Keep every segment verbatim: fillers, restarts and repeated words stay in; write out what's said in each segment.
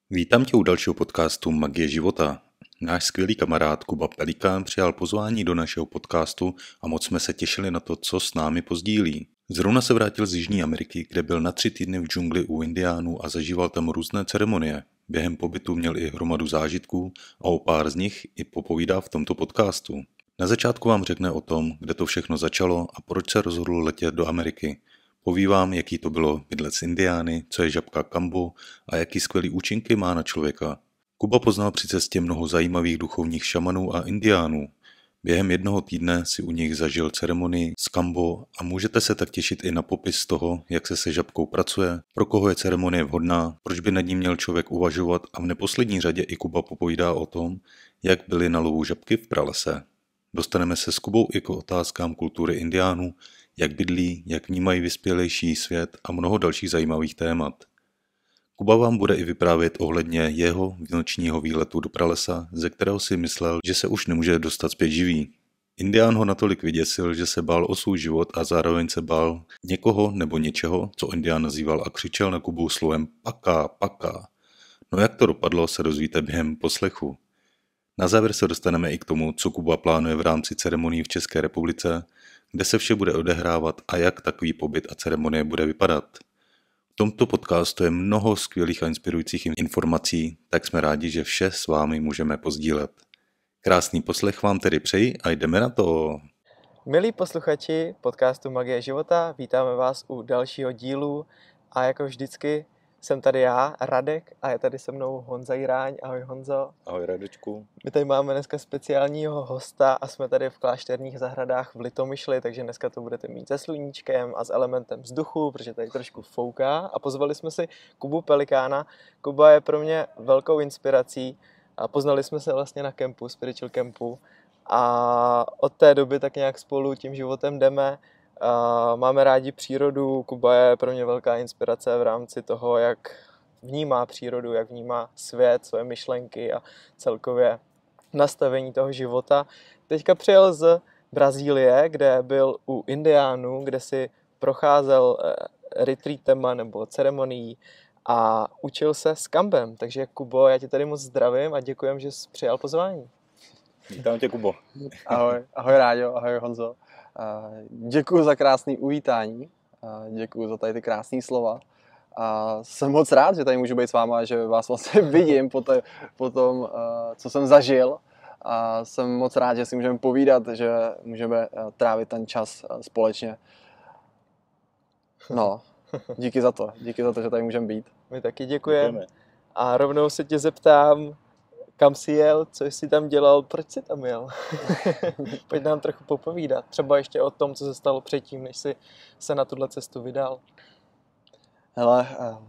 Vítám tě u dalšího podcastu Magie života. Náš skvělý kamarád Kuba Pelikán přijal pozvání do našeho podcastu a moc jsme se těšili na to, co s námi pozdílí. Zrovna se vrátil z Jižní Ameriky, kde byl na tři týdny v džungli u Indiánů a zažíval tam různé ceremonie. Během pobytu měl i hromadu zážitků a o pár z nich i popovídá v tomto podcastu. Na začátku vám řekne o tom, kde to všechno začalo a proč se rozhodl letět do Ameriky. Poví vám, jaký to bylo bydlet s Indiány, co je žabka Kambo a jaký skvělý účinky má na člověka. Kuba poznal při cestě mnoho zajímavých duchovních šamanů a indiánů. Během jednoho týdne si u nich zažil ceremonii s Kambo a můžete se tak těšit i na popis toho, jak se se žabkou pracuje, pro koho je ceremonie vhodná, proč by nad ní měl člověk uvažovat a v neposlední řadě i Kuba popovídá o tom, jak byly na lovu žabky v pralese. Dostaneme se s Kubou i k otázkám kultury indiánů, jak bydlí, jak vnímají vyspělejší svět a mnoho dalších zajímavých témat. Kuba vám bude i vyprávět ohledně jeho nočního výletu do pralesa, ze kterého si myslel, že se už nemůže dostat zpět živý. Indián ho natolik vyděsil, že se bál o svůj život a zároveň se bál někoho nebo něčeho, co Indián nazýval a křičel na Kubu slovem paka, paka. No jak to dopadlo, se dozvíte během poslechu. Na závěr se dostaneme i k tomu, co Kuba plánuje v rámci ceremonií v České republice, kde se vše bude odehrávat a jak takový pobyt a ceremonie bude vypadat. V tomto podcastu je mnoho skvělých a inspirujících informací, tak jsme rádi, že vše s vámi můžeme pozdílet. Krásný poslech vám tedy přeji a jdeme na to. Milí posluchači podcastu Magie života, vítáme vás u dalšího dílu a jako vždycky jsem tady já, Radek, a je tady se mnou Honza Jiráň. Ahoj Honzo. Ahoj Radečku. My tady máme dneska speciálního hosta a jsme tady v klášterních zahradách v Litomyšli, takže dneska to budete mít se sluníčkem a s elementem vzduchu, protože tady trošku fouká, a pozvali jsme si Kubu Pelikána. Kuba je pro mě velkou inspirací a poznali jsme se vlastně na kempu, Spiritual Campu, a od té doby tak nějak spolu tím životem jdeme. Uh, máme rádi přírodu, Kuba je pro mě velká inspirace v rámci toho, jak vnímá přírodu, jak vnímá svět, své myšlenky a celkově nastavení toho života. Teďka přijel z Brazílie, kde byl u Indiánů, kde si procházel retreatema nebo ceremonií a učil se s kambem. Takže Kubo, já tě tady moc zdravím a děkujem, že jsi přijal pozvání. Vítám tě, Kubo. Ahoj, ahoj Ráďo, ahoj Honzo. Děkuji za krásné uvítání, děkuji za tady ty krásné slova. A jsem moc rád, že tady můžu být s váma, že vás vlastně vidím po, te, po tom, co jsem zažil. A jsem moc rád, že si můžeme povídat, že můžeme trávit ten čas společně. No, díky za to, díky za to, že tady můžeme být. My taky děkujeme. A rovnou se tě zeptám, kam jsi jel, co jsi tam dělal, proč jsi tam jel? Pojď nám trochu popovídat. Třeba ještě o tom, co se stalo předtím, než jsi se na tuhle cestu vydal. Hele,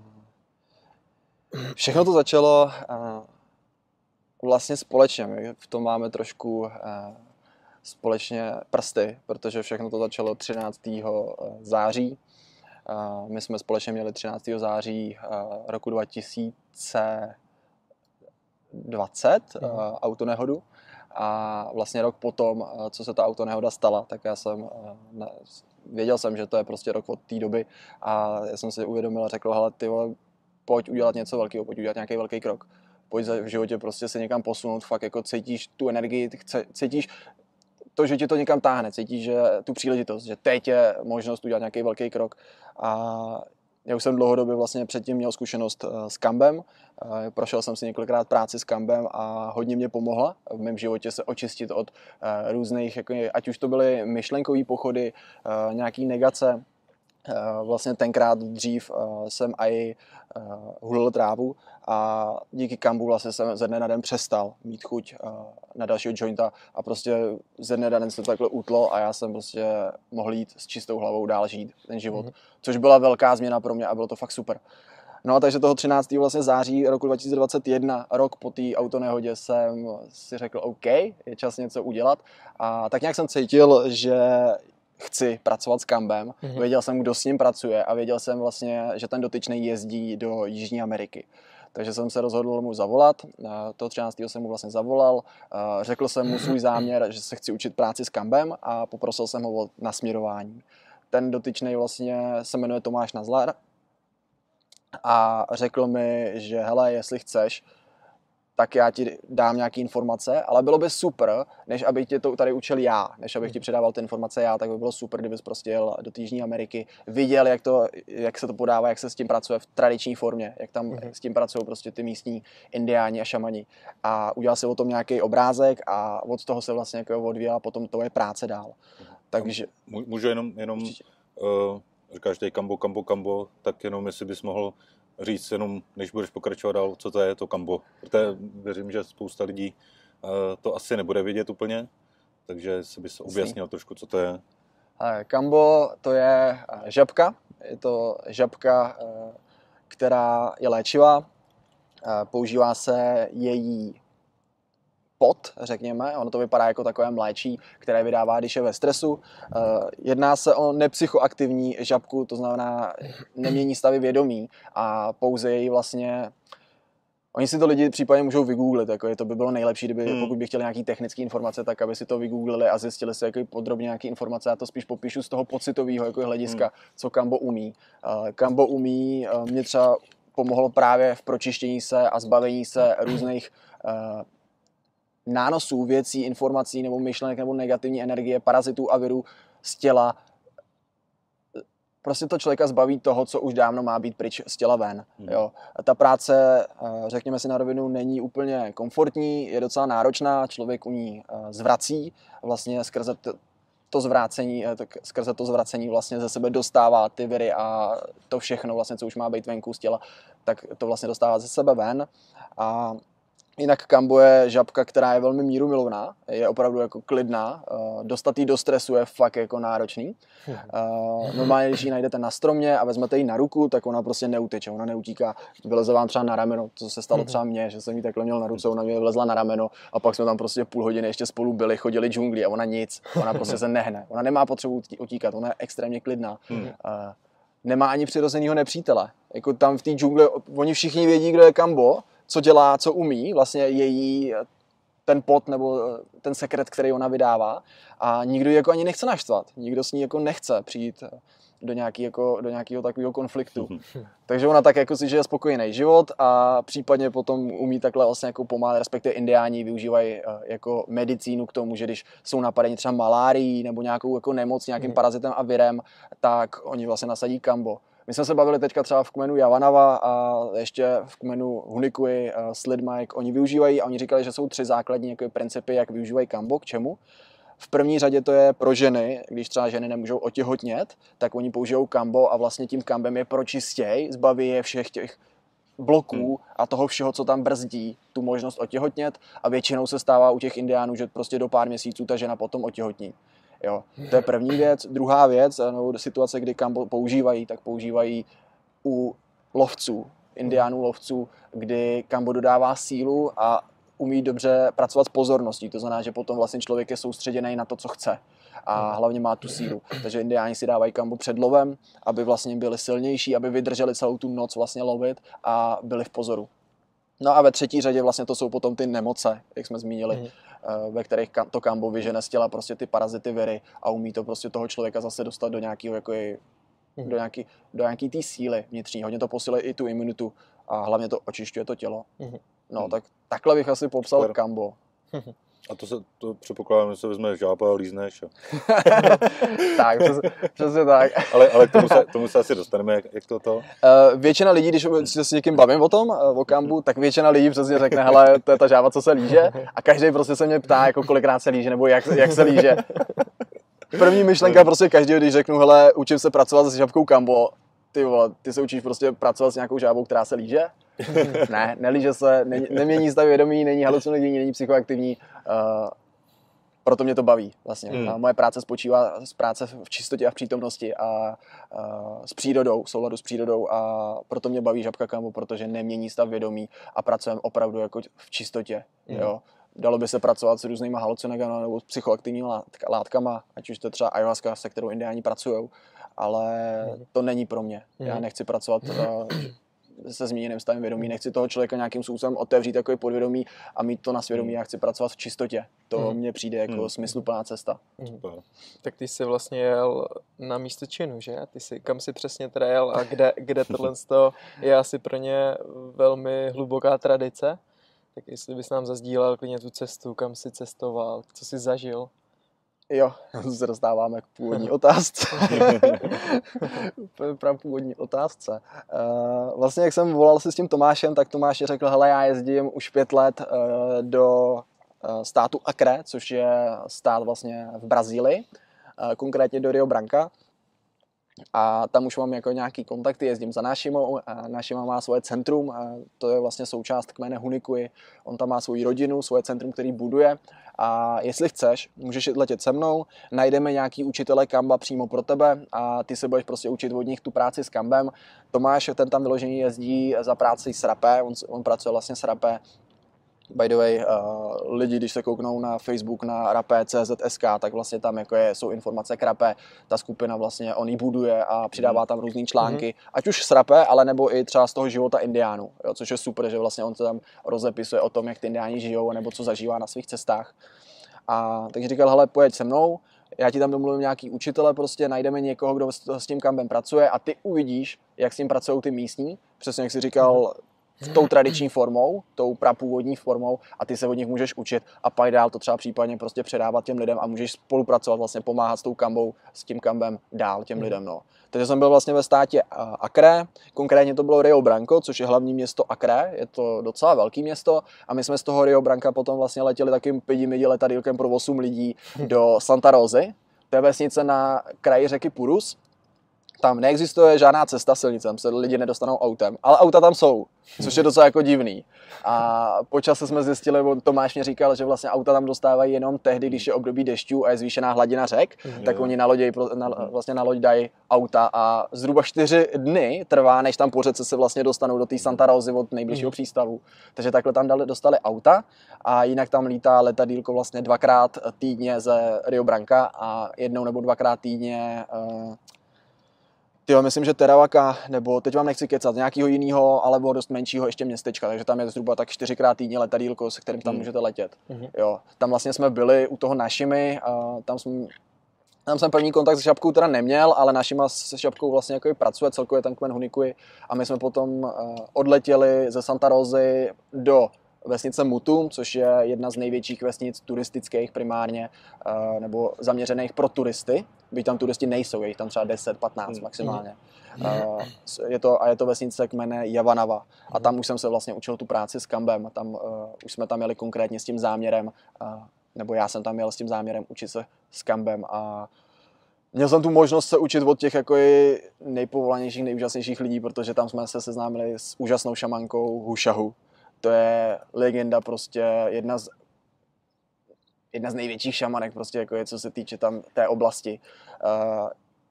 všechno to začalo vlastně společně. My v tom máme trošku společně prsty, protože všechno to začalo třináctého září. My jsme společně měli třináctého září roku dva tisíce dvacet mm. autonehodu, a vlastně rok potom, co se ta autonehoda stala, tak já jsem ne, věděl jsem, že to je prostě rok od té doby, a já jsem si uvědomil a řekl, hele, ty vole, pojď udělat něco velkého, pojď udělat nějaký velký krok, pojď v životě prostě se někam posunout, fakt jako cítíš tu energii, cítíš to, že tě to někam táhne, cítíš, že tu příležitost, že teď je možnost udělat nějaký velký krok. A já už jsem dlouhodobě vlastně předtím měl zkušenost s kambem, prošel jsem si několikrát práci s kambem a hodně mě pomohla v mém životě se očistit od různých, jako, ať už to byly myšlenkové pochody, nějaký negace. Vlastně tenkrát dřív jsem i hulil trávu a díky kambu vlastně jsem ze dne na den přestal mít chuť na dalšího jointa a prostě ze dne na den se to takhle utlo a já jsem prostě mohl jít s čistou hlavou dál žít ten život, mm-hmm. což byla velká změna pro mě a bylo to fakt super. No a takže toho třináctého vlastně září roku dva tisíce dvacet jedna, rok po té autonehodě, jsem si řekl, OK, je čas něco udělat, a tak nějak jsem cítil, že chci pracovat s kambem, mm-hmm. věděl jsem, kdo s ním pracuje a věděl jsem vlastně, že ten dotyčný jezdí do Jižní Ameriky. Takže jsem se rozhodl mu zavolat, toho třináctého jsem mu vlastně zavolal, řekl jsem mu svůj záměr, že se chci učit práci s kambem, a poprosil jsem ho o nasměrování. Ten dotyčný vlastně se jmenuje Tomáš Nazlar a řekl mi, že hele, jestli chceš, tak já ti dám nějaké informace, ale bylo by super, než abych tě to tady učil já, než abych ti předával ty informace já, tak by bylo super, kdybys prostě jel do té Jižní Ameriky, viděl, jak, to, jak se to podává, jak se s tím pracuje v tradiční formě, jak tam mm-hmm. s tím pracují prostě ty místní indiáni a šamani. A udělal si o tom nějaký obrázek a od toho se vlastně jako odvíjela potom tvoje práce dál. Takže... Můžu jenom, jenom uh, říkáš tady kambo, kambo, kambo, tak jenom jestli bys mohl říct jenom, než budeš pokračovat dál, co to je to kambo. Protože věřím, že spousta lidí uh, to asi nebude vědět úplně, takže si bys objasnil trošku, co to je. Kambo to je žabka, je to žabka, která je léčivá, používá se její pot, řekněme, ono to vypadá jako takové mléčí, které vydává, když je ve stresu. Jedná se o nepsychoaktivní žabku, to znamená nemění stavy vědomí a pouze její vlastně... Oni si to lidi případně můžou vygooglit, jako je to by bylo nejlepší, kdyby, hmm. pokud by chtěli nějaký technické informace, tak aby si to vygooglili a zjistili si jako podrobně nějaké informace. Já to spíš popíšu z toho pocitového jako hlediska, hmm. co Kambo umí. Uh, Kambo umí, uh, mě třeba pomohlo právě v pročištění se a zbavení se různých uh, nánosů, věcí, informací nebo myšlenek nebo negativní energie, parazitů a virů z těla. Prostě to člověka zbaví toho, co už dávno má být pryč z těla ven. Hmm. Jo. Ta práce, řekněme si na rovinu, není úplně komfortní, je docela náročná, člověk u ní zvrací, vlastně skrze to zvrácení, skrze to zvracení vlastně ze sebe dostává ty viry a to všechno, vlastně, co už má být venku z těla, tak to vlastně dostává ze sebe ven. A jinak Kambo je žabka, která je velmi mírumilovná, je opravdu jako klidná, dostat jí do stresu je fakt jako náročný. Normálně, když ji najdete na stromě a vezmete ji na ruku, tak ona prostě neuteče, ona neutíká, vyleze vám třeba na rameno, co se stalo třeba mně, že jsem ji takhle měl na ruce, ona mě vylezla na rameno a pak jsme tam prostě půl hodiny ještě spolu byli, chodili džungli a ona nic, ona prostě se nehne, ona nemá potřebu utíkat, ona je extrémně klidná. Nemá ani přirozenýho nepřítele, jako tam v té džungli, oni všichni vědí, kdo je Kambo, co dělá, co umí, vlastně její ten pot nebo ten sekret, který ona vydává a nikdo ji jako ani nechce naštvat, nikdo s ní jako nechce přijít do, nějaký jako, do nějakého takového konfliktu. Takže ona tak jako si žije spokojený život a případně potom umí takhle vlastně jako pomáhat, respektive indiáni využívají jako medicínu k tomu, že když jsou napadeni třeba malárií nebo nějakou jako nemoc, nějakým parazitem a virem, tak oni vlastně nasadí Kambo. My jsme se bavili teďka třeba v kmenu Javanava a ještě v kmenu Hunikui s lidmi, jak oni využívají a oni říkali, že jsou tři základní jako principy, jak využívají Kambo, k čemu. V první řadě to je pro ženy, když třeba ženy nemůžou otěhotnět, tak oni použijou Kambo a vlastně tím Kambem je pročistěj, zbaví je všech těch bloků a toho všeho, co tam brzdí tu možnost otěhotnět a většinou se stává u těch indiánů, že prostě do pár měsíců ta žena potom otěhotní. Jo, to je první věc. Druhá věc, nebo situace, kdy Kambo používají, tak používají u lovců, indiánů lovců, kdy Kambo dodává sílu a umí dobře pracovat s pozorností. To znamená, že potom vlastně člověk je soustředěný na to, co chce a hlavně má tu sílu. Takže indiáni si dávají Kambo před lovem, aby vlastně byli silnější, aby vydrželi celou tu noc vlastně lovit a byli v pozoru. No a ve třetí řadě vlastně to jsou potom ty nemoce, jak jsme zmínili, mm. ve kterých to Kambo vyžene z těla prostě ty parazity, viry a umí to prostě toho člověka zase dostat do nějakého jako je, mm. do nějaký, do nějaký té síly vnitřní. Hodně to posiluje i tu imunitu a hlavně to očišťuje to tělo. Mm. No tak takhle bych asi popsal Super. Kambo. A to se to předpokládám, že se vezme žába a lízneš. A... tak, přesně, přesně tak. ale ale k tomu se, tomu se asi dostaneme, jak, jak to to? Uh, většina lidí, když se s někým bavím o tom, o Kambu, tak většina lidí přesně řekne, hele, to je ta žába, co se líže. A každý prostě se mě ptá, jako kolikrát se líže, nebo jak, jak se líže. První myšlenka prostě každý, když řeknu, hele, učím se pracovat s žábkou Kambo, ty vole, ty se učíš prostě pracovat s nějakou žábou, která se líže? Ne, nelíže se, ne, nemění stav vědomí, není halucinogenní, není psychoaktivní, uh, proto mě to baví vlastně. Hmm. A moje práce spočívá z práce v čistotě a v přítomnosti a uh, s přírodou, v souladu s přírodou a proto mě baví žabka Kambo, protože nemění stav vědomí a pracujeme opravdu jako v čistotě. Hmm. Jo. Dalo by se pracovat s různýma halucinogenami nebo s psychoaktivními látkama, ať už to třeba ayahuasca, se kterou indiáni pracují, ale hmm. to není pro mě. Hmm. Já nechci pracovat uh, se změněným stavem vědomí. Nechci toho člověka nějakým způsobem otevřít takový podvědomí a mít to na svědomí. Já chci pracovat v čistotě. To Mm. mně přijde jako Mm. smysluplná cesta. Mm. Tak ty jsi vlastně jel na místo činu, že? Ty jsi, kam jsi přesně teda jel a kde, kde tohle je asi pro ně velmi hluboká tradice? Tak jestli bys nám zazdílel klidně tu cestu, kam jsi cestoval, co jsi zažil? Jo, se dostáváme k původní otázce. Právě původní otázce. Uh, vlastně, jak jsem volal si s tím Tomášem, tak Tomáš řekl, hele, já jezdím už pět let uh, do uh, státu Acre, což je stát vlastně v Brazílii, uh, konkrétně do Rio Branca. A tam už mám jako nějaký kontakty, jezdím za Našimou, a Našima má svoje centrum, a to je vlastně součást kmene Hunikui. On tam má svou rodinu, svoje centrum, který buduje. A jestli chceš, můžeš letět se mnou, najdeme nějaký učitele kamba přímo pro tebe a ty se budeš prostě učit od nich tu práci s kambem. Tomáš, ten tam vyloženě jezdí za práci s rapé, on, on pracuje vlastně s rapé. By the way, uh, lidi, když se kouknou na Facebook na rapé tečka cé zet es ká, tak vlastně tam jako je, jsou informace k rapé, ta skupina vlastně, on ji buduje a přidává tam různý články, mm-hmm. ať už s rapé, ale nebo i třeba z toho života indiánů, jo, což je super, že vlastně on se tam rozepisuje o tom, jak ty indiáni žijou, nebo co zažívá na svých cestách. A takže říkal, hele, pojď se mnou, já ti tam domluvím nějaký učitele, prostě najdeme někoho, kdo s tím kambem pracuje a ty uvidíš, jak s tím pracují ty místní, přesně jak jsi říkal, mm-hmm. tou tradiční formou, tou prapůvodní formou a ty se od nich můžeš učit a pak dál to třeba případně prostě předávat těm lidem a můžeš spolupracovat, vlastně pomáhat s tou kambou, s tím kambem dál těm lidem, no. Takže jsem byl vlastně ve státě Acre, konkrétně to bylo Rio Branco, což je hlavní město Acre, je to docela velké město a my jsme z toho Rio Branca potom vlastně letěli takým pidi-midi letadýlkem pro osm lidí do Santa Rosy, to je vesnice na kraji řeky Purus. Tam neexistuje žádná cesta silnicem, se lidi nedostanou autem, ale auta tam jsou, což je docela jako divný. A po čase jsme zjistili, Tomáš mě říkal, že vlastně auta tam dostávají jenom tehdy, když je období dešťů a je zvýšená hladina řek, mm. tak oni na lodi, na, vlastně na loď dají auta a zhruba čtyři dny trvá, než tam po řece se vlastně dostanou do té Santa Rosy od nejbližšího mm. přístavu. Takže takhle tam dali, dostali auta a jinak tam lítá letadýlko vlastně dvakrát týdně ze Rio Branca a jednou nebo dvakrát týdně uh, Jo, myslím, že Teravaka, nebo teď vám nechci kecat, nějakého jiného, alebo dost menšího ještě městečka, takže tam je zhruba tak čtyřikrát týdně letadýlko, se kterým tam mm. můžete letět. Mm. Jo, tam vlastně jsme byli u toho Našimy, a tam jsme, tam jsem první kontakt s Šapkou teda neměl, ale Našima se Šapkou vlastně jako pracuje, celkově tam kmen Hunikui a my jsme potom uh, odletěli ze Santa Rosy do vesnice Mutum, což je jedna z největších vesnic turistických primárně, uh, nebo zaměřených pro turisty. Byť tam turisti nejsou, je jich tam třeba deset patnáct mm. maximálně. Uh, je to, a je to vesnice kmene Javanava. A tam už jsem se vlastně učil tu práci s kambem. Tam, uh, už jsme tam jeli konkrétně s tím záměrem, uh, nebo já jsem tam jel s tím záměrem učit se s kambem. A měl jsem tu možnost se učit od těch jako nejpovolanějších, nejúžasnějších lidí, protože tam jsme se seznámili s úžasnou šamankou Hushahu. To je legenda, prostě jedna z jedna z největších šamanek, prostě jako je, co se týče tam té oblasti. Uh,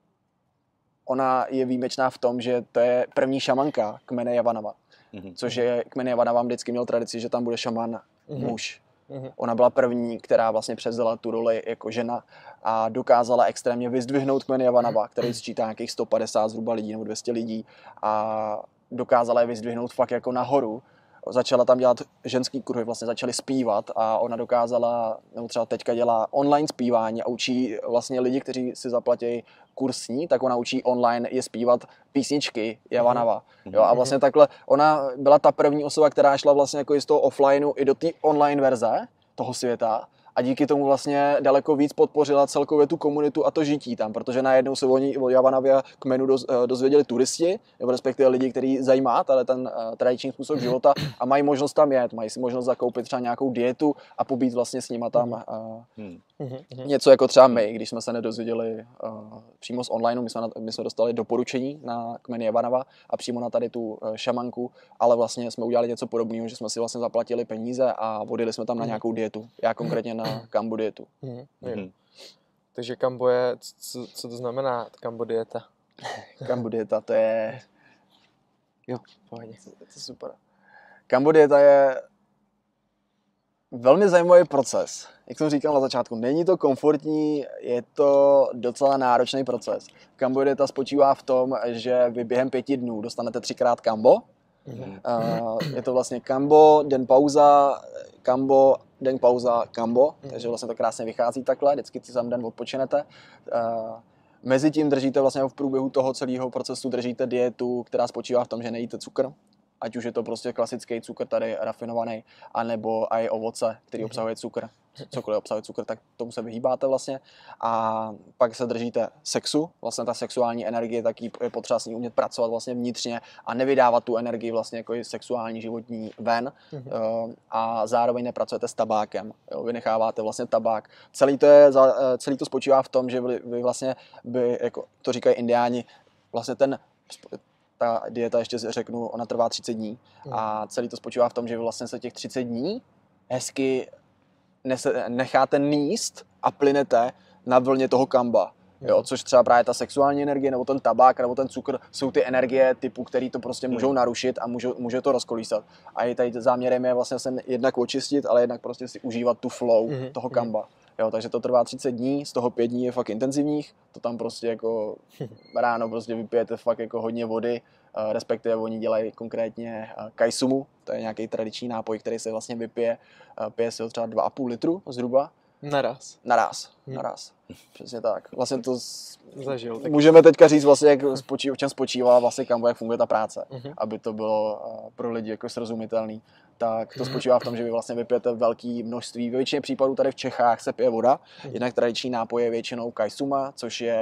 ona je výjimečná v tom, že to je první šamanka kmene Javanava, mm-hmm. což je kmen Javanava vždycky měl tradici, že tam bude šaman mm-hmm. muž. Mm-hmm. Ona byla první, která vlastně převzala tu roli jako žena a dokázala extrémně vyzdvihnout kmen Javanava, který sčítá nějakých sto padesát zhruba lidí nebo dvě stě lidí a dokázala je vyzdvihnout fakt jako nahoru. Začala tam dělat ženský kruhy, vlastně začaly zpívat a ona dokázala, nebo třeba teďka dělá online zpívání a učí vlastně lidi, kteří si zaplatí kursní, tak ona učí online je zpívat písničky Javanava. Jo, a vlastně takhle ona byla ta první osoba, která šla vlastně jako z toho offlineu i do té online verze toho světa. A díky tomu vlastně daleko víc podpořila celkově tu komunitu a to žití tam, protože najednou se oni o Javanavě kmenu doz, dozvěděli turisti, nebo respektive lidi, kteří zajímá tady ten uh, tradiční způsob života a mají možnost tam jet, mají si možnost zakoupit třeba nějakou dietu a pobít vlastně s nima tam uh, hmm. něco jako třeba my, když jsme se nedozvěděli uh, přímo z online, my jsme, na, my jsme dostali doporučení na kmen Javanava a přímo na tady tu uh, šamanku, ale vlastně jsme udělali něco podobného, že jsme si vlastně zaplatili peníze a odjeli jsme tam na nějakou dietu. Já konkrétně na kambo dietu. Hmm. Hmm. Takže kambo je, co, co to znamená kambo dieta? Kambo dieta to je... Jo, pohodě. To je super. Kambo dieta je velmi zajímavý proces. Jak jsem říkal na začátku, není to komfortní, je to docela náročný proces. Kambo dieta spočívá v tom, že vy během pěti dnů dostanete třikrát kambo, Mm. Uh, je to vlastně kambo, den pauza, kambo, den pauza, kambo, mm. takže vlastně to krásně vychází takhle, vždycky si tam den odpočinete. Uh, Mezitím držíte vlastně v průběhu toho celého procesu držíte dietu, která spočívá v tom, že nejíte cukr, ať už je to prostě klasický cukr tady rafinovaný, anebo i ovoce, který obsahuje cukr. Cokoliv obsahuje cukr, tak tomu se vyhýbáte vlastně. A pak se držíte sexu, vlastně ta sexuální energie, taky je potřeba s ní umět pracovat vlastně vnitřně a nevydávat tu energii vlastně jako sexuální životní ven. Mm-hmm. A zároveň nepracujete s tabákem, jo? Vy necháváte vlastně tabák. Celý to, je, celý to spočívá v tom, že vy, vy vlastně, by, jako to říkají indiáni, vlastně ten ta dieta, ještě řeknu, ona trvá třicet dní mm. a celý to spočívá v tom, že vy vlastně se těch třicet dní hezky nese, necháte níst a plynete na vlně toho kamba. Jo, což třeba právě ta sexuální energie, nebo ten tabák, nebo ten cukr, jsou ty energie typu, který to prostě můžou narušit a můžou, může to rozkolísat. A i tady záměrem je vlastně se jednak očistit, ale jednak prostě si užívat tu flow mm-hmm. toho kamba. Jo, takže to trvá třicet dní, z toho pět dní je fakt intenzivních, to tam prostě jako ráno prostě vypijete fakt jako hodně vody, respektive oni dělají konkrétně kaisumu, to je nějaký tradiční nápoj, který se vlastně vypije, pije se ho třeba dva a půl litru zhruba. Naraz. Naraz, hmm. naraz. Přesně tak. Vlastně to z... Zažil. Tak... Můžeme teďka říct vlastně, jak spočí... v čem spočívá vlastně kambo, jak funguje ta práce, uh-huh. aby to bylo pro lidi jako srozumitelný. Tak to spočívá v tom, že vy vlastně vypijete velké množství. Ve většině případů tady v Čechách se pije voda. Uh-huh. Jednak tradiční nápoj je většinou kaisuma, což je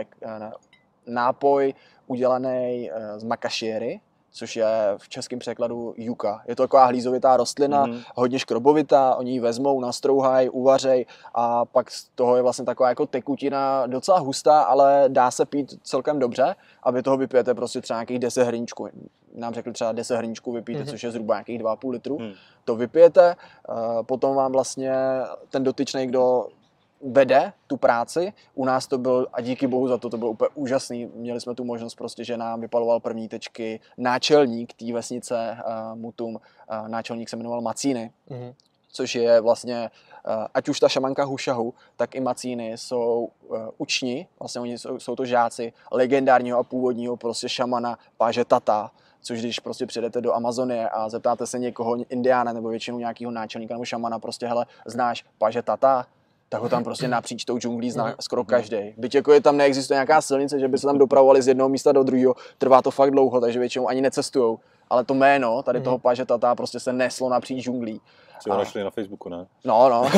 nápoj udělaný z makašiery, což je v českém překladu juka. Je to taková hlízovitá rostlina, mm. hodně škrobovitá, oni ji vezmou, nastrouhají, uvařej a pak z toho je vlastně taková jako tekutina docela hustá, ale dá se pít celkem dobře a vy toho vypijete prostě třeba nějakých deset hrníčků. Nám řekli třeba deset hrníčků vypijete, mm. což je zhruba nějakých dva a půl litru. Mm. To vypijete, potom vám vlastně ten dotyčný, kdo vede tu práci. U nás to byl, a díky bohu za to, to bylo úplně úžasný. Měli jsme tu možnost prostě, že nám vypaloval první tečky náčelník té vesnice uh, Mutum. Uh, náčelník se jmenoval Macíny, mm-hmm. což je vlastně, uh, ať už ta šamanka Hušahu, tak i Macíny jsou uh, učni, vlastně oni jsou, jsou to žáci legendárního a původního prostě šamana Páže Tata, což když prostě přijdete do Amazonie a zeptáte se někoho, indiána nebo většinou nějakého náčelníka nebo šamana, prostě hele, znáš Páže Tata? Tak ho tam prostě napříč tou džunglí zná skoro každý. Byť jako je tam neexistuje nějaká silnice, že by se tam dopravovali z jednoho místa do druhého, trvá to fakt dlouho, takže většinou ani necestujou. Ale to jméno tady toho Páže Tata prostě se neslo napříč džunglí. Si ho našli na Facebooku, ne? No, no.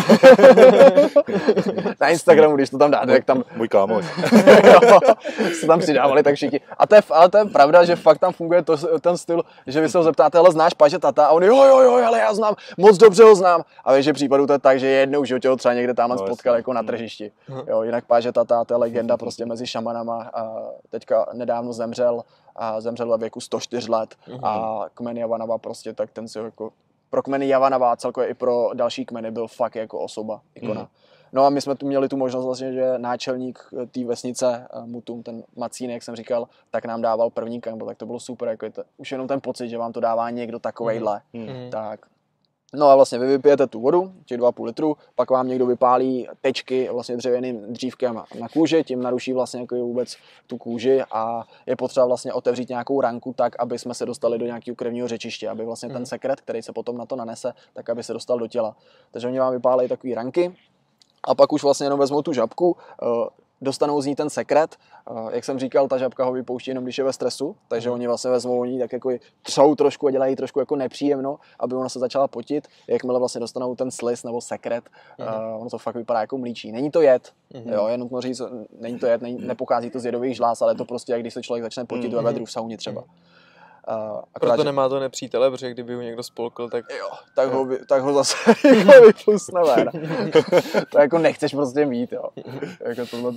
Na Instagramu, když to tam dáte, jak tam... Můj kámoš. Jo, se tam přidávali tak všichni. A to je, ale to je pravda, že fakt tam funguje to, ten styl, že vy se ho zeptáte, ale znáš Páže Tata? A on jo, jo, jo, ale já znám, moc dobře ho znám. A víš, že případů to je tak, že jednou v životě ho třeba někde tam no, spotkal jako na tržišti. Jo, jinak Páže Tata, to je legenda prostě mezi šamanama. A teďka nedávno zemřel a zemřel ve věku sto čtyři let. A kmen Javanava prostě, tak ten si jako pro kmeny Javanava, celkově i pro další kmeny byl fakt jako osoba, ikona. Mm. No a my jsme tu měli tu možnost vlastně, že náčelník té vesnice Mutum, ten Macín, jak jsem říkal, tak nám dával první kambo, tak to bylo super, jako je to, už jenom ten pocit, že vám to dává někdo takovejhle, mm. tak. No a vlastně vy vypijete tu vodu, těch dva a půl litru, pak vám někdo vypálí tečky vlastně dřevěným dřívkem na kůži, tím naruší vlastně jako vůbec tu kůži a je potřeba vlastně otevřít nějakou ranku tak, aby jsme se dostali do nějakého krevního řečiště, aby vlastně mm. ten sekret, který se potom na to nanese, tak aby se dostal do těla. Takže oni vám vypálejí takové ranky a pak už vlastně jenom vezmou tu žabku, dostanou z ní ten sekret. Jak jsem říkal, ta žabka ho vypouští jenom, když je ve stresu, takže oni vlastně vezmou ní tak jako třou trošku a dělají trošku jako nepříjemno, aby ona se začala potit. Jakmile vlastně dostanou ten sliz nebo sekret, mm. uh, ono to fakt vypadá jako mlíčí. Není to jed, mm. jo, je nutno říct, není to jed, není, nepochází to z jedových žláz, ale je to prostě, jak když se člověk začne potit mm. ve vedru v sauně třeba. Uh, akorát, Proto nemá to nepřítele, protože kdyby ho někdo spolkl, tak... Jo, tak, jo. Ho, tak ho zase jako vyplusne ven. To jako nechceš prostě mít, jo. Jako tohle...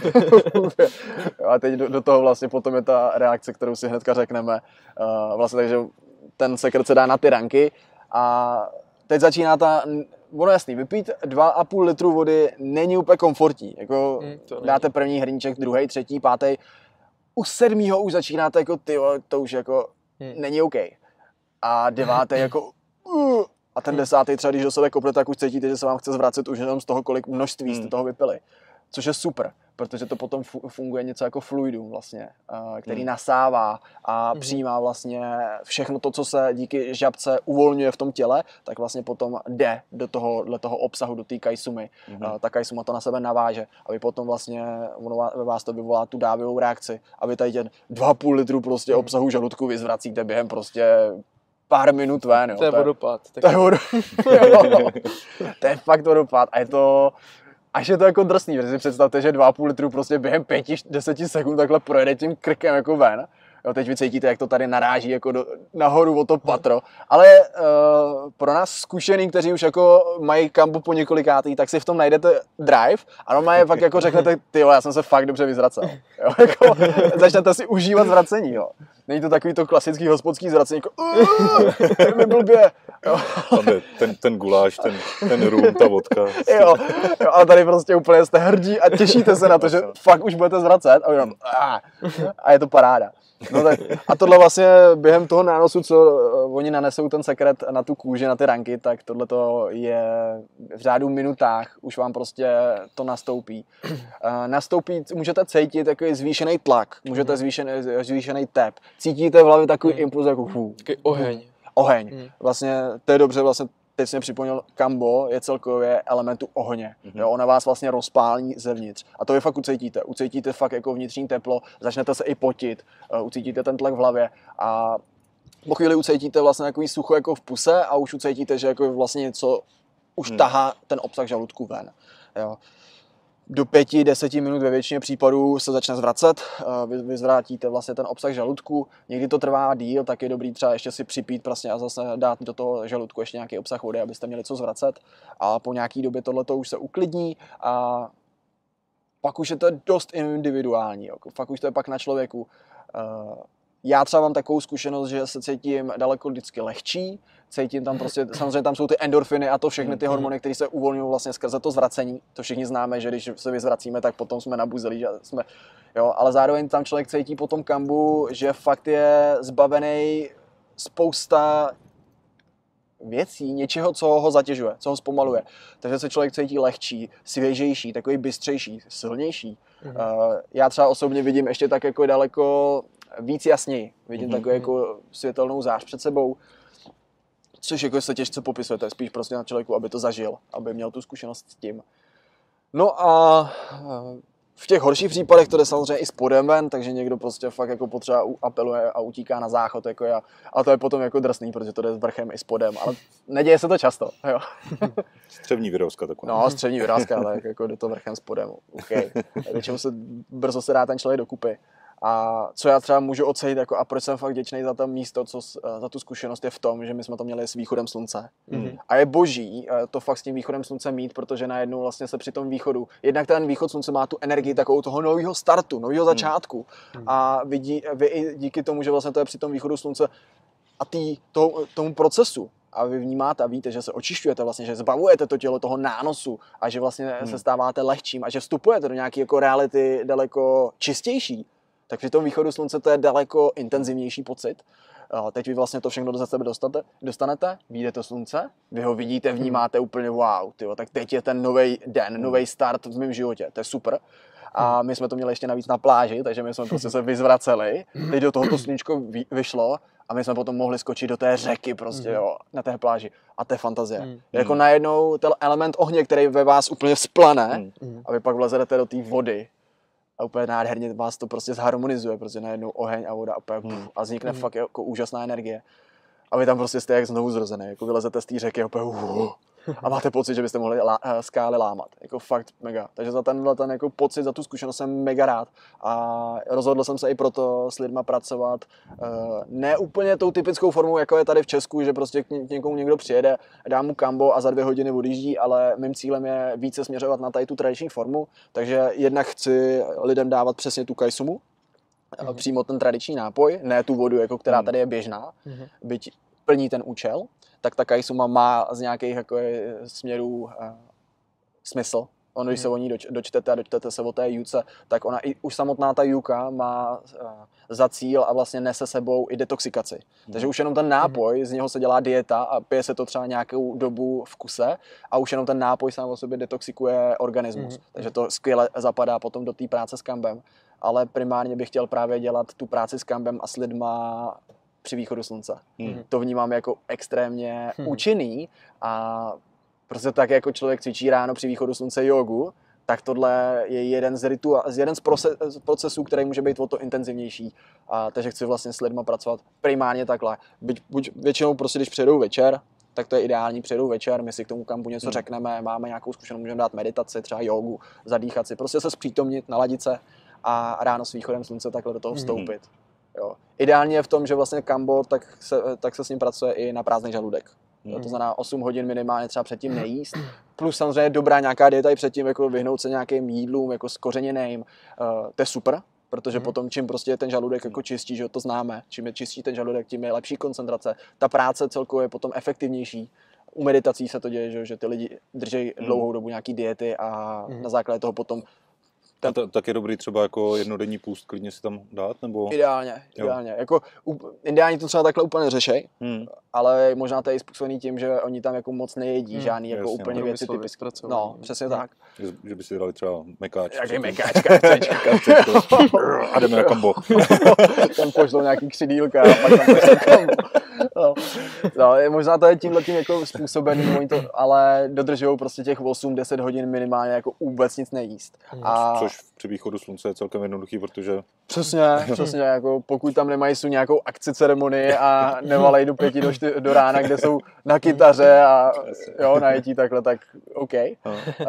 jo. A teď do, do toho vlastně potom je ta reakce, kterou si hnedka řekneme. Uh, vlastně takže ten sekret se dá na ty ranky a teď začíná ta... Ono jasný, vypít dva a půl litru vody není úplně komfortní. Jako hmm, dáte první hrníček, druhý, třetí, pátý. U sedmýho už začínáte jako ty, to už jako hmm. není OK. A devátý jako uh, a ten desátý třeba, když do sebe kopnete, tak už cítíte, že se vám chce zvracet už jenom z toho, kolik množství jste toho vypili. což je super, protože to potom funguje něco jako fluidum vlastně, který hmm. nasává a hmm. přijímá vlastně všechno to, co se díky žabce uvolňuje v tom těle, tak vlastně potom jde do toho, do toho obsahu, do té kajsumy. Hmm. Ta kajsuma to na sebe naváže, aby potom vlastně ono ve vás to vyvolá tu dávivou reakci, aby tady ten dva a půl litru prostě hmm. obsahu žaludku vyzvracíte během prostě pár minut ven. Jo. To je vodopád. To je, vodopád. To je fakt vodopád a je to až je to jako drsný, protože si představte, že dva a půl litru prostě během pěti, deseti sekund takhle projede tím krkem jako ven. Jo, teď vy cítíte, jak to tady naráží jako do, nahoru o to patro. Ale uh, pro nás zkušený, kteří už jako mají kambu po několikátý, tak si v tom najdete drive a normálně fakt jako řeknete, tyjo, já jsem se fakt dobře vyzracel. Jo, jako, začnete si užívat zvracení. Jo. Není to takový to klasický hospodský zvracení, jako tak mi blbě. Jo. Tam je ten, ten guláš, ten, ten rum, ta vodka. Jo, jo, ale tady prostě úplně jste hrdí a těšíte se na to, že fakt už budete zvracet a, jenom, a je to paráda. No tak, a tohle vlastně během toho nánosu, co oni nanesou ten sekret na tu kůži, na ty ranky, tak tohle to je v řádu minutách, už vám prostě to nastoupí. Uh, nastoupí, můžete cítit takový zvýšený tlak, můžete zvýšený, zvýšený tep, cítíte v hlavě takový impuls jako hů. Takový oheň. Oheň. Vlastně to je dobře, vlastně teď jsem připomněl, kambo je celkově elementu ohně. Mm-hmm. Jo, ona vás vlastně rozpálí zevnitř. A to vy fakt ucítíte. Ucítíte fakt jako vnitřní teplo, začnete se i potit, uh, ucítíte ten tlak v hlavě a po chvíli ucítíte vlastně takový sucho jako v puse a už ucítíte, že jako vlastně něco už mm. tahá ten obsah žaludku ven. Jo. Do pěti, deseti minut ve většině případů se začne zvracet, vy, vy zvrátíte vlastně ten obsah žaludku, někdy to trvá díl, tak je dobrý třeba ještě si připít prostě a zase dát do toho žaludku ještě nějaký obsah vody, abyste měli co zvracet a po nějaký době tohleto už se uklidní a pak už je to dost individuální, jo. Fakt už to je pak na člověku. Já třeba mám takovou zkušenost, že se cítím daleko vždycky lehčí, cítím tam prostě, samozřejmě tam jsou ty endorfiny a to všechny ty hormony, které se uvolňují vlastně skrze to zvracení. To všichni známe, že když se vyzvracíme, tak potom jsme nabuzeli, že jsme, jo, ale zároveň tam člověk cítí po tom kambu, že fakt je zbavený spousta věcí, něčeho, co ho zatěžuje, co ho zpomaluje. Takže se člověk cítí lehčí, svěžejší, takový bystřejší, silnější. Mhm. Uh, já třeba osobně vidím ještě tak jako daleko víc jasněji. Vidím mm-hmm. takovou jako světelnou zář před sebou, což jako se těžce popisuje, to je spíš prostě na člověku, aby to zažil, aby měl tu zkušenost s tím. No a v těch horších případech to jde samozřejmě i spodem ven, takže někdo prostě fakt jako potřeba apeluje a utíká na záchod, jako já. A to je potom jako drsný, protože to jde s vrchem i spodem, ale neděje se to často, jo. Střevní vyrazka taková. No, střevní vyrazka, tak jako jde to vrchem spodem, OK. Většinou se brzo se dá ten člověk dokupy. A co já třeba můžu ocenit, jako, a proč jsem fakt vděčný za to místo, co, za tu zkušenost, je v tom, že my jsme to měli s východem slunce. Mm-hmm. A je boží to fakt s tím východem slunce mít, protože najednou vlastně se při tom východu, jednak ten východ slunce má tu energii takovou toho nového startu, nového začátku. Mm-hmm. A vidí, vy i díky tomu, že vlastně to je při tom východu slunce a tý, to, tomu procesu, a vy vnímáte a víte, že se očišťujete vlastně, že zbavujete to tělo toho nánosu a že vlastně hmm. se stáváte lehčím a že vstupujete do nějaké jako reality daleko čistější, tak při tom východu slunce to je daleko intenzivnější pocit. Teď vy vlastně to všechno do sebe dostate, dostanete, vyjde to slunce, vy ho vidíte, vnímáte úplně wow, tyjo, tak teď je ten nový den, nový start v mém životě, to je super. A my jsme to měli ještě navíc na pláži, takže my jsme prostě se vyzvraceli, teď do tohoto sluníčko vyšlo a my jsme potom mohli skočit do té řeky prostě, jo, na té pláži. A to je fantazie. Mm. Jako najednou ten element ohně, který ve vás úplně vzplane mm. a vy pak vlezete do té vody a úplně nádherně vás to prostě zharmonizuje, prostě najednou oheň a voda a, úplně, mm. a vznikne mm. fakt jako úžasná energie. A vy tam prostě jste jak znovu zrozený, jako vylezete z té řeky a úplně uh, a máte pocit, že byste mohli lá, skály lámat. Jako fakt mega. Takže za tenhle ten jako pocit, za tu zkušenost jsem mega rád. A rozhodl jsem se i proto s lidma pracovat. Ne úplně tou typickou formou, jako je tady v Česku, že prostě k někomu někdo přijede, dá mu kambo a za dvě hodiny odjíždí, ale mým cílem je více směřovat na tady tu tradiční formu. Takže jednak chci lidem dávat přesně tu kajsumu, mm-hmm. přímo ten tradiční nápoj, ne tu vodu, jako která tady je běžná, mm-hmm. byť plní ten účel, tak ta kajsuma má z nějakých jako směrů uh, smysl. Ono, když se o ní doč, dočtete a dočtete se o té juce, tak ona i už samotná ta juka má uh, za cíl a vlastně nese sebou i detoxikaci. Mm. Takže už jenom ten nápoj, z něho se dělá dieta a pije se to třeba nějakou dobu v kuse a už jenom ten nápoj sám o sobě detoxikuje organismus. Mm. Takže to skvěle zapadá potom do té práce s kambem. Ale primárně bych chtěl právě dělat tu práci s kambem a s lidma při východu slunce. Mm. To vnímám jako extrémně mm. účinný a prostě tak jako člověk cvičí ráno při východu slunce jogu, tak tohle je jeden z, ritua, jeden z, proces, z procesů, který může být o to intenzivnější. A, takže chci vlastně s lidma pracovat primárně takhle. Byť, buď většinou prostě, když přijedou večer, tak to je ideální, přijedou večer, my si k tomu kampu něco hmm. řekneme, máme nějakou zkušenost, můžeme dát meditaci, třeba jogu, zadýchat si, prostě se zpřítomnit, naladit se a ráno s východem slunce takhle do toho vstoupit. Hmm. Jo. Ideálně je v tom, že vlastně kambo, tak se, tak se s ním pracuje i na prázdný žaludek. Jo, to znamená osm hodin minimálně třeba předtím nejíst. Plus samozřejmě dobrá nějaká dieta i předtím, jako vyhnout se nějakým jídlům, jako skořeněným. Uh, to je super, protože mm. potom čím prostě je ten žaludek jako čistí, že to známe, čím je čistí ten žaludek, tím je lepší koncentrace. Ta práce celkově je potom efektivnější. U meditací se to děje, že, že ty lidi drží mm. dlouhou dobu nějaký diety a mm. na základě toho potom ten... A tak je dobrý třeba jako jednodenní půst klidně si tam dát, nebo? Ideálně, ideálně. Jako, ideálně to třeba takhle úplně řešej, hmm. ale možná to je způsobený tím, že oni tam jako moc nejedí, hmm. žádný jako Jasně, úplně no. věci typické. No, přesně hmm. tak. Že, že by si dali třeba mekáč. Jaký mekáč, kacečka. A jdeme na kambo. Tam pošlou nějaký křidílka a pak tam pošlou kambo. No. No, možná to je tímhletím jako způsobený, oni to, ale dodržují prostě těch osm deset hodin minimálně jako vůbec nic nejíst. A... Což při východu slunce je celkem jednoduchý, protože... Přesně, přesně, jako pokud tam nemají tu nějakou akci ceremonii a nevalej do pěti do, čty, do rána, kde jsou na kytaře a jo, najetí takhle, tak OK. Uh,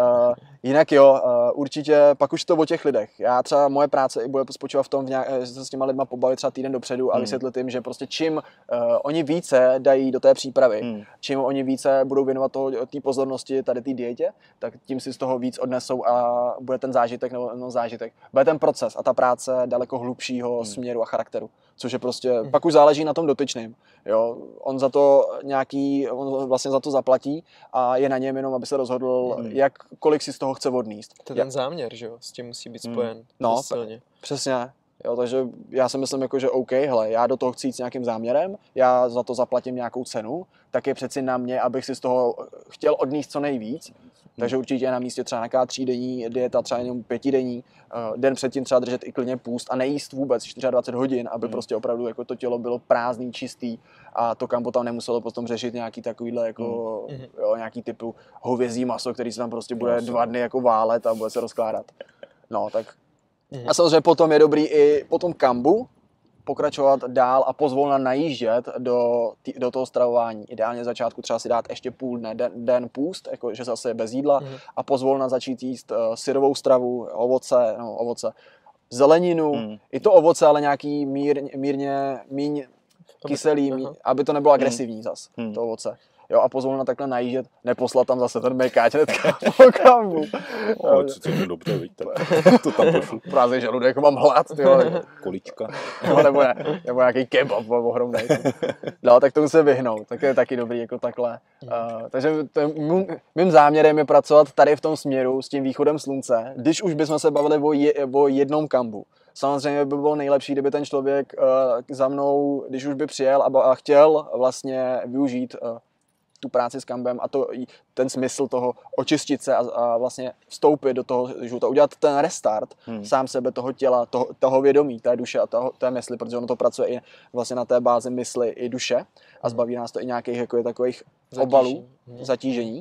jinak jo, uh, určitě pak už to o těch lidech. Já třeba moje práce i bude spočívat v tom, nějak, že se s těma lidma pobavit třeba týden dopředu a vysvětlit jim, že prostě čím uh, oni více dají do té přípravy, hmm. čím oni více budou věnovat té pozornosti tady té dietě, tak tím si z toho víc odnesou a bude ten zážitek nebo no, zážitek. Bude ten proces a ta práce daleko hlubšího hmm. směru a charakteru, což je prostě, hmm. pak už záleží na tom dotyčným. Jo, on za to nějaký, on vlastně za to zaplatí a je na něm jenom, aby se rozhodl, hmm. jak, kolik si z toho chce odníst. To je ten záměr, že jo, s tím musí být spojen. Hmm. No, silně. Přesně. Jo, takže já si myslím, jako, že OK, hele, já do toho chci jít s nějakým záměrem, já za to zaplatím nějakou cenu, tak je přeci na mě, abych si z toho chtěl odníst co nejvíc. Hmm. Takže určitě je na místě třeba nějaká třídenní dieta, třeba jenom pětidenní, den předtím třeba držet i klidně půst a nejíst vůbec dvacet čtyři hodin, aby hmm. prostě opravdu jako to tělo bylo prázdný, čistý a to kambo tam nemuselo potom řešit nějaký takovýhle jako, hmm. jo, nějaký typu hovězí maso, který se tam prostě bude no, dva dny jako válet a bude se rozkládat. No, tak. Hmm. A samozřejmě potom je dobrý i po tom kambu pokračovat dál a pozvolna najíždět do, tý, do toho stravování. Ideálně začátku třeba si dát ještě půl dne, den, den půst, jako, že zase je bez jídla mm. a pozvolna začít jíst uh, syrovou stravu, ovoce, no, ovoce, zeleninu, mm. i to ovoce, ale nějaký mír, mírně míň kyselý, míň, aby to nebylo agresivní mm. zas, mm. to ovoce. Jo, a pozvolna takhle najíždět, neposlat tam zase ten mekáč hnedka po kambu. Ale co cítím dobře, víte, to tam pošlu. Prázdný žaludek, jako mám hlad, tyjo. Kolíčka. No, nebo, ne, nebo nějaký kebab ohromnej. No, tak tomu se vyhnout, tak je taky dobrý jako takhle. Uh, takže mým, mým záměrem je pracovat tady v tom směru s tím východem slunce, když už bychom se bavili o, je, o jednom kambu. Samozřejmě by bylo nejlepší, kdyby ten člověk uh, za mnou, když už by přijel a, a chtěl vlastně využít uh, tu práci s kambem a to, ten smysl toho očistit se a, a vlastně vstoupit do toho života, udělat ten restart hmm. sám sebe, toho těla, toho, toho vědomí, té duše a toho, té mysli, protože ono to pracuje i vlastně na té bázi mysli i duše a zbaví nás to i nějakých jako je, takových zatížení. obalů, hmm. zatížení.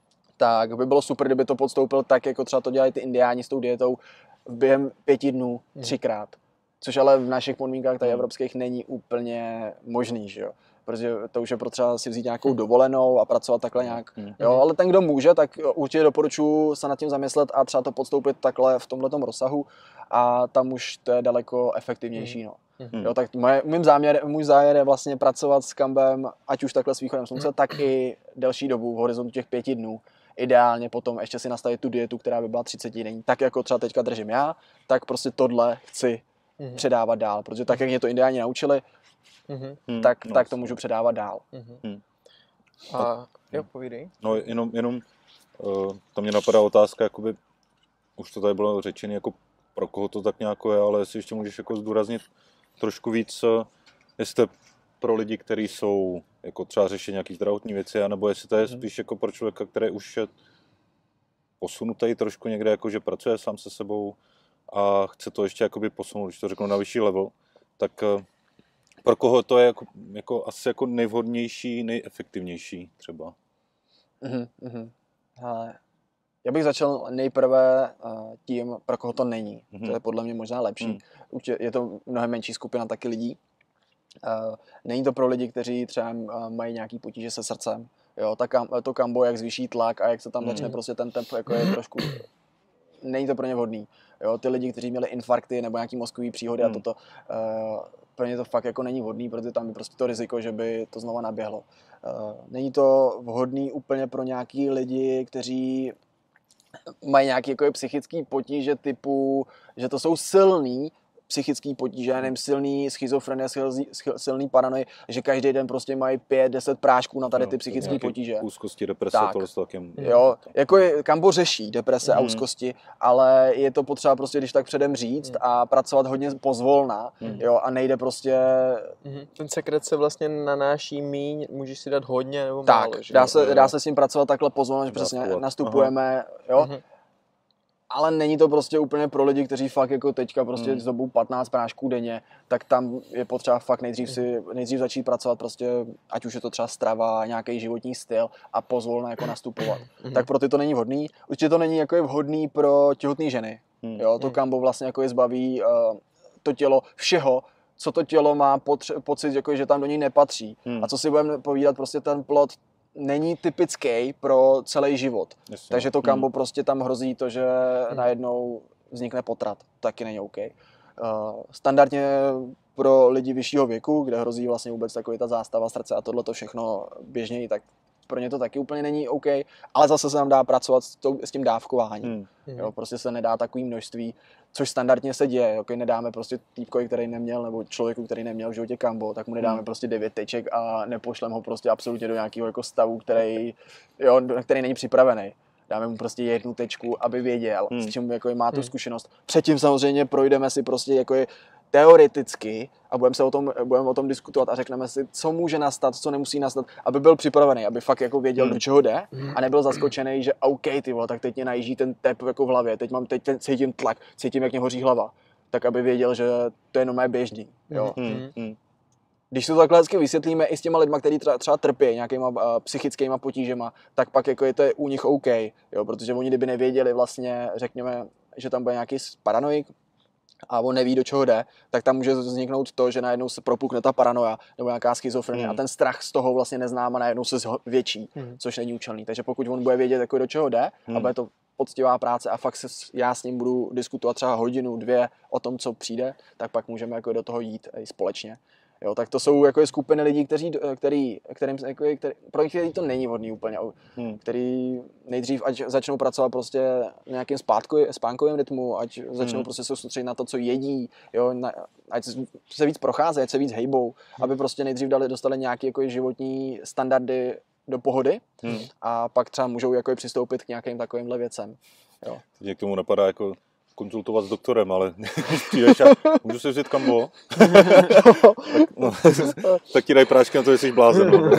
Tak by bylo super, kdyby to podstoupil tak, jako třeba to dělají ty indiáni s tou dietou během pěti dnů hmm. třikrát. Což ale v našich podmínkách tady evropských není úplně možný, že jo. Protože to už je potřeba si vzít nějakou dovolenou a pracovat takhle nějak. Mm. Jo, ale ten, kdo může, tak určitě doporučuji se nad tím zamyslet a třeba to podstoupit takhle v tomhletom rozsahu a tam už to je daleko efektivnější. No. Mm. Jo, tak moje, mým záměr, můj záměr je vlastně pracovat s kambem, ať už takhle s východem slunce, mm. tak i delší dobu, v horizontu těch pěti dnů. Ideálně potom ještě si nastavit tu dietu, která by byla třicetidenní. Tak jako třeba teďka držím já, tak prostě tohle chci mm. předávat dál, protože tak, jak mě to indiáni naučili, Mm-hmm. tak, no, tak to můžu předávat dál. Mm-hmm. A jo, povídej. No jenom, jenom uh, tam mě napadá otázka, jakoby, už to tady bylo řečené, jako pro koho to tak nějak je, ale jestli ještě můžeš jako zdůraznit trošku víc, jestli to je pro lidi, kteří jsou jako třeba řešit nějaký zdravotní věci, anebo jestli to je spíš jako pro člověka, který už je posunutý trošku někde, jako že pracuje sám se sebou a chce to ještě jakoby posunout, když to řeknu na vyšší level, tak pro koho to je jako, jako asi jako nejvhodnější, nejefektivnější třeba? Mm-hmm. Hele, já bych začal nejprve tím, pro koho to není. Mm-hmm. To je podle mě možná lepší. Mm. Je to mnohem menší skupina taky lidí. Není to pro lidi, kteří třeba mají nějaký potíže se srdcem. Jo, ta kam, to kambo, jak zvýší tlak a jak se tam mm. začne prostě ten tempo, jako je trošku... Není to pro ně vhodný. Jo, ty lidi, kteří měli infarkty nebo nějaký mozkový příhody mm. a toto, uh, pro ně to fakt jako není vhodný, protože tam je prostě to riziko, že by to znova naběhlo. Uh, není to vhodný úplně pro nějaký lidi, kteří mají nějaký jako psychický potíže typu, že to jsou silný psychický potíže, nevím, silný schizofrenie, silný paranoid, že každý den prostě mají pět, deset prášků na tady ty psychické potíže. Úzkosti, deprese, tak. tohle s takem. Jo, jako je, Kambo řeší deprese hmm. a úzkosti, ale je to potřeba prostě, když tak předem říct hmm. a pracovat hodně pozvolna, hmm. jo, a nejde prostě... Hmm. Ten sekret se vlastně nanáší míň, můžeš si dát hodně nebo tak, málo. Že? Dá se, dá se s tím pracovat takhle pozvolna, že přesně nastupujeme, aha. jo. Hmm. Ale není to prostě úplně pro lidi, kteří fakt jako teďka prostě hmm. zdobu patnáct prášků denně, tak tam je potřeba fakt nejdřív si nejdřív začít pracovat prostě, ať už je to třeba strava, nějaký životní styl a pozvolna jako nastupovat. Hmm. Tak pro ty to není vhodný. Určitě to není jako je vhodný pro těhotné ženy. Hmm. Jo, to kambo vlastně jako je zbaví uh, to tělo všeho, co to tělo má potře- pocit, jako, že tam do něj nepatří. Hmm. A co si budeme povídat, prostě ten plod není typický pro celý život. Jasně. Takže to kambo hmm. prostě tam hrozí to, že hmm. najednou vznikne potrat. Taky není OK. Uh, standardně pro lidi vyššího věku, kde hrozí vlastně vůbec takový ta zástava srdce a tohle to všechno běžněji, tak pro ně to taky úplně není OK, ale zase se nám dá pracovat s, tou, s tím dávkováním. Hmm. Jo, prostě se nedá takový množství, což standardně se děje. Jo, nedáme prostě týpkovi, který neměl, nebo člověku, který neměl v životě kambo, tak mu nedáme hmm. prostě devět teček a nepošlem ho prostě absolutně do nějakého jako stavu, který, jo, který není připravený. Dáme mu prostě jednu tečku, aby věděl, hmm. s čím jako má tu hmm. zkušenost. Předtím samozřejmě projdeme si prostě jako je teoreticky a budeme se o tom, budeme o tom diskutovat a řekneme si, co může nastat, co nemusí nastat, aby byl připravený, aby fakt jako věděl, hmm. do čeho jde a nebyl zaskočený, že OK, ty vole, tak teď mě najíždí ten tep jako v hlavě, teď mám, teď ten, cítím tlak, cítím, jak mě hoří hlava, tak aby věděl, že to je jenom mé běžný, jo. Hmm. Hmm. Když to takhle hezky vysvětlíme i s těma lidma, kteří třeba, třeba trpí nějakýma uh, psychickýma potížema, tak pak jako je to u nich OK, jo, protože oni kdyby nevěděli vlastně, řekněme, že tam bude nějaký paranoik, a on neví, do čeho jde, tak tam může vzniknout to, že najednou se propukne ta paranoia nebo nějaká schizofrenie mm. a ten strach z toho vlastně neznáma najednou se zvětší, mm. což není účelný. Takže pokud on bude vědět, jako do čeho jde mm. a bude to poctivá práce a fakt se, já s ním budu diskutovat třeba hodinu, dvě o tom, co přijde, tak pak můžeme jako do toho jít i společně. Jo, tak to jsou jako skupiny lidí, kteří, který, kterým, jako, který, pro kterých to není vhodný úplně, hmm. který nejdřív ať začnou pracovat prostě nějakým spánkovým rytmu, ať začnou hmm. prostě se soustředit na to, co jedí, jo, na, ať se víc procházejí, ať se víc hejbou, hmm. aby prostě nejdřív dali, dostali nějaké jako životní standardy do pohody hmm. a pak třeba můžou jako přistoupit k nějakým takovýmhle věcem. Jo. Teď k tomu napadá jako konzultovat s doktorem, ale přijdeš a můžu si vzít kambo? tak, no, tak ti dají prášky na to, že jsi blázen. No.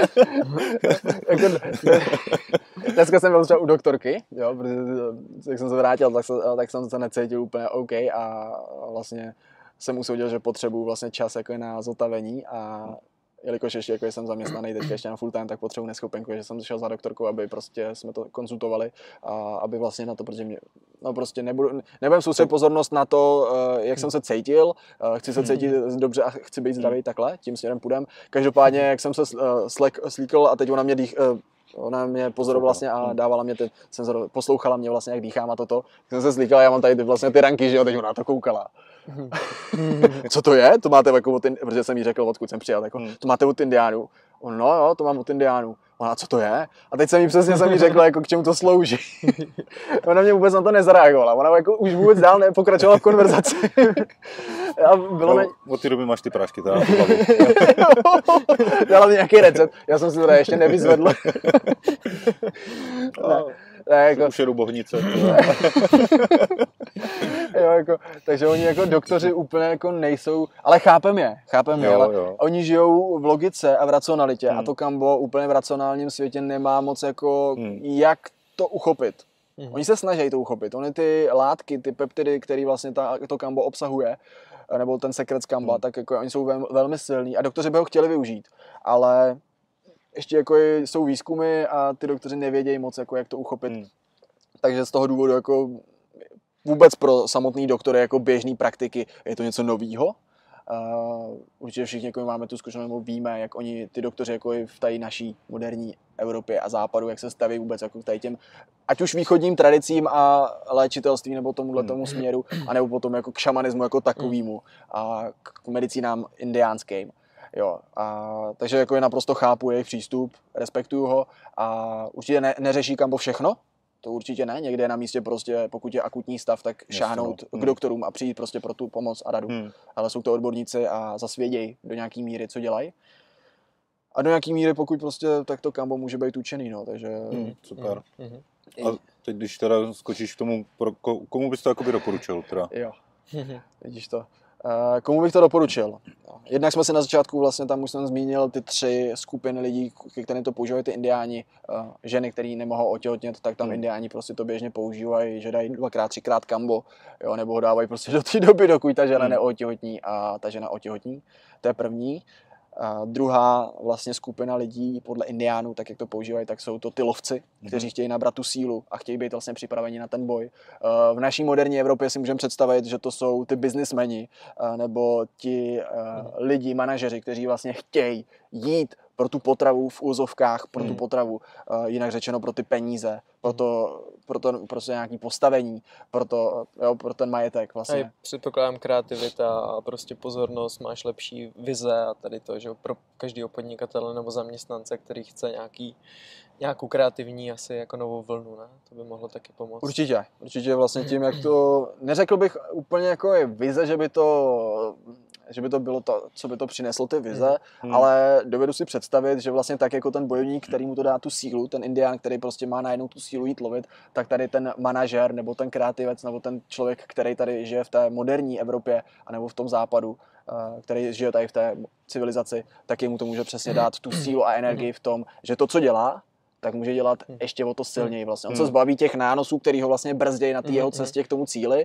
Dneska jsem byl třeba u doktorky, jo, protože jak jsem se vrátil, tak, se, tak jsem se necítil úplně OK a vlastně jsem usoudil, že potřebuji vlastně čas jako na zotavení a jelikož ještě jako jsem zaměstnaný teďka ještě na full time, tak potřebuji neschopenku, že jsem šel za doktorkou, aby prostě jsme to konzultovali a aby vlastně na to, protože mě, no prostě nebudu, nebudem soustředit pozornost na to, jak jsem se cítil, chci se cítit dobře a chci být zdravý takhle, tím směrem půjdem. Každopádně, jak jsem se slek, slíkl a teď ona mě dých, ona mě pozorovala vlastně a dávala mě ten senzor, poslouchala mě vlastně, jak dýchám a toto. Jsem se slíkal, já mám tady ty, vlastně ty ranky, že jo, teď ona to koukala. Co to je? To máte jako od, protože jsem jí řekl, odkud jsem přijel, jako, to máte od Indiánů. On, no jo, to mám od Indiánů. a co to je? A teď jsem jí přesně jsem jí řekla, jako k čemu to slouží. Ona mě vůbec na to nezareagovala, ona jako už vůbec dál nepokračovala v konverzaci. A bylo no, ne... Od té doby máš ty prášky, teda. Dala mi nějaký recept, já jsem si to ještě nevyzvedl. No, ne, jako... Už jedu bohnice. Jo, jako, takže oni jako doktoři úplně jako nejsou, ale chápem je, chápem je, jo, ale jo. oni žijou v logice a v racionalitě hmm. a to Kambo úplně v racionálním světě nemá moc jako hmm. jak to uchopit. Hmm. Oni se snaží to uchopit, oni ty látky, ty peptidy, které vlastně ta, to Kambo obsahuje, nebo ten sekret z Kamba, hmm. tak jako oni jsou vel, velmi silní a doktoři by ho chtěli využít, ale ještě jako jsou výzkumy a ty doktoři nevědějí moc, jako jak to uchopit. Hmm. Takže z toho důvodu jako vůbec pro samotný doktory jako běžný praktiky je to něco novýho. Uh, určitě všichni jako máme tu zkušenost, nebo víme, jak oni, ty doktoři jako v té naší moderní Evropě a západu, jak se staví vůbec jako k tady těm, ať už východním tradicím a léčitelství nebo tomuhle tomu směru, anebo potom jako k šamanismu jako takovému a k medicínám indiánským. Jo, a, takže jako je naprosto chápu jejich přístup, respektuju ho a určitě ne, neřeší Kambo všechno. To určitě ne, někde je na místě prostě, pokud je akutní stav, tak šáhnout no. k doktorům a přijít prostě pro tu pomoc a radu. Hmm. Ale jsou to odborníci a zasvědějí do nějaký míry, co dělají. A do nějaký míry, pokud prostě, tak to Kambo může být učený, no, takže... Hmm, super. Hmm. A teď, když teda skočíš k tomu, pro, komu bys to jakoby doporučil teda? Jo, vidíš to. Uh, komu bych to doporučil? Jednak jsme si na začátku vlastně tam už jsem zmínil ty tři skupiny lidí, které to používají, ty indiáni, uh, ženy, které nemohou otěhotnět, tak tam hmm. indiáni prostě to běžně používají, že dají dvakrát, třikrát Kambo, jo, nebo ho dávají prostě do té doby, dokud ta žena hmm. neotěhotní a ta žena otěhotní. To je první. A druhá vlastně skupina lidí podle indiánů, tak jak to používají, tak jsou to ty lovci, kteří chtějí nabrat tu sílu a chtějí být vlastně připraveni na ten boj. V naší moderní Evropě si můžeme představit, že to jsou ty biznismeni nebo ti lidi, manažeři, kteří vlastně chtějí jít pro tu potravu v úzovkách, pro tu potravu, jinak řečeno pro ty peníze, pro to, pro to prostě nějaké postavení, pro, to, jo, pro ten majetek vlastně. A předpokládám kreativita a prostě pozornost, máš lepší vize a tady to, že pro každého podnikatele nebo zaměstnance, který chce nějaký, nějakou kreativní asi jako novou vlnu, ne? To by mohlo taky pomoct. Určitě, určitě vlastně tím, jak to, neřekl bych úplně jako je vize, že by to... že by to bylo to, co by to přineslo ty vize, hmm. ale dovedu si představit, že vlastně tak jako ten bojovník, který mu to dá tu sílu, ten indián, který prostě má najednou tu sílu jít lovit, tak tady ten manažer nebo ten kreativec nebo ten člověk, který tady žije v té moderní Evropě anebo v tom západu, který žije tady v té civilizaci, tak jemu to může přesně dát tu sílu a energii v tom, že to, co dělá, tak může dělat ještě o to silněji vlastně. On se zbaví těch nánosů, který ho vlastně brzdějí na té jeho cestě k tomu cíli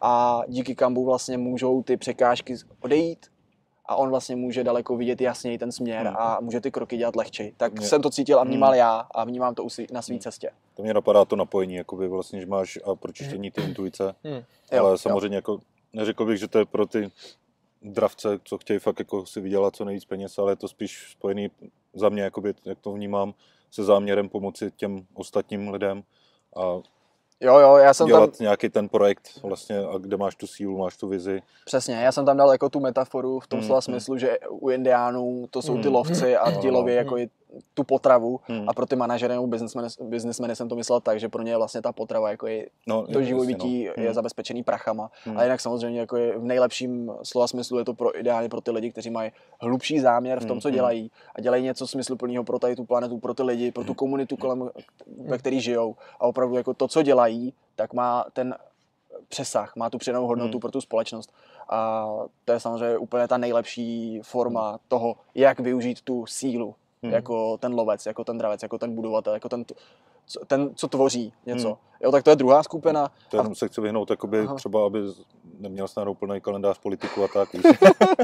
a díky Kambu vlastně můžou ty překážky odejít a on vlastně může daleko vidět jasněji ten směr a může ty kroky dělat lehčej. Tak mě... jsem to cítil a vnímal já a vnímám to na své cestě. To mě napadá to napojení, jakoby vlastně, že máš a pročištění ty intuice, ale jo, samozřejmě jo. jako neřekl bych, že to je pro ty dravce, co chtějí fakt jako si vydělat co nejvíc peněz, ale je to spíš spojený za mě, jakoby, jak to vnímám, se záměrem pomoci těm ostatním lidem a jo, jo, já jsem dělat tam... nějaký ten projekt vlastně, a kde máš tu sílu, máš tu vizi. Přesně, já jsem tam dal jako tu metaforu v tom mm, slova mm. smyslu, že u indiánů to jsou ty Mm. lovci a ti loví jako i tu potravu mm. a pro ty manažery nebo businessmeny jsem to myslel tak, že pro ně je vlastně ta potrava jako i no, to živobytí no. je mm. zabezpečený prachama. Mm. A jinak samozřejmě jako je v nejlepším slova smyslu je to pro, ideálně pro ty lidi, kteří mají hlubší záměr v tom, co dělají a dělají něco smysluplného pro tady tu planetu, pro ty lidi, pro tu komunitu, kolem, ve který žijou a opravdu jako to, co dělají, tak má ten přesah, má tu přidanou hodnotu hmm. pro tu společnost. A to je samozřejmě úplně ta nejlepší forma hmm. toho, jak využít tu sílu, hmm. jako ten lovec, jako ten dravec, jako ten budovatel, jako ten, ten co tvoří něco. Hmm. Jo, tak to je druhá skupina. To jenom a... se chci vyhnout, jakoby, třeba, aby neměl snadnou plný kalendář politiku a tak. Víš?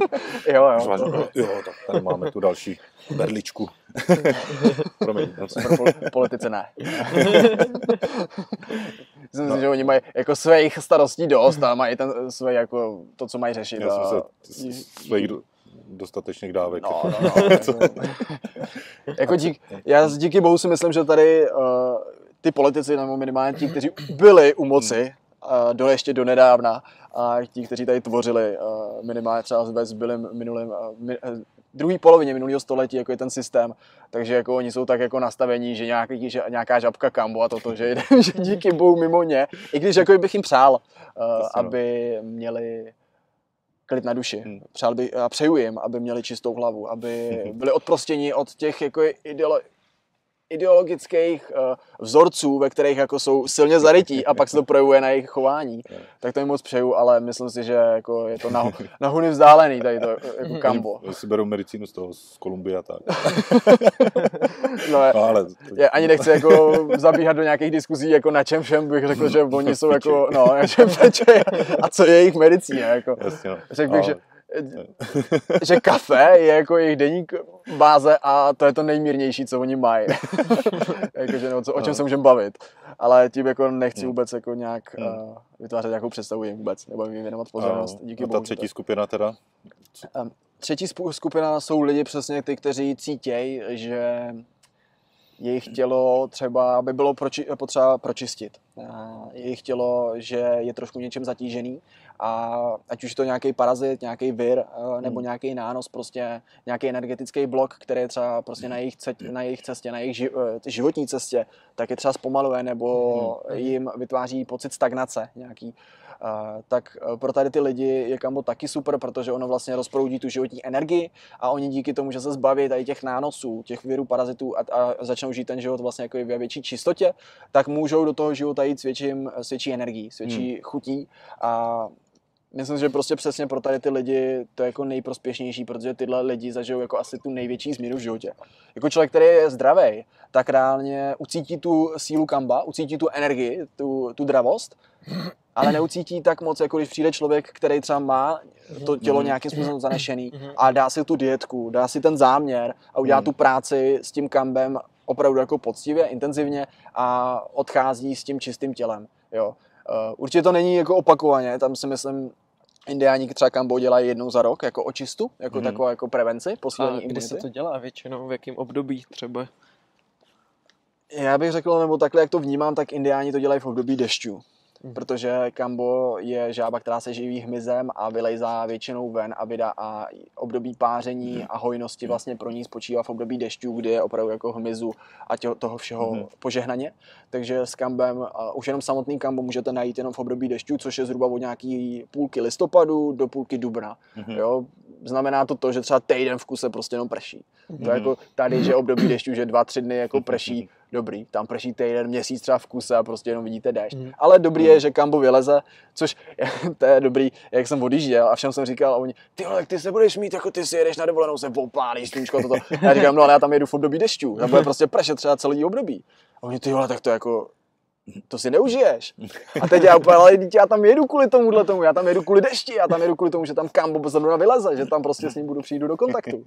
jo, jo. Zvaž, jo, tak tady máme tu další berličku. Promiň. Pro politice ne. Myslím si, no. že oni mají jako svých starostí dost a mají ten své jako to, co mají řešit. Já a... jsem se svých dostatečných dávek. No, no, no. jako dík, já díky bohu si myslím, že tady uh, ty politici, nebo minimálně ti, kteří byli u moci, uh, do ještě do nedávna, a ti, kteří tady tvořili, uh, minimálně třeba ve zbylým minulým, uh, mi, uh, druhé polovině minulého století, jako je ten systém, takže jako oni jsou tak jako nastavení, že, nějaký, že nějaká žabka kambo a toto, že, že díky bohu mimo ně, i když jako bych jim přál, uh, aby měli klid na duši. Hmm. Přál by, a přeju jim, aby měli čistou hlavu, aby byli odprostěni od těch jako ideolo, ideologických uh, vzorců, ve kterých jako jsou silně zarytí a pak se to projevuje na jejich chování. Yeah. Tak to jim moc přeju, ale myslím si, že jako je to na, na huny vzdálený tady to jako kambo. Já si beru medicínu z toho, z Kolumbie a tak. no, no, ale to... já ani nechci jako zabíhat do nějakých diskuzí, jako na čem všem bych řekl, že oni jsou jako, no, na čem peče a co je jejich medicína, jako. Jasně, řekl bych, ale... že že kafe je jako jejich denník báze a to je to nejmírnější, co oni mají. Jakože, no, co, o čem se můžeme bavit. Ale tím jako nechci vůbec jako nějak uh, vytvářet nějakou představu jim vůbec, nebo jim věnovat pozornost. Díky a ta bohu, třetí tak. skupina teda? Um, třetí skupina jsou lidi přesně ty, kteří cítějí, že jejich tělo třeba by bylo proči, potřeba pročistit. Jejich tělo, že je trošku něčem zatížený a ať už to nějaký parazit, nějaký vir nebo hmm. nějaký nános, prostě nějaký energetický blok, který je třeba prostě na jejich, cestě, na jejich cestě, na jejich životní cestě, tak je třeba zpomaluje nebo hmm. jim vytváří pocit stagnace nějaký. Uh, tak pro tady ty lidi je kambo taky super, protože ono vlastně rozproudí tu životní energii a oni díky tomu, že se zbaví tady těch nánosů, těch virů, parazitů a, a začnou žít ten život vlastně jako ve větší čistotě, tak můžou do toho života jít s, větším, s větší energií, s větší hmm. chutí a myslím, že prostě přesně pro tady ty lidi to je jako nejprospěšnější, protože tyhle lidi zažijou jako asi tu největší změnu v životě. Jako člověk, který je zdravý, tak reálně ucítí tu sílu kamba, ucítí tu energii, tu, tu dravost, ale neucítí tak moc, jako když přijde člověk, který třeba má to tělo nějakým způsobem zanešený a dá si tu dietku, dá si ten záměr a udělá tu práci s tím kambem opravdu jako poctivě, intenzivně a odchází s tím čistým tělem. Jo. Určitě to není jako opakovaně, tam si myslím, indiáni třeba kambo dělají jednou za rok jako očistu, jako hmm. takovou jako prevenci, posílení imunity. A kdy se to dělá většinou, v jakém období třeba? Já bych řekl, nebo takhle, jak to vnímám, tak indiáni to dělají v období dešťů. Hmm. Protože kambo je žába, která se živí hmyzem a vylejzá většinou ven a vydá a období páření a hojnosti vlastně pro ní spočívá v období dešťů, kdy je opravdu jako hmyzu a tě, toho všeho hmm. požehnaně. Takže s kambem, už jenom samotný kambo můžete najít jenom v období dešťů, což je zhruba od nějaký půlky listopadu do půlky dubna. Hmm. Jo? Znamená to to, že třeba týden v kuse prostě jenom prší. Hmm. To je jako tady, že období dešťů, že dva, tři dny jako prší, dobrý, tam prší týden, měsíc třeba v kuse a prostě jenom vidíte déšť. Hmm. Ale dobrý je, že kambo vyleze, což to je dobrý, jak jsem odjížděl a všem jsem říkal a oni, ty vole, ty se budeš mít, jako ty si jedeš na dovolenou, se opálíš, slunčko, toto. A já říkám, no ale já tam jedu v období dešťů, tam bude prostě pršet třeba celý období. A oni, ty vole, tak to jako, to si neužiješ. A teď já úplně, ale já tam jedu kvůli tomuhle tomu, já tam jedu kvůli dešti, já tam jedu kvůli tomu, že tam kambo zrovna vyleze, že tam prostě s ním budu přijít do kontaktu.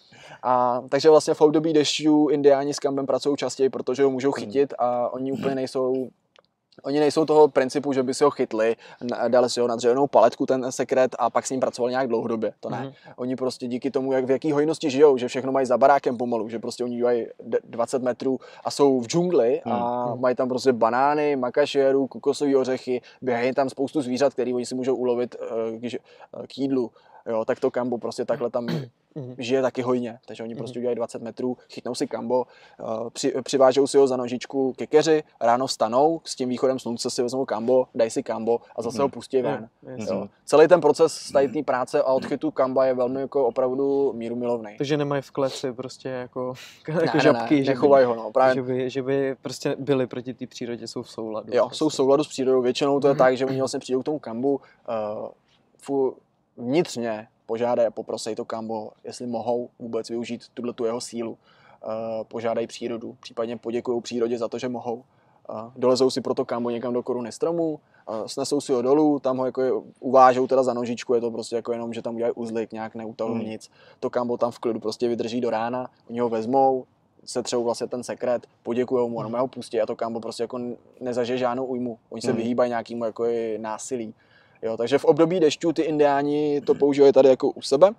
A takže vlastně v období dešťů indiáni s kambem pracují častěji, protože ho můžou chytit a oni úplně nejsou, oni nejsou toho principu, že by si ho chytli, dali si ho na dřevěnou paletku, ten sekret a pak s ním pracovali nějak dlouhodobě, to ne. Mm. Oni prostě díky tomu, jak v jaký hojnosti žijou, že všechno mají za barákem pomalu, že prostě oni mají dvacet metrů a jsou v džungli a mm. mají tam prostě banány, makašéru, kokosové ořechy, běhají tam spoustu zvířat, který oni si můžou ulovit k jídlu. Jo, tak to kambo prostě takhle tam žije taky hojně, takže oni prostě udělají dvacet metrů, chytnou si kambo, při, přivážou si ho za nožičku ke keři, ráno vstanou, s tím východem slunce si vezmou kambo, dají si kambo a zase ho pustí ven. Jo. Celý ten proces z té práce a odchytu kamba je velmi jako opravdu mírumilovný. Takže nemají v kleci prostě jako, ne, jako ne, žabky, ne, že, nechovají by, ho, no, právě. že, by, že by prostě byli proti té přírodě, jsou v souladu. Jo, prostě. jsou v souladu s přírodou, většinou to je tak, že oni vlastně přijdou k tomu kambu uh, fu, vnitřně požádají a poprosej to kambo, jestli mohou vůbec využít tuto jeho sílu. Uh, požádají přírodu, případně poděkují přírodě za to, že mohou. Uh, dolezou si proto kambo někam do koruny stromu, uh, snesou si ho dolů, tam ho jako je, uvážou teda za nožičku, je to prostě jako jenom, že tam udělají uzlik, nějak neutahují hmm. nic. To kambo tam v klidu prostě vydrží do rána, oni ho vezmou, setřou vlastně ten sekret, poděkujou mu, ono ho pustí a to kambo prostě jako nezažije žádnou újmu. Oni se hmm. vyhýbají nějakému jako násilí. Jo, takže v období dešťů ty indiáni to používají tady jako u sebe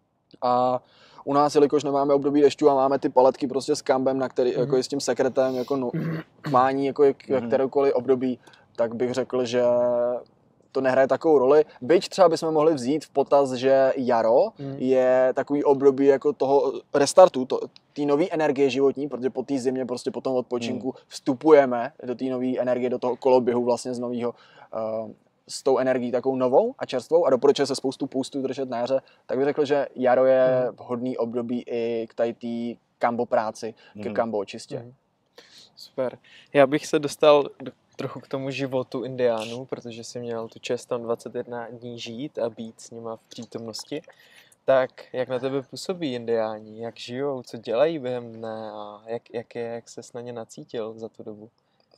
a u nás, jelikož nemáme období dešťů a máme ty paletky prostě s kambem, na který, jako je s tím sekretem, jako no, mání jako jak, jak kterékoliv období, tak bych řekl, že to nehraje takovou roli. Byť třeba bychom mohli vzít v potaz, že jaro mm. je takový období jako toho restartu, to, té nové energie životní, protože po té zimě prostě po tom odpočinku mm. vstupujeme do té nové energie, do toho koloběhu vlastně z nového uh, s tou energií takovou novou a čerstvou a doporučuje se spoustu půstů držet na jaře, tak bych řekl, že jaro je mm. vhodný období i k tady té kambo práci, mm. ke kambo očistě. Mm. Super. Já bych se dostal do, trochu k tomu životu indiánů, protože jsi měl tu čest tam dvacet jedna dní žít a být s nima v přítomnosti. Tak jak na tebe působí indiáni? Jak žijou? Co dělají během dne? A jak, jak, je, jak ses na ně nacítil za tu dobu?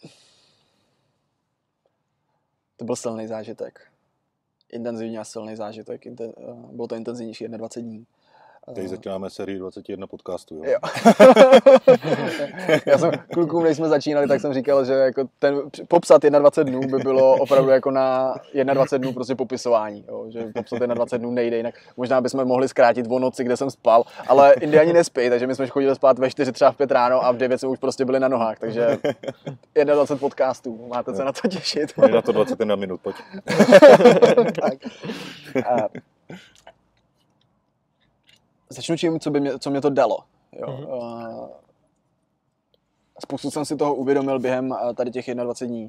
To byl silný zážitek. Intenzivní a silný zážitek. Bylo to intenzivnější dvacet jedna dní. Teď začínáme sérii dvacet jedna podcastů, jo? jo. Já jsem klukům, než jsme začínali, tak jsem říkal, že jako ten, popsat dvacet jedna dnů by bylo opravdu jako na dvacet jedna dnů prostě popisování, jo? Že popsat dvacet jedna dnů nejde jinak. Možná bychom mohli zkrátit o noci, kde jsem spal, ale Indiáni nespí, takže my jsme chodili spát ve čtyři, třeba v pět ráno a v devět jsme už prostě byli na nohách, takže dvacet jedna podcastů, máte se na to těšit. Máš na to dvacet jedna minut, pojď. Tak. A začnu čím, co, by mě, co mě to dalo. Jo. Mm-hmm. Spoustu jsem si toho uvědomil během tady těch dvacet jedna dní.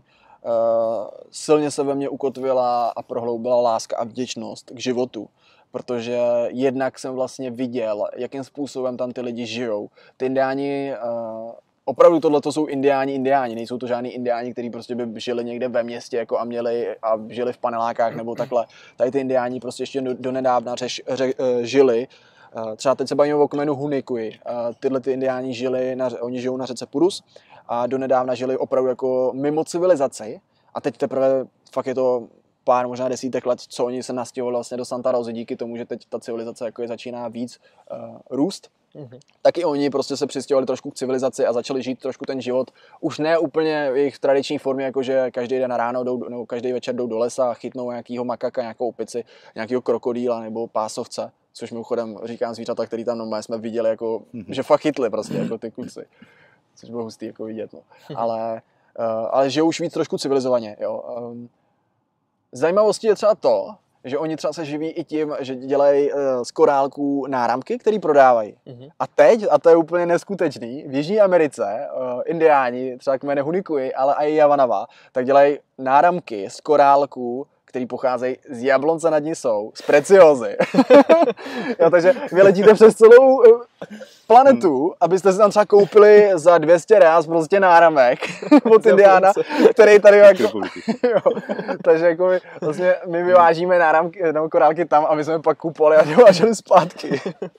Silně se ve mně ukotvila a prohloubila láska a vděčnost k životu, protože jednak jsem vlastně viděl, jakým způsobem tam ty lidi žijou. Ty indiáni, opravdu tohle to jsou indiáni, indiáni, nejsou to žádní indiáni, kteří prostě by žili někde ve městě jako a měli a žili v panelákách nebo takhle. Tady ty indiáni prostě ještě do, do nedávna řeš, ře, žili. Třeba teď se bavíme o kmenu Hunikui. Tyhle ty indiáni žili, na, oni žijou na řece Purus a donedávna žili opravdu jako mimo civilizaci. A teď teprve fakt je to pár, možná desítek let, co oni se nastěhovali vlastně do Santa Rosa díky tomu, že teď ta civilizace jako je začíná víc uh, růst. Mm-hmm. Tak i oni prostě se přistěhovali trošku k civilizaci a začali žít trošku ten život. Už ne úplně v jejich tradiční formě, jakože každý den ráno jdou, nebo každý večer jdou do lesa a chytnou nějakýho makaka, nějakou opici, nějakého krokodýla nebo pásovce. Což mimochodem říkám zvířata, který tam normálně jsme viděli, jako, mm-hmm. že fakt chytli prostě, jako ty kluci. Což bylo hustý jako vidět, no. Ale, uh, ale žijou už víc trošku civilizovaně, jo. Um, zajímavostí je třeba to, že oni třeba se živí i tím, že dělají uh, z korálků náramky, které prodávají. Mm-hmm. A teď, a to je úplně neskutečný, v Jižní Americe uh, indiáni, třeba kmene Hunikui, ale i Javanava, tak dělají náramky z korálků, který pocházejí z Jablonce nad Nisou, z Preciózy. Jo, takže vy letíte přes celou planetu, abyste si tam třeba koupili za dvě stě reás prostě náramek od Indiána, který tady jako... jo, takže jako my, vlastně my vyvážíme náramky, nebo korálky tam a my jsme pak kupovali a dováželi zpátky.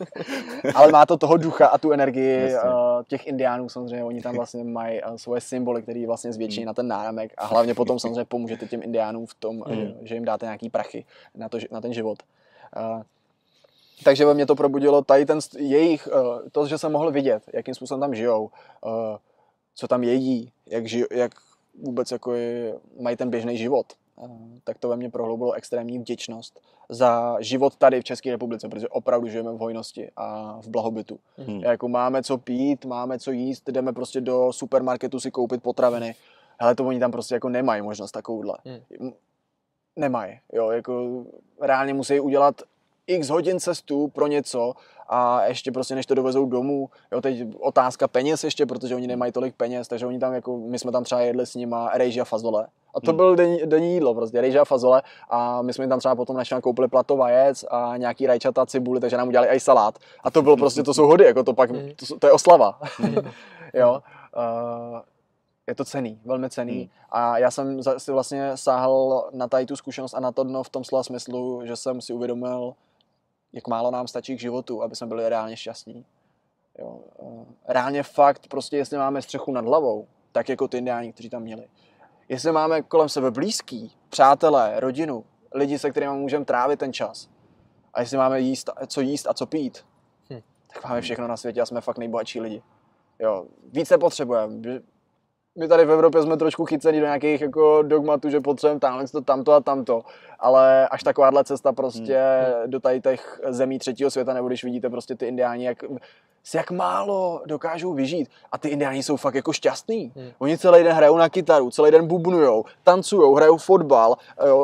Ale má to toho ducha a tu energii uh, těch Indiánů samozřejmě, oni tam vlastně mají uh, svoje symboly, které vlastně zvětší hmm. na ten náramek a hlavně potom samozřejmě pomůžete těm Indiánům v tom, hmm. že, že jim dáte nějaký prachy na, to, na ten život. Uh, takže ve mně to probudilo tady ten jejich, uh, to, že jsem mohl vidět, jakým způsobem tam žijou, uh, co tam jedí, jak, žij, jak vůbec jako je, mají ten běžný život. Uh, tak to ve mně prohloubilo extrémní vděčnost za život tady v České republice, protože opravdu žijeme v hojnosti a v blahobytu. Hmm. Jako máme co pít, máme co jíst, jdeme prostě do supermarketu si koupit potraviny. Hele, to oni tam prostě jako nemají možnost takovouhle. Hmm. Nemají, jo, jako reálně musí udělat x hodin cestu pro něco a ještě prostě než to dovezou domů, jo, teď otázka peněz ještě, protože oni nemají tolik peněz, takže oni tam jako, my jsme tam třeba jedli s nima rejži a fazole. A to hmm. byl denní, denní jídlo prostě, rejži a fazole a my jsme tam třeba potom našli koupili plato vajec a nějaký rajčata, cibuli, takže nám udělali i salát. A to bylo prostě, to jsou hody, jako to pak, to, to je oslava. Jo. Uh, je to cenný, velmi cenný. Hmm. A já jsem si vlastně sáhl na tady tu zkušenost a na to dno v tom slova smyslu, že jsem si uvědomil, jak málo nám stačí k životu, aby jsme byli reálně šťastní. Jo. Reálně fakt, prostě jestli máme střechu nad hlavou, tak jako ty indiáni, kteří tam měli. Jestli máme kolem sebe blízký, přátelé, rodinu, lidi, se kterými můžeme trávit ten čas. A jestli máme jíst, co jíst a co pít, hm. tak máme všechno na světě a jsme fakt nejbohatší lidi. Jo. Více potřebujeme. My tady v Evropě jsme trošku chyceni do nějakých jako dogmatů, že potřebujeme tamhle to, tamto a tamto, ale až takováhle cesta prostě hmm. do tady těch zemí třetího světa, nebo když vidíte prostě ty indiáni, jak, jak málo dokážou vyžít. A ty indiáni jsou fakt jako šťastný. Hmm. Oni celý den hrajou na kytaru, celý den bubnujou, tancujou, hrajou fotbal, jo,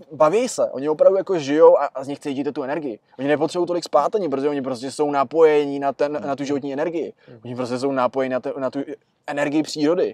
baví se, oni opravdu jako žijou a, a z nich cítíte tu energii. Oni nepotřebují tolik spát ani, protože oni prostě jsou napojení na, ten, na tu životní energii. Oni prostě jsou napojení na, te, na tu energii přírody.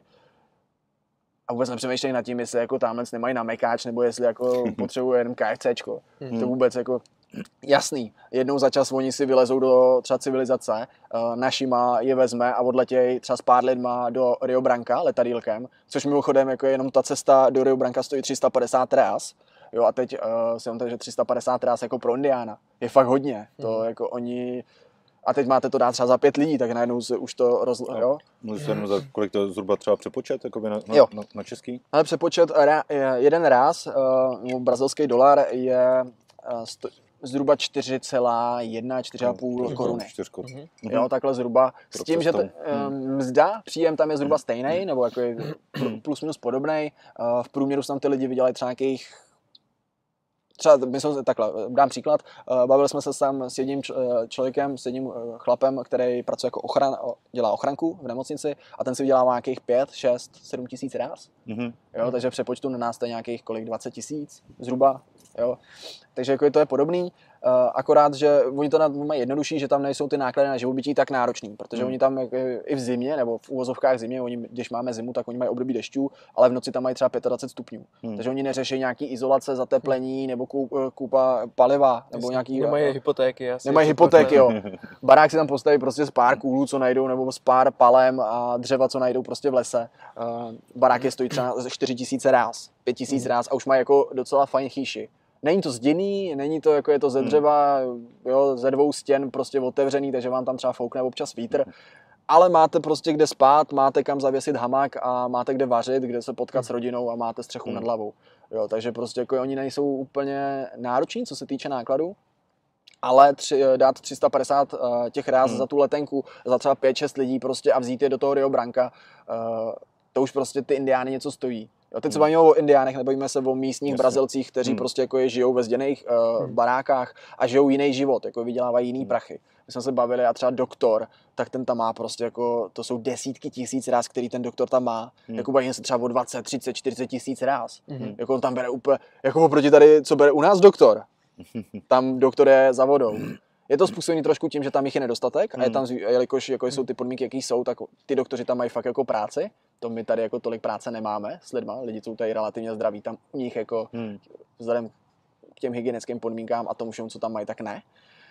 A vůbec nepřemýšlejí nad tím, jestli jako tamhle nemají na mekáč, nebo jestli jako potřebuje jenom KFCčko. Hmm. To vůbec jako jasný. Jednou za čas oni si vylezou do třeba civilizace, našima je vezme a odletějí třeba s pár lidma do Rio Branca letadýlkem, což mimochodem jako jenom ta cesta do Rio Branca stojí tři sta padesát reás. Jo, a teď uh, si že tři sta padesát reás jako pro Indiána je fakt hodně. To hmm. jako oni... A teď máte to dát třeba za pět lidí, tak najednou se už to roz... No. jo? Můžu se za kolik to zhruba třeba přepočet, jakoby na, na, na, na český? Ale přepočet, jeden ráz, uh, brazilský dolar je uh, sto, zhruba čtyři celá jedna, čtyři celá pět koruny. Mm-hmm. Jo, takhle zhruba. S tím, že t, um, mzda, příjem tam je zhruba stejný, nebo jako je plus minus podobný. Uh, v průměru tam ty lidi vydělají třeba nějakých Třeba, my jsme, takhle, dám příklad, bavili jsme se tam s jedním člověkem, s jedním chlapem, který pracuje jako ochran, dělá ochranku v nemocnici a ten si vydělává nějakých pět, šest, sedm tisíc ráz. Mm-hmm. Jo, takže v přepočtu na nás to je nějakých kolik, dvacet tisíc zhruba. Jo. Takže jako to je podobný, akorát, že oni to mají jednodušší, že tam nejsou ty náklady na živobytí tak náročný, protože mm. oni tam i v zimě, nebo v úvozovkách zimě, oni, když máme zimu, tak oni mají období dešťů, ale v noci tam mají třeba dvacet pět stupňů. Mm. Takže oni neřeší nějaký izolace, zateplení, nebo koupa paliva, nebo nějaký... Nemají hypotéky. Asi nemají hypotéky, jo. Barák si tam postaví prostě z pár kůlů, co najdou, nebo z pár palem a dřeva, co najdou prostě v lese. Baráky stojí třeba čtyři tisíce ráz, pět tisíc mm. ráz a už mají jako docela fajn chýši. Není to zděný, není to jako je to ze dřeva, jo, ze dvou stěn prostě otevřený, takže vám tam třeba foukne občas vítr, ale máte prostě kde spát, máte kam zavěsit hamák a máte kde vařit, kde se potkat s rodinou a máte střechu nad hlavou. Jo, takže prostě jako oni nejsou úplně nároční, co se týče nákladů, ale tři, dát tři sta padesát uh, těch ráz hmm. za tu letenku, za třeba pět šest lidí prostě a vzít je do toho Rio Branca, uh, to už prostě ty Indiány něco stojí. Jo, teď se bavíme o Indiánech, nebavíme se o místních Jasně. Brazilcích, kteří hmm. prostě jako je, žijou ve zděných uh, hmm. barákách a žijou jiný život, jako vydělávají jiný hmm. prachy. My jsme se bavili a třeba doktor, tak ten tam má prostě jako, to jsou desítky tisíc ráz, který ten doktor tam má. Hmm. Jako bavíme se třeba o dvacet, třicet, čtyřicet tisíc ráz. Hmm. Jako on tam bere úplně, jako oproti tady, co bere u nás doktor. Tam doktor je za vodou. Je to způsobený trošku tím, že tam jich je nedostatek a je tam, jelikož jako jsou ty podmínky, jaký jsou, tak ty doktoři tam mají fakt jako práci. To my tady jako tolik práce nemáme s lidma, lidi jsou tady relativně zdraví, tam u nich jako hmm. vzhledem k těm hygienickým podmínkám a tomu všemu, co tam mají, tak ne.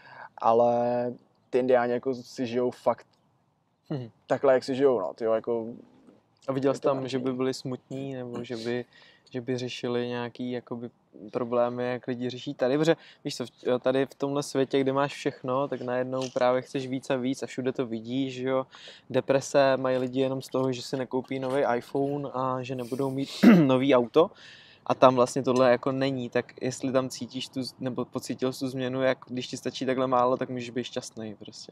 Ale ty Indiáni jako si žijou fakt hmm. takhle, jak si žijou, no, tyjo, jako... A viděl jsi tam, že by byli smutní, nebo že by, že by řešili nějaký jakoby problémy, jak lidi řeší tady, protože víš co, tady v tomhle světě, kde máš všechno, tak najednou právě chceš víc a víc a všude to vidíš, že jo, deprese mají lidi jenom z toho, že si nekoupí nový iPhone a že nebudou mít nový auto a tam vlastně tohle jako není, tak jestli tam cítíš tu, nebo pocítil tu změnu, jak když ti stačí takhle málo, tak můžeš být šťastný prostě.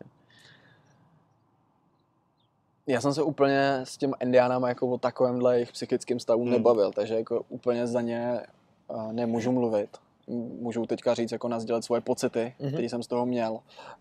Já jsem se úplně s těm Indiánama jako o takovémhle jejich psychickým stavu hmm. nebavil, takže jako úplně za ně nemůžu mluvit. Můžu teďka říct, jako nasdělit svoje pocity, mm-hmm. které jsem z toho měl.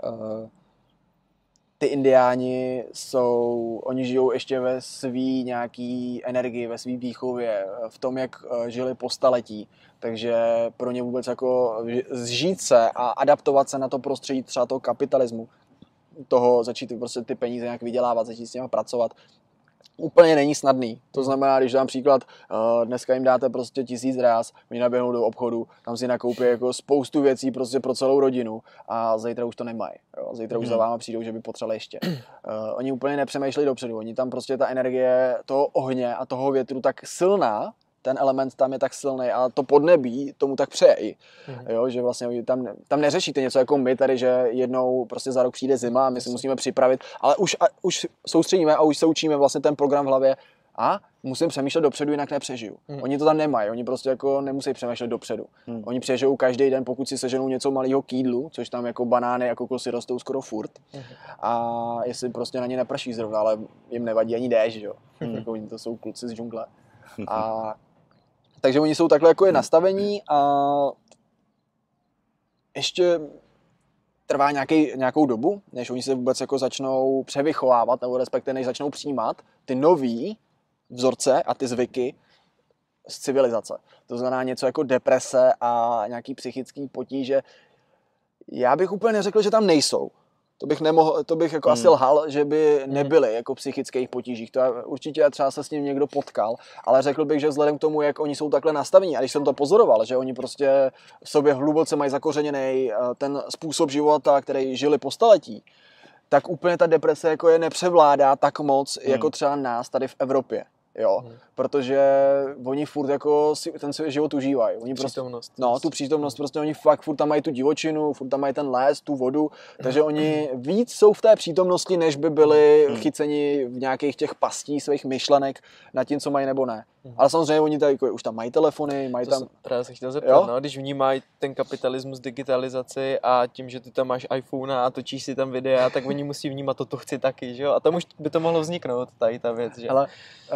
Ty Indiáni jsou, oni žijou ještě ve svý nějaký energii, ve svý výchově, v tom, jak žili po staletí. Takže pro ně vůbec jako zžít se a adaptovat se na to prostředí třeba toho kapitalismu, toho začít prostě ty peníze nějak vydělávat, začít s nimi pracovat, úplně není snadný. To znamená, když dám příklad, dneska jim dáte prostě tisíc ráz, oni naběhnou do obchodu, tam si nakoupí jako spoustu věcí prostě pro celou rodinu a zítra už to nemají. Jo? Zítra už za váma přijdou, že by potřebovali ještě. Uh, oni úplně nepřemýšlí dopředu, oni tam prostě ta energie toho ohně a toho větru tak silná, ten element tam je tak silný a to podnebí tomu tak přeje. Mm. Jo, že vlastně tam, tam neřešíte něco jako my tady, že jednou prostě za rok přijde zima a my si musíme připravit, ale už, a, už soustředíme a už se učíme vlastně ten program v hlavě a musím přemýšlet dopředu, jinak nepřežiju. Mm. Oni to tam nemají, oni prostě jako nemusí přemýšlet dopředu. Mm. Oni přežijou každý den, pokud si seženou něco malého k jídlu, což tam jako banány a kokosy rostou skoro furt. Mm. A jestli prostě na ně neprší zrovna, ale jim nevadí ani déšť, jo. Mm. Jako oni to jsou kluci z džungle. A takže oni jsou takhle jako je nastavení a ještě trvá nějaký, nějakou dobu, než oni se vůbec jako začnou převychovávat, nebo respektive než začnou přijímat ty nový vzorce a ty zvyky z civilizace. To znamená něco jako deprese a nějaký psychický potíže. Já bych úplně neřekl, že tam nejsou. To bych nemohl, to bych jako hmm. asi lhal, že by nebyly hmm. jako psychických potížích. To je, určitě třeba se s ním někdo potkal, ale řekl bych, že vzhledem k tomu, jak oni jsou takhle nastavení, a když jsem to pozoroval, že oni prostě v sobě hluboce mají zakořeněný ten způsob života, který žili po staletí, tak úplně ta deprese jako je nepřevládá tak moc, hmm. jako třeba nás tady v Evropě. Jo, hmm. protože oni furt jako si ten svůj život užívají. Oni přítomnost. Prostě, no, tu přítomnost, prostě oni fakt furt tam mají tu divočinu, furt tam mají ten les, tu vodu, takže oni víc jsou v té přítomnosti, než by byli hmm. chyceni v nějakých těch pastí svých myšlenek nad tím, co mají nebo ne. Hmm. Ale samozřejmě oni tady jako, už tam mají telefony, mají to tam... Právě se chtěl zeptat, no, když vnímají ten kapitalismus, digitalizaci a tím, že ty tam máš iPhone a točíš si tam videa, tak oni musí vnímat to, to chci taky, že jo? A tam už by to mohlo vzniknout, tady ta věc, že? Hele,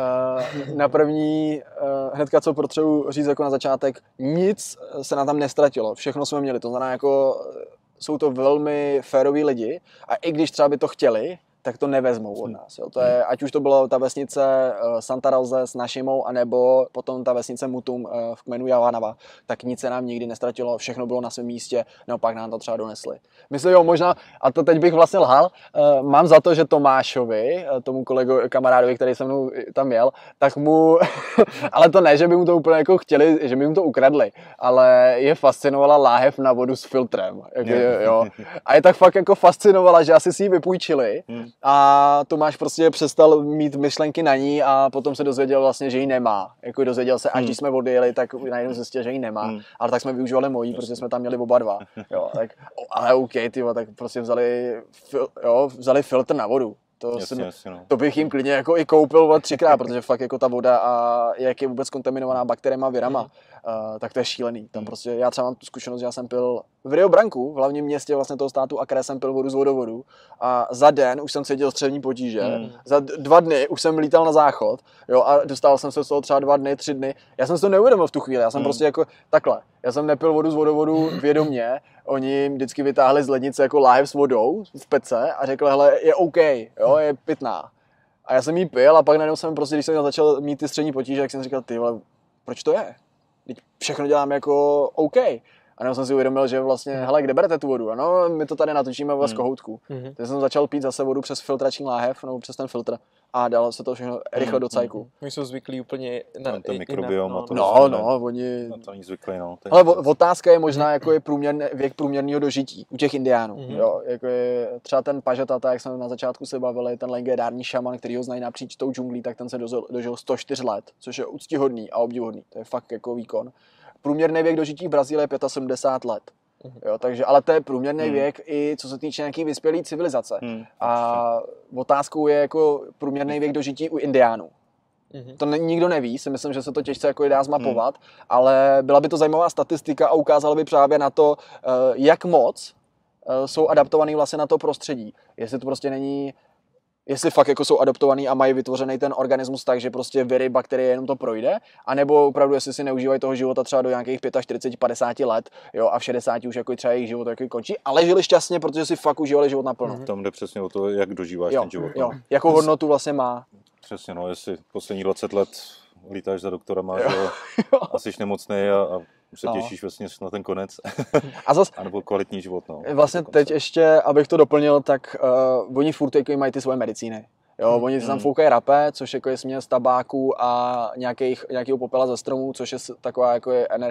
uh, na první, uh, hnedka co potřebuji říct jako na začátek, nic se na tam nestratilo, všechno jsme měli, to znamená jako, jsou to velmi féroví lidi a i když třeba by to chtěli, tak to nevezmou od nás. Jo. To je, ať už to byla ta vesnice uh, Santa Rosa s Našimou, anebo potom ta vesnice Mutum uh, v kmenu Javanava, tak nic se nám nikdy nestratilo, všechno bylo na svém místě, naopak nám to třeba donesli. Myslím, jo, možná, a to teď bych vlastně lhal, uh, mám za to, že Tomášovi, uh, tomu kolegu, kamarádovi, který se mnou tam jel, tak mu, ale to ne, že by mu to úplně jako chtěli, že by mu to ukradli, ale je fascinovala láhev na vodu s filtrem. Jak je, jo. A je tak fakt jako fascinovala, že asi si ji vypůjčili, a Tomáš prostě přestal mít myšlenky na ní a potom se dozvěděl vlastně, že ji nemá. Jako dozvěděl se, až když jsme odjeli, tak najednou zjistil, že ji nemá. Hmm. Ale tak jsme využívali mojí, protože jsme tam měli oba dva. Jo, tak, ale OK, tyjo, tak prostě vzali, fil, jo, vzali filtr na vodu. To, jasně, jsem, jasně, no. to bych jim klidně jako i koupil třikrát, protože fakt jako ta voda a jak je vůbec kontaminovaná bakteriemi a virama, mm. uh, tak to je šílený. Tam prostě, já třeba mám tu zkušenost, že já jsem pil v Rio Brancu, v hlavním městě vlastně toho státu Acre, jsem pil vodu z vodovodu a za den už jsem cítil střevní potíže, mm. za dva dny už jsem lítal na záchod, jo, a dostal jsem se z toho třeba dva dny, tři dny. Já jsem si to neuvědomil v tu chvíli, já jsem mm. prostě jako takhle. Já jsem nepil vodu z vodovodu vědomě, oni vždycky vytáhli z lednice jako láhev s vodou v pece a řekli, hele, je OK, jo, je pitná. A já jsem jí pil a pak najednou jsem prostě, když jsem začal mít ty střední potíže, tak jsem říkal, ty vole, proč to je? Teď všechno dělám jako OK. A najednou jsem si uvědomil, že vlastně, hele, kde berete tu vodu? Ano, my to tady natočíme v hmm. kohoutku. Hmm. Takže jsem začal pít zase vodu přes filtrační láhev, nebo přes ten filtr. A dalo se to všechno rychle do cajku. My jsou zvyklí úplně na, na ten mikrobiom. No, to no, no, oni... Na to oni zvyklí, no. Ale otázka je možná, jako je průměrný, věk průměrného dožití u těch indiánů. Mm-hmm. Jo, jako je třeba ten Pažatata, jak jsme na začátku se bavili, ten legendární šaman, který ho znají napříč tou džunglí, tak ten se dožil, dožil sto čtyři let, což je úctihodný a obdivuhodný. To je fakt jako výkon. Průměrný věk dožití v Brazílii je sedmdesát pět let. Jo, takže, ale to je průměrný hmm. věk i co se týče nějaký vyspělý civilizace. Hmm. A otázkou je jako průměrný věk dožití u indiánů. Hmm. To ne, nikdo neví, si myslím, že se to těžce jako dá zmapovat, hmm. ale byla by to zajímavá statistika a ukázala by právě na to, jak moc jsou adaptovaný vlastně na to prostředí. Jestli to prostě není, jestli fakt jako jsou adaptovaný a mají vytvořený ten organismus tak, že prostě viry, bakterie jenom to projde, anebo opravdu jestli si neužívají toho života třeba do nějakých čtyřicet pět padesát let, jo, a v šedesáti už jako třeba jejich život jako končí, ale žili šťastně, protože si fakt užívali život naplno. Mm-hmm. Tam jde přesně o to, jak dožíváš jo, ten život. Jo, jakou hodnotu vlastně má. Přesně, no, jestli poslední dvacet let lítáš za doktorama, že a jsi nemocný a, a už se těšíš no. vlastně na ten konec. A, zas, a nebo kvalitní život, no. Vlastně teď ještě, abych to doplnil, tak uh, oni furt jako mají ty svoje medicíny. Jo, hmm. oni tam foukají rapé, což jako je směs tabáku a nějakých, nějakého popela ze stromů, což je taková jako je ener...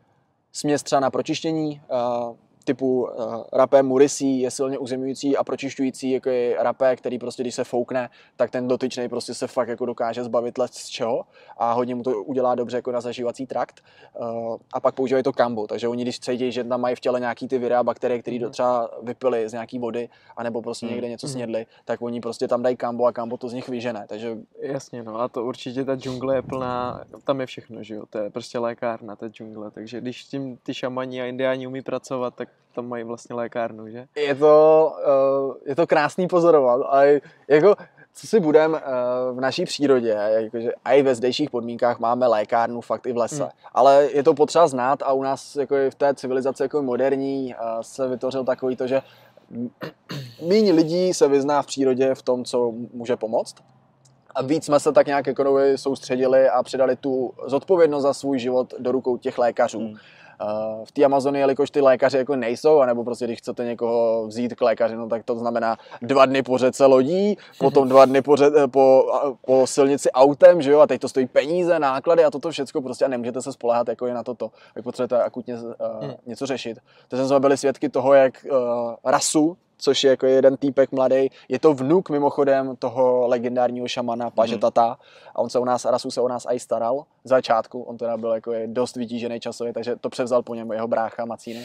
směs třeba na pročištění, uh, typu uh, rapé murisí je silně uzemňující a pročišťující, jako je rapé, který prostě, když se foukne, tak ten dotyčný prostě se fakt jako dokáže zbavit let z čeho a hodně mu to udělá dobře jako na zažívací trakt. Uh, a pak používají to kambu, takže oni, když cítí, že tam mají v těle nějaký ty viry a bakterie, které mm. třeba vypily z nějaký vody, anebo prostě mm. někde něco mm. snědli, tak oni prostě tam dají kambu a kambu to z nich vyžene. Takže... Jasně, no a to určitě ta džungle je plná, tam je všechno, že jo, to je prostě lékárna, ta džungle, takže když tím ty šamani a indiáni umí pracovat, tak tam mají vlastně lékárnu, že? Je to, uh, je to krásný pozorovat, ale jako, co si budem uh, v naší přírodě, jakože i ve zdejších podmínkách máme lékárnu fakt i v lese, hmm. ale je to potřeba znát a u nás jako v té civilizaci jako moderní uh, se vytvořil takový to, že méně lidí se vyzná v přírodě v tom, co může pomoct. A víc jsme se tak nějak jako soustředili a předali tu zodpovědnost za svůj život do rukou těch lékařů. Hmm. V té Amazonii, jelikož ty lékaři jako nejsou, anebo prostě když chcete někoho vzít k lékaři, no tak to znamená dva dny po řece lodí, potom dva dny po, ře- po, po silnici autem, že jo, a teď to stojí peníze, náklady a toto všecko prostě a nemůžete se spoléhat jako je na toto. Vy potřebujete akutně uh, hmm. něco řešit. Takže jsme byli svědky toho, jak uh, Rasu, což je jako jeden týpek mladý, je to vnuk mimochodem toho legendárního šamana Pažetata a on se o nás, Rasu se o nás i staral z začátku, on teda byl jako je dost vytížený časově, takže to převzal po něm jeho brácha Macíny.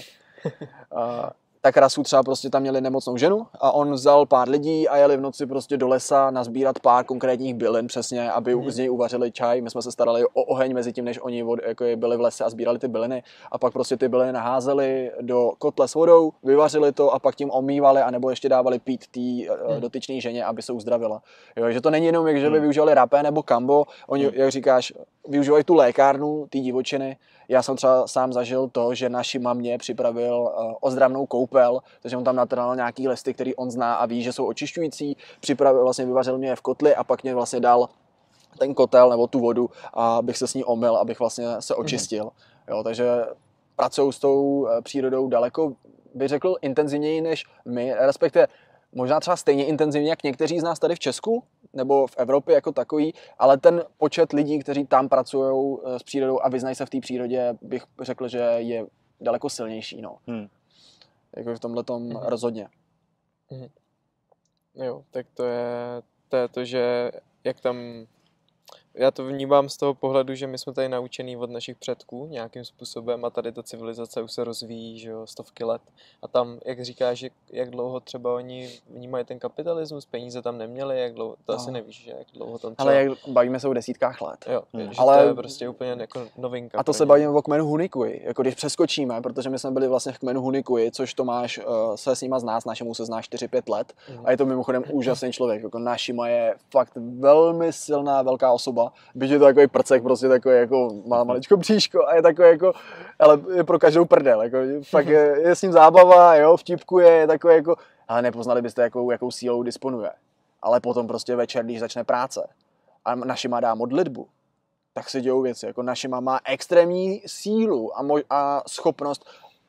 uh, tak Rasu třeba prostě tam měli nemocnou ženu a on vzal pár lidí a jeli v noci prostě do lesa nazbírat pár konkrétních bylin přesně, aby hmm. z něj uvařili čaj. My jsme se starali o oheň mezi tím, než oni vod, jako byli v lese a sbírali ty byliny a pak prostě ty byliny naházeli do kotle s vodou, vyvařili to a pak tím omývali anebo ještě dávali pít té hmm. dotyčné ženě, aby se uzdravila. Jo, že to není jenom, jak že by využívali rapé nebo kambo, oni, hmm. jak říkáš, využívají tu lékárnu, ty divočiny. Já jsem třeba sám zažil to, že naší mamě připravil uh, ozdravnou koupel, takže on tam natrhal nějaký listy, který on zná a ví, že jsou očišťující. Připravil, vlastně vyvařil mě v kotli a pak mě vlastně dal ten kotel nebo tu vodu, abych se s ní omyl, abych vlastně se očistil. Mm-hmm. Jo, takže pracují s tou přírodou daleko, bych řekl, intenzivněji než my, respektive možná třeba stejně intenzivně, jak někteří z nás tady v Česku nebo v Evropě jako takový, ale ten počet lidí, kteří tam pracují s přírodou a vyznají se v té přírodě, bych řekl, že je daleko silnější. No. Hmm. Jako v tomhletom hmm. rozhodně. Hmm. Jo, tak to je, to je to, že jak tam... Já to vnímám z toho pohledu, že my jsme tady naučený od našich předků nějakým způsobem a tady ta civilizace už se rozvíjí, že jo, stovky let. A tam, jak říkáš, jak dlouho třeba oni vnímají ten kapitalismus, peníze tam neměli, jak dlouho, to no. asi nevíš, že jak dlouho tam třeba... Ale jak bavíme se o desítkách let. Jo, hmm. že ale... to je prostě úplně jako novinka. A to se bavíme o kmenu Hunikuji, jako když přeskočíme, protože my jsme byli vlastně v kmenu Hunikuji, což Tomáš uh, se s nima zná, s našemu se zná čtyři pět let hmm. a je to mimochodem úžasný člověk, jako Našima je fakt velmi silná, velká osoba. Byť je to takový prcek, prostě takový jako má maličko bříško a je takový jako, ale je pro každou prdel, jako fakt je, je s ním zábava, jo, vtipkuje, je takový jako, ale nepoznali byste, jakou, jakou sílou disponuje. Ale potom prostě večer, když začne práce a Našima dá modlitbu, tak se dějou věci, jako Našima má extrémní sílu a, mo- a schopnost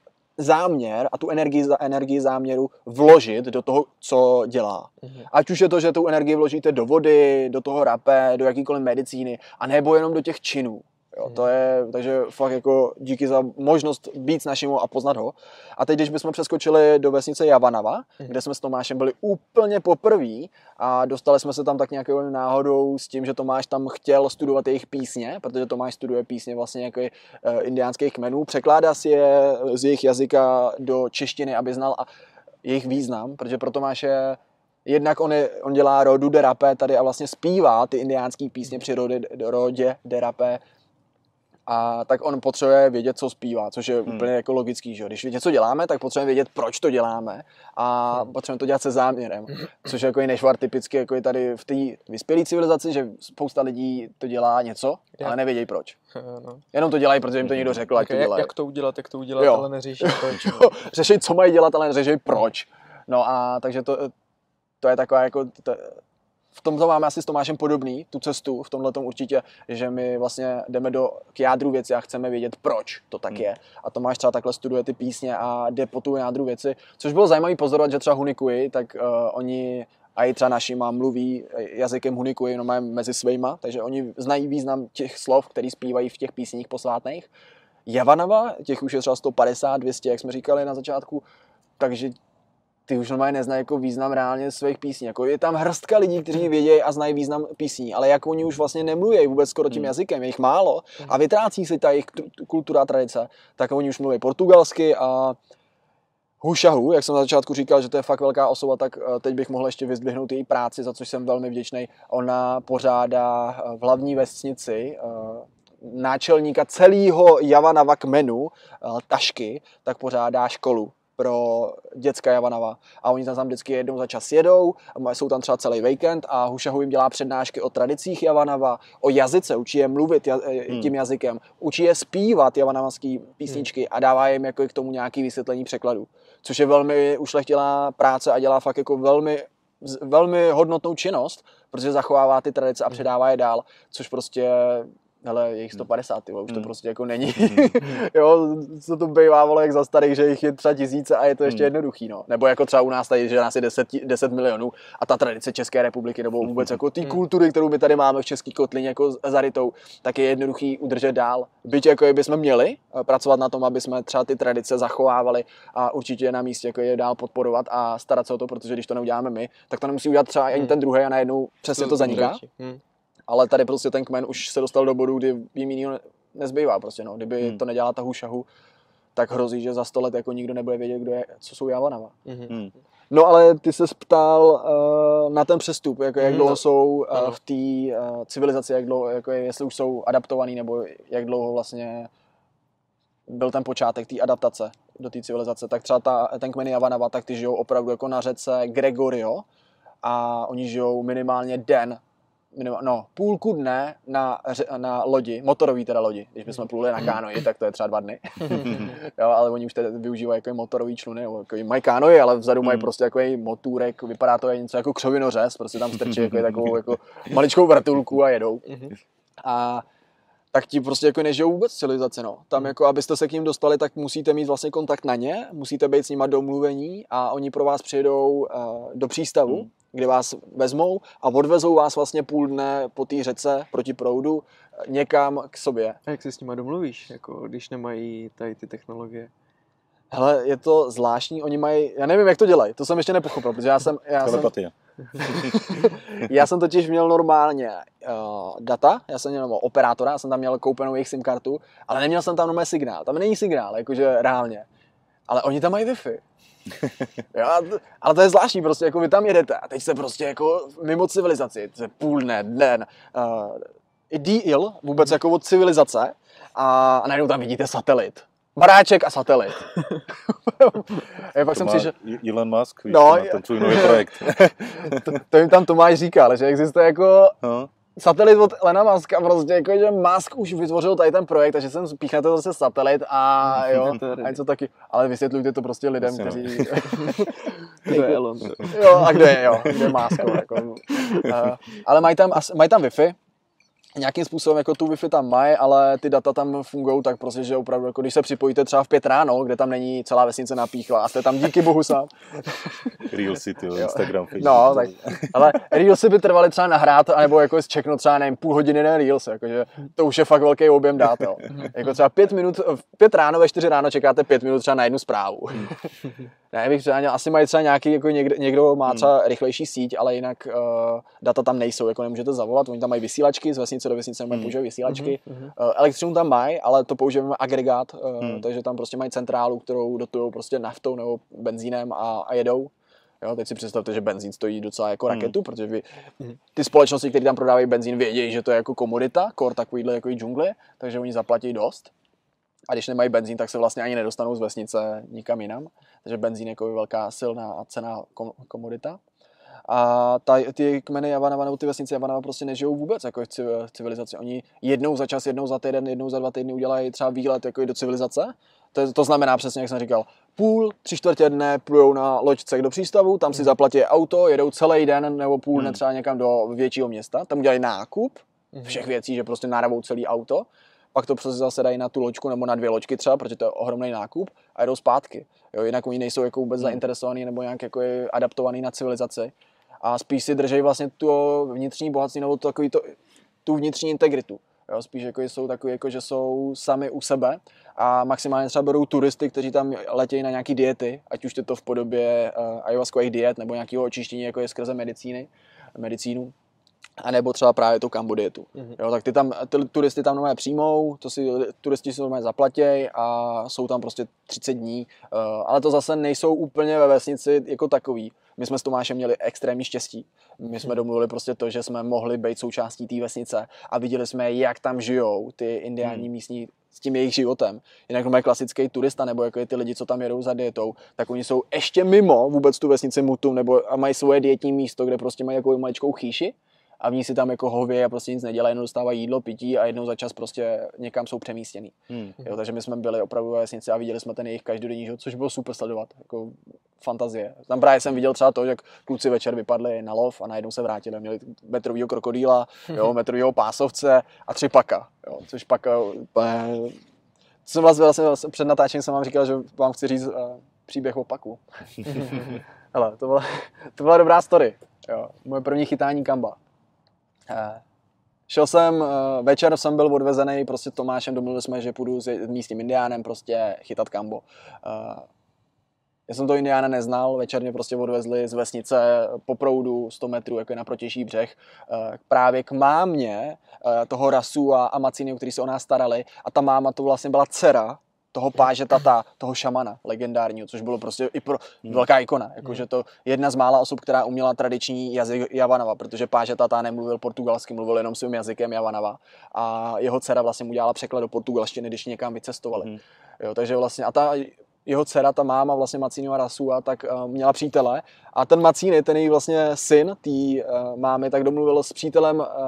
záměr a tu energii, energii záměru vložit do toho, co dělá. Mm-hmm. Ať už je to, že tu energii vložíte do vody, do toho rapé, do jakýkoliv medicíny, a nebo jenom do těch činů. Jo, to je, takže fakt jako díky za možnost být s Našimu a poznat ho. A teď, když bychom přeskočili do vesnice Javanava, mm. kde jsme s Tomášem byli úplně poprví a dostali jsme se tam tak nějakou náhodou s tím, že Tomáš tam chtěl studovat jejich písně, protože Tomáš studuje písně vlastně jako uh, indiánských kmenů, překládá si je z jejich jazyka do češtiny, aby znal a jejich význam, protože pro Tomáše jednak on, je, on dělá rodu de rapé tady a vlastně zpívá ty indiánské písně při rodě, rodě de rapé. A tak on potřebuje vědět, co zpívá, což je hmm. úplně jako logický, že když něco děláme, tak potřebujeme vědět, proč to děláme a hmm. potřebujeme to dělat se záměrem, což je jako i nešvar typicky jako je tady v té vyspělé civilizaci, že spousta lidí to dělá něco, jak? ale nevědějí proč. No. Jenom to dělají, protože jim to někdo řekl, ať to dělají. Jak to udělat, jak to udělat, jo. ale neřeší proč. Řešej, co mají dělat, ale neřešej proč. No a takže to, to je taková jako... To, v tomto máme asi s Tomášem podobný, tu cestu, v tomhletom určitě, že my vlastně jdeme do, k jádru věci a chceme vědět, proč to tak hmm. je. A Tomáš třeba takhle studuje ty písně a jde po tu jádru věci, což bylo zajímavý pozorovat, že třeba Hunikuji, tak uh, oni a i třeba Našima mluví jazykem Hunikuji, no mají mezi svýma, takže oni znají význam těch slov, který zpívají v těch písních posvátných. Javanava, těch už je třeba sto padesát, dvě stě, jak jsme říkali na začátku, takže ty už normálně neznají jako význam reálně svých písní. Jako je tam hrstka lidí, kteří vědějí a znají význam písní, ale jak oni už vlastně nemluví vůbec skoro tím jazykem, je jich málo a vytrácí si ta jejich kultura a tradice, tak oni už mluví portugalsky a Hušahu, jak jsem na začátku říkal, že to je fakt velká osoba, tak teď bych mohl ještě vyzdvihnout její práci, za což jsem velmi vděčný. Ona pořádá v hlavní vesnici náčelníka celého Javanava kmenu, Tašky, tak pořádá školu pro dětská Javanava. A oni tam, tam vždycky jednou za čas jedou, jsou tam třeba celý víkend a Hušahu jim dělá přednášky o tradicích Javanava, o jazyce, učí je mluvit hmm. tím jazykem, učí je zpívat javanavský písničky hmm. a dává jim jako k tomu nějaký vysvětlení překladu. Což je velmi ušlechtilá práce a dělá fakt jako velmi velmi hodnotnou činnost, protože zachovává ty tradice a předává je dál, což prostě, hele, je jich sto padesát, tyvo, už to prostě jako není. Jo, co to bývávalo jak za starých, že jich je třeba tisíce a je to ještě jednoduchý, no. Nebo jako třeba u nás tady, že nás je deset milionů a ta tradice České republiky, nebo vůbec jako té kultury, kterou my tady máme v České kotlině jako zarytou, tak je jednoduchý udržet dál. Byť jako bychom měli pracovat na tom, aby jsme třeba ty tradice zachovávali a určitě je na místě jako je dál podporovat a starat se o to, protože když to neuděláme my, tak to nemusí udělat třeba ani ten druhý a najednou přesně to zaniká. Ale tady prostě ten kmen už se dostal do bodu, kdy jim jinýho nezbývá prostě, no. Kdyby hmm. to nedělala ta hušahu, tak hrozí, že za sto let jako nikdo nebude vědět, kdo je, co jsou Javanama. Hmm. No ale ty se ptal uh, na ten přestup, jako jak dlouho jsou uh, v té uh, civilizaci, jak dlouho, jako je, jestli už jsou adaptovaný, nebo jak dlouho vlastně byl ten počátek té adaptace do té civilizace. Tak třeba ta, ten kmen Javanava, tak ty žijou opravdu jako na řece Gregorio a oni žijou minimálně den, no, půlku dne na, na lodi, motorový teda lodi. Když bychom pluli na kánoji, tak to je třeba dva dny. Jo, ale oni už teď využívají jako motorový čluny, nebo jako mají kánoji, ale vzadu mají prostě jako motůrek, vypadá to něco jako křovinořez, prostě tam strčí jako takovou jako maličkou vrtulku a jedou. A tak ti prostě jako nežijou vůbec civilizaci, no. Tam jako, abyste se k ním dostali, tak musíte mít vlastně kontakt na ně, musíte být s nima domluvení a oni pro vás přijedou uh, do přístavu, hmm. kde vás vezmou a odvezou vás vlastně půl dne po té řece proti proudu někam k sobě. A jak si s nima domluvíš, jako když nemají tady ty technologie? Hele, je to zvláštní, oni mají, já nevím, jak to dělají, to jsem ještě nepochopil, protože já jsem... Já jsem já jsem totiž měl normálně uh, data, já jsem měl operátora, já jsem tam měl koupenou jejich SIM kartu, ale neměl jsem tam normální signál, tam není signál, jakože reálně, ale oni tam mají Wi-Fi. Jo, ale to je zvláštní, prostě jako vy tam jedete a teď jste prostě jako mimo civilizaci, to je půl dne, den, uh, díl vůbec jako od civilizace a, a najednou tam vidíte satelit. Baráček a satelit. Já pak to jsem má přišel... Elon Musk, víš, no, na ten tvůj nový projekt. to, to jim tam Tomáš říkal, že existuje jako no. satelit od Elona Muska, prostě jako, že Musk už vytvořil tady ten projekt, takže jsem píchnete zase satelit a jo, a něco taky. Ale vysvětlujte to prostě lidem, Jasně, kteří... Kdo je Elon? Jo, a kdo je, jo, kdo je Musk, jako. uh, ale mají tam, mají tam Wi-Fi, nějakým způsobem jako tu Wi-Fi tam mají, ale ty data tam fungují tak prostě, že opravdu, jako když se připojíte třeba v pět ráno, kde tam není celá vesnice napíchla a jste tam díky bohu sám. Reelsy, ty Instagram, Facebook. No, tak, ale Reelsy by trvaly třeba nahrát, anebo jako zčeknout třeba, nevím, půl hodiny jeden Reels, jakože to už je fakt velký objem dát, jo. Jako třeba pět minut, v pět ráno, ve čtyři ráno čekáte pět minut třeba na jednu zprávu. Ne, bych třeba, asi mají třeba nějaký, jako někdo, někdo má třeba rychlejší síť, ale jinak uh, data tam nejsou, jako nemůžete zavolat, oni tam mají vysílačky, z vesnice do vesnice mají používají vysílačky, uh, elektřinu tam mají, ale to používáme agregát, uh, hmm. takže tam prostě mají centrálu, kterou dotujou prostě naftou nebo benzínem a, a jedou. Jo, teď si představte, že benzín stojí docela jako raketu, hmm. protože vy, ty společnosti, které tam prodávají benzín, vědí, že to je jako komodita, kor takovýhle jako džungli, takže oni zaplatí dost. A když nemají benzín, tak se vlastně ani nedostanou z vesnice nikam jinam. Takže benzín je jako velká silná a cenná komodita. A ta, ty kmeny Javanava nebo ty vesnice Javanava prostě nežijou vůbec jako v civilizaci. Oni jednou za čas, jednou za týden, jednou za dva týdny udělají třeba výlet jako do civilizace. To, to znamená přesně, jak jsem říkal, půl, tři čtvrtě dne plujou na loďce do přístavu, tam si zaplatí auto, jedou celý den nebo půl dne třeba někam do většího města, tam udělají nákup všech věcí, že prostě naravou celý auto. Pak to prostě zase dají na tu loďku nebo na dvě loďky třeba, protože to je ohromný nákup a jedou zpátky. Jo, jinak oni nejsou jako vůbec hmm. zainteresovaný nebo nějak jako adaptovaný na civilizaci a spíš si drží vlastně tu vnitřní bohatství nebo to, takový to, tu vnitřní integritu. Jo, spíš jako jsou takový, jako, že jsou sami u sebe a maximálně třeba berou turisty, kteří tam letějí na nějaký diety, ať už je to v podobě uh, ayahuaskových diet nebo nějakého očištění, jako je skrze medicíny, medicínu. A nebo třeba právě tu kambo dietu. Mm-hmm. Jo, tak ty tam, ty turisty tam normálně přijmou, to si, turisti si normálně zaplatěj a jsou tam prostě třicet dní, uh, ale to zase nejsou úplně ve vesnici jako takový. My jsme s Tomášem měli extrémní štěstí. My jsme domluvili prostě to, že jsme mohli být součástí té vesnice a viděli jsme, jak tam žijou ty indiáni mm. místní s tím jejich životem. Jinak normálně klasický turista nebo jako je ty lidi, co tam jedou za dietou, tak oni jsou ještě mimo vůbec tu vesnici Mutum nebo a mají svoje dietní místo, kde prostě mají jako maličkou chýši. a vní si tam jako hově a prostě nic nedělají, jenom dostávají jídlo, pití a jednou za čas prostě někam jsou přemístěný. Hmm. Jo, takže my jsme byli opravdu ve vesnici a viděli jsme ten jejich každodenní život, což bylo super sledovat, jako fantazie. Tam právě jsem viděl třeba to, jak kluci večer vypadli na lov a najednou se vrátili, měli metrovýho krokodýla, jo, metrovýho pásovce a tři paka, jo, což pak jsem vlastně, vlastně před natáčením jsem vám říkal, že vám chci říct uh, příběh o paku. Hele, to byla, to byla dobrá story. Jo, moje první chytání kamba. Uh, šel jsem, uh, večer jsem byl odvezený prostě Tomášem, domluvili jsme, že půjdu s místním indiánem prostě chytat kambo. Uh, já jsem to indiána neznal, večer mě prostě odvezli z vesnice po proudu sto metrů, jako je na protější břeh, uh, právě k mámě uh, toho Rasu a, a Macíny, o který se o nás starali. A ta máma to vlastně byla dcera toho páže tata, toho šamana legendárního, což bylo prostě i pro velká ikona, jakože to jedna z mála osob, která uměla tradiční jazyk Javanava, protože páže tata nemluvil portugalsky, mluvil jenom svým jazykem Javanava a jeho dcera vlastně mu dělala překlad do portugalštiny, když někam vycestovali. Hmm. Jo, takže vlastně a ta jeho dcera, ta máma vlastně Macínu a Rasu a tak uh, měla přítele a ten Macíny, ten její vlastně syn té uh, mámy, tak domluvil s přítelem, uh,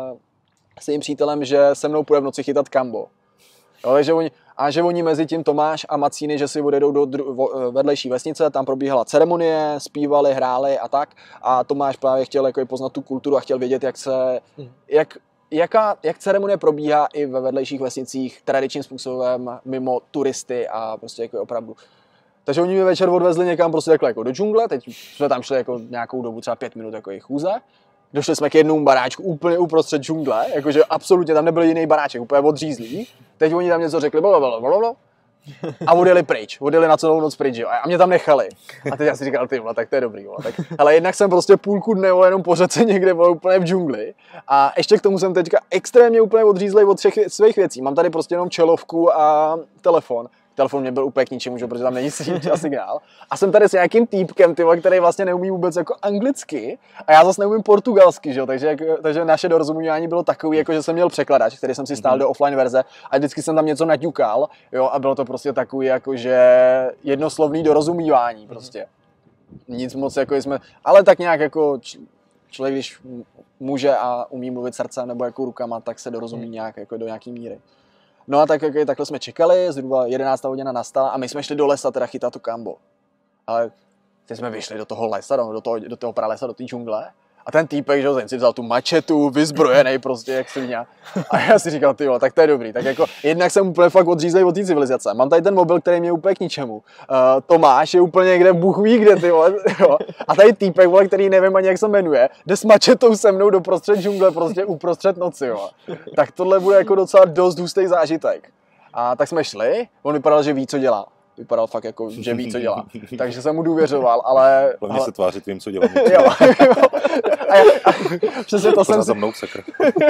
s jejím přítelem, že se mnou půjde v noci chytat kambo. Jo, takže oni A že oni mezi tím Tomáš a Macíny, že si odjedou do dru- vedlejší vesnice, tam probíhala ceremonie, zpívali, hráli a tak. A Tomáš právě chtěl jako poznat tu kulturu a chtěl vědět, jak se, jak, jaká, jak ceremonie probíhá i ve vedlejších vesnicích tradičním způsobem, mimo turisty a prostě jako opravdu. Takže oni mě večer odvezli někam prostě takhle jako do džungle, teď jsme tam šli jako nějakou dobu, třeba pět minut jako jejich chůze. Došli jsme k jednomu baráčku úplně uprostřed džungle, jakože absolutně tam nebyl jiný baráček, úplně odřízlý. Teď oni tam něco řekli, blablabla, a odjeli pryč, odjeli na celou noc pryč, jo, a mě tam nechali. A teď já si říkal, ty vole, tak to je dobrý, vole. Tak, ale jednak jsem prostě půlku dne, vole, jenom po řece někde, vole, úplně v džungli. A ještě k tomu jsem teďka extrémně úplně odřízlej od všech svých věcí. Mám tady prostě jenom čelovku a telefon. Telefon mě byl úplně k ničemu, že, protože tam není signál. A jsem tady s nějakým týpkem, tyhle, který vlastně neumí vůbec jako anglicky a já zase neumím portugalsky, že? Takže, takže naše dorozumění bylo takový, jako že jsem měl překladač, který jsem si stál mm-hmm. do offline verze a vždycky jsem tam něco naťukal, jo, a bylo to prostě takový, jako že jednoslovný dorozumívání prostě. Nic moc, jako jsme, ale tak nějak jako č- člověk, když může a umí mluvit srdcem nebo jako rukama, tak se dorozumí mm. nějak, jako do nějaký míry. No a tak, okay, takhle jsme čekali, zhruba jedenáctá hodina nastala a my jsme šli do lesa teda chytat to kambo. Ale teď jsme vyšli do toho lesa, do toho, do toho pralesa, do té džungle a ten týpek, že ten si vzal tu mačetu, vyzbrojený prostě jak svině. A já si říkal, tyjo, tak to je dobrý. Tak jako jednak jsem úplně fakt odřízlej od té civilizace. Mám tady ten mobil, který mě je úplně k ničemu. Uh, Tomáš je úplně někde, Bůh ví kde, ty vole, jo. A tady týpek, vole, který nevím ani jak se jmenuje, jde s mačetou se mnou do prostřed džungle, prostě uprostřed noci, jo. Tak tohle bude jako docela dost hustý zážitek. A tak jsme šli, on vypadal, že ví, co dělá. Vypadal fakt jako, že ví, co dělá. Takže jsem mu důvěřoval, ale... Hlavně ale... se tvářit, vím, co dělám. jo, jo. A já, a přesně to jsem si... mnou, sakra.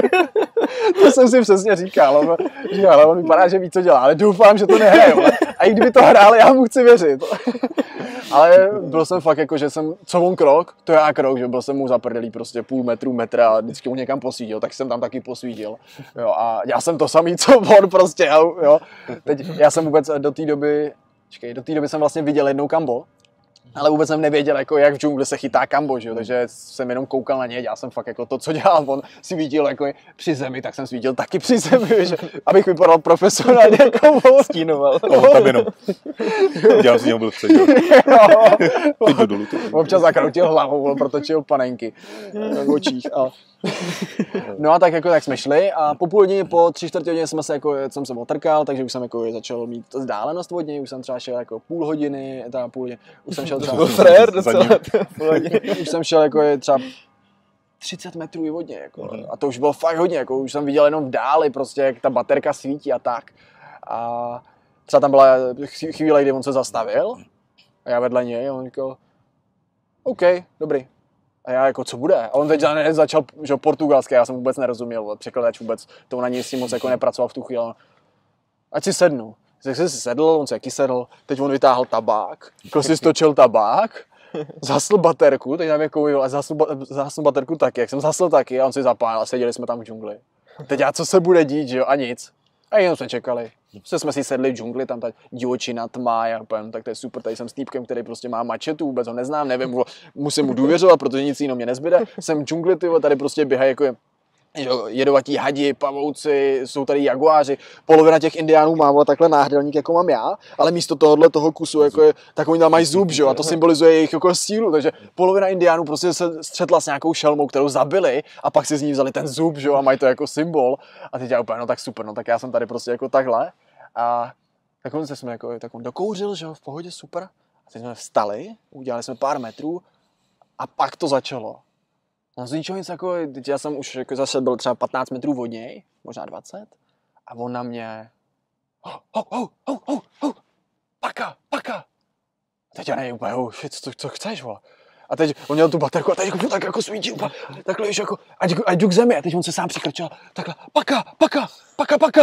To jsem si přesně říkal, ale, říkal, ale on vypadá, že ví, co dělá, ale doufám, že to nehraje. A i kdyby to hrál, já mu chci věřit. Ale byl jsem fakt jako, že jsem, co on krok, to já krok, že byl jsem mu zaprdelý prostě půl metru, metra a vždycky mu někam posvítil, tak jsem tam taky posvítil. Jo, a já jsem to samý, co on prostě, jo. Teď já jsem vůbec do té doby, čekej, do té doby jsem vlastně viděl jednou kambo, ale vůbec jsem nevěděl, jako, jak v džungli se chytá kambo, že jo? Takže jsem jenom koukal na něj, dělal jsem fakt jako to, co dělal on, si viděl jako při zemi, tak jsem svítil taky při zemi, že? Abych vypadal profesionálně jako on. Stínoval. No, tam jenom. Dělal si něho byl chce, Teď do dolů. Občas zakroutil hlavou, protočil panenky v očích. A... No a tak jako tak jsme šli a po půl hodině, po tři čtvrtě hodině jsme se jako, jsem se otrkal, takže už jsem jako začal mít vzdálenost od něj, už jsem třeba šel jako půl hodiny, teda půl hodiny, už jsem šel třeba... Frér docela už jsem šel jako třeba třicet metrů i od něj, jako, a to už bylo fakt hodně, jako už jsem viděl jenom v dáli prostě, jak ta baterka svítí a tak. A třeba tam byla chvíle, kdy on se zastavil a já vedle něj a on říkal, OK, dobrý. A já jako, co bude? A on teď začal, že portugalsky, já jsem vůbec nerozuměl, překladač vůbec, to na něj si moc jako nepracoval v tu chvíli. Ať si sednu. Tak jsem si sedl, on se jaký sedl, teď on vytáhl tabák, jako si stočil tabák, zasl baterku, teď nevím jako, a zasl, zasl baterku taky, jak jsem zasl taky a on si zapálil a seděli jsme tam v džungli. Teď já, co se bude dít, že jo, a nic. A jenom jsme čekali. Prostě jsme si sedli v džungli, tam ta divočina, tma, já úplně, tak to je super, tady jsem s týpkem, který prostě má mačetu, vůbec ho neznám, nevím, musím mu důvěřovat, protože nic jiného mě nezbyde. Jsem v džungli, tyvo, tady prostě běhají jako jedovatí hadi, pavouci, jsou tady jaguáři, polovina těch indiánů má takhle náhrdelník, jako mám já, ale místo tohohle toho kusu, jako je, tak oni tam mají zub, že jo, a to symbolizuje jejich jako sílu, takže polovina indiánů prostě se střetla s nějakou šelmou, kterou zabili a pak si z ní vzali ten zub, že jo, a mají to jako symbol a teď já úplně, no tak super, no tak já jsem tady prostě jako takhle a tak on se jsme jako, tak on dokouřil, že jo, v pohodě, super, a teď jsme vstali, udělali jsme pár metrů a pak to začalo. No z ničeho nic jako, já jsem už jako zase byl třeba patnáct metrů od něj, možná dvacet, a on na mě, oh, oh, oh, oh, oh, oh, paka, paka. A teď já nevím úplně, oh shit, co, co chceš, vole? A teď on měl tu baterku a teď jako, tak jako svítil, takhle už jako, ať, ať jdu k zemi, a teď on se sám přikrčil, takhle, paka, paka, paka, paka.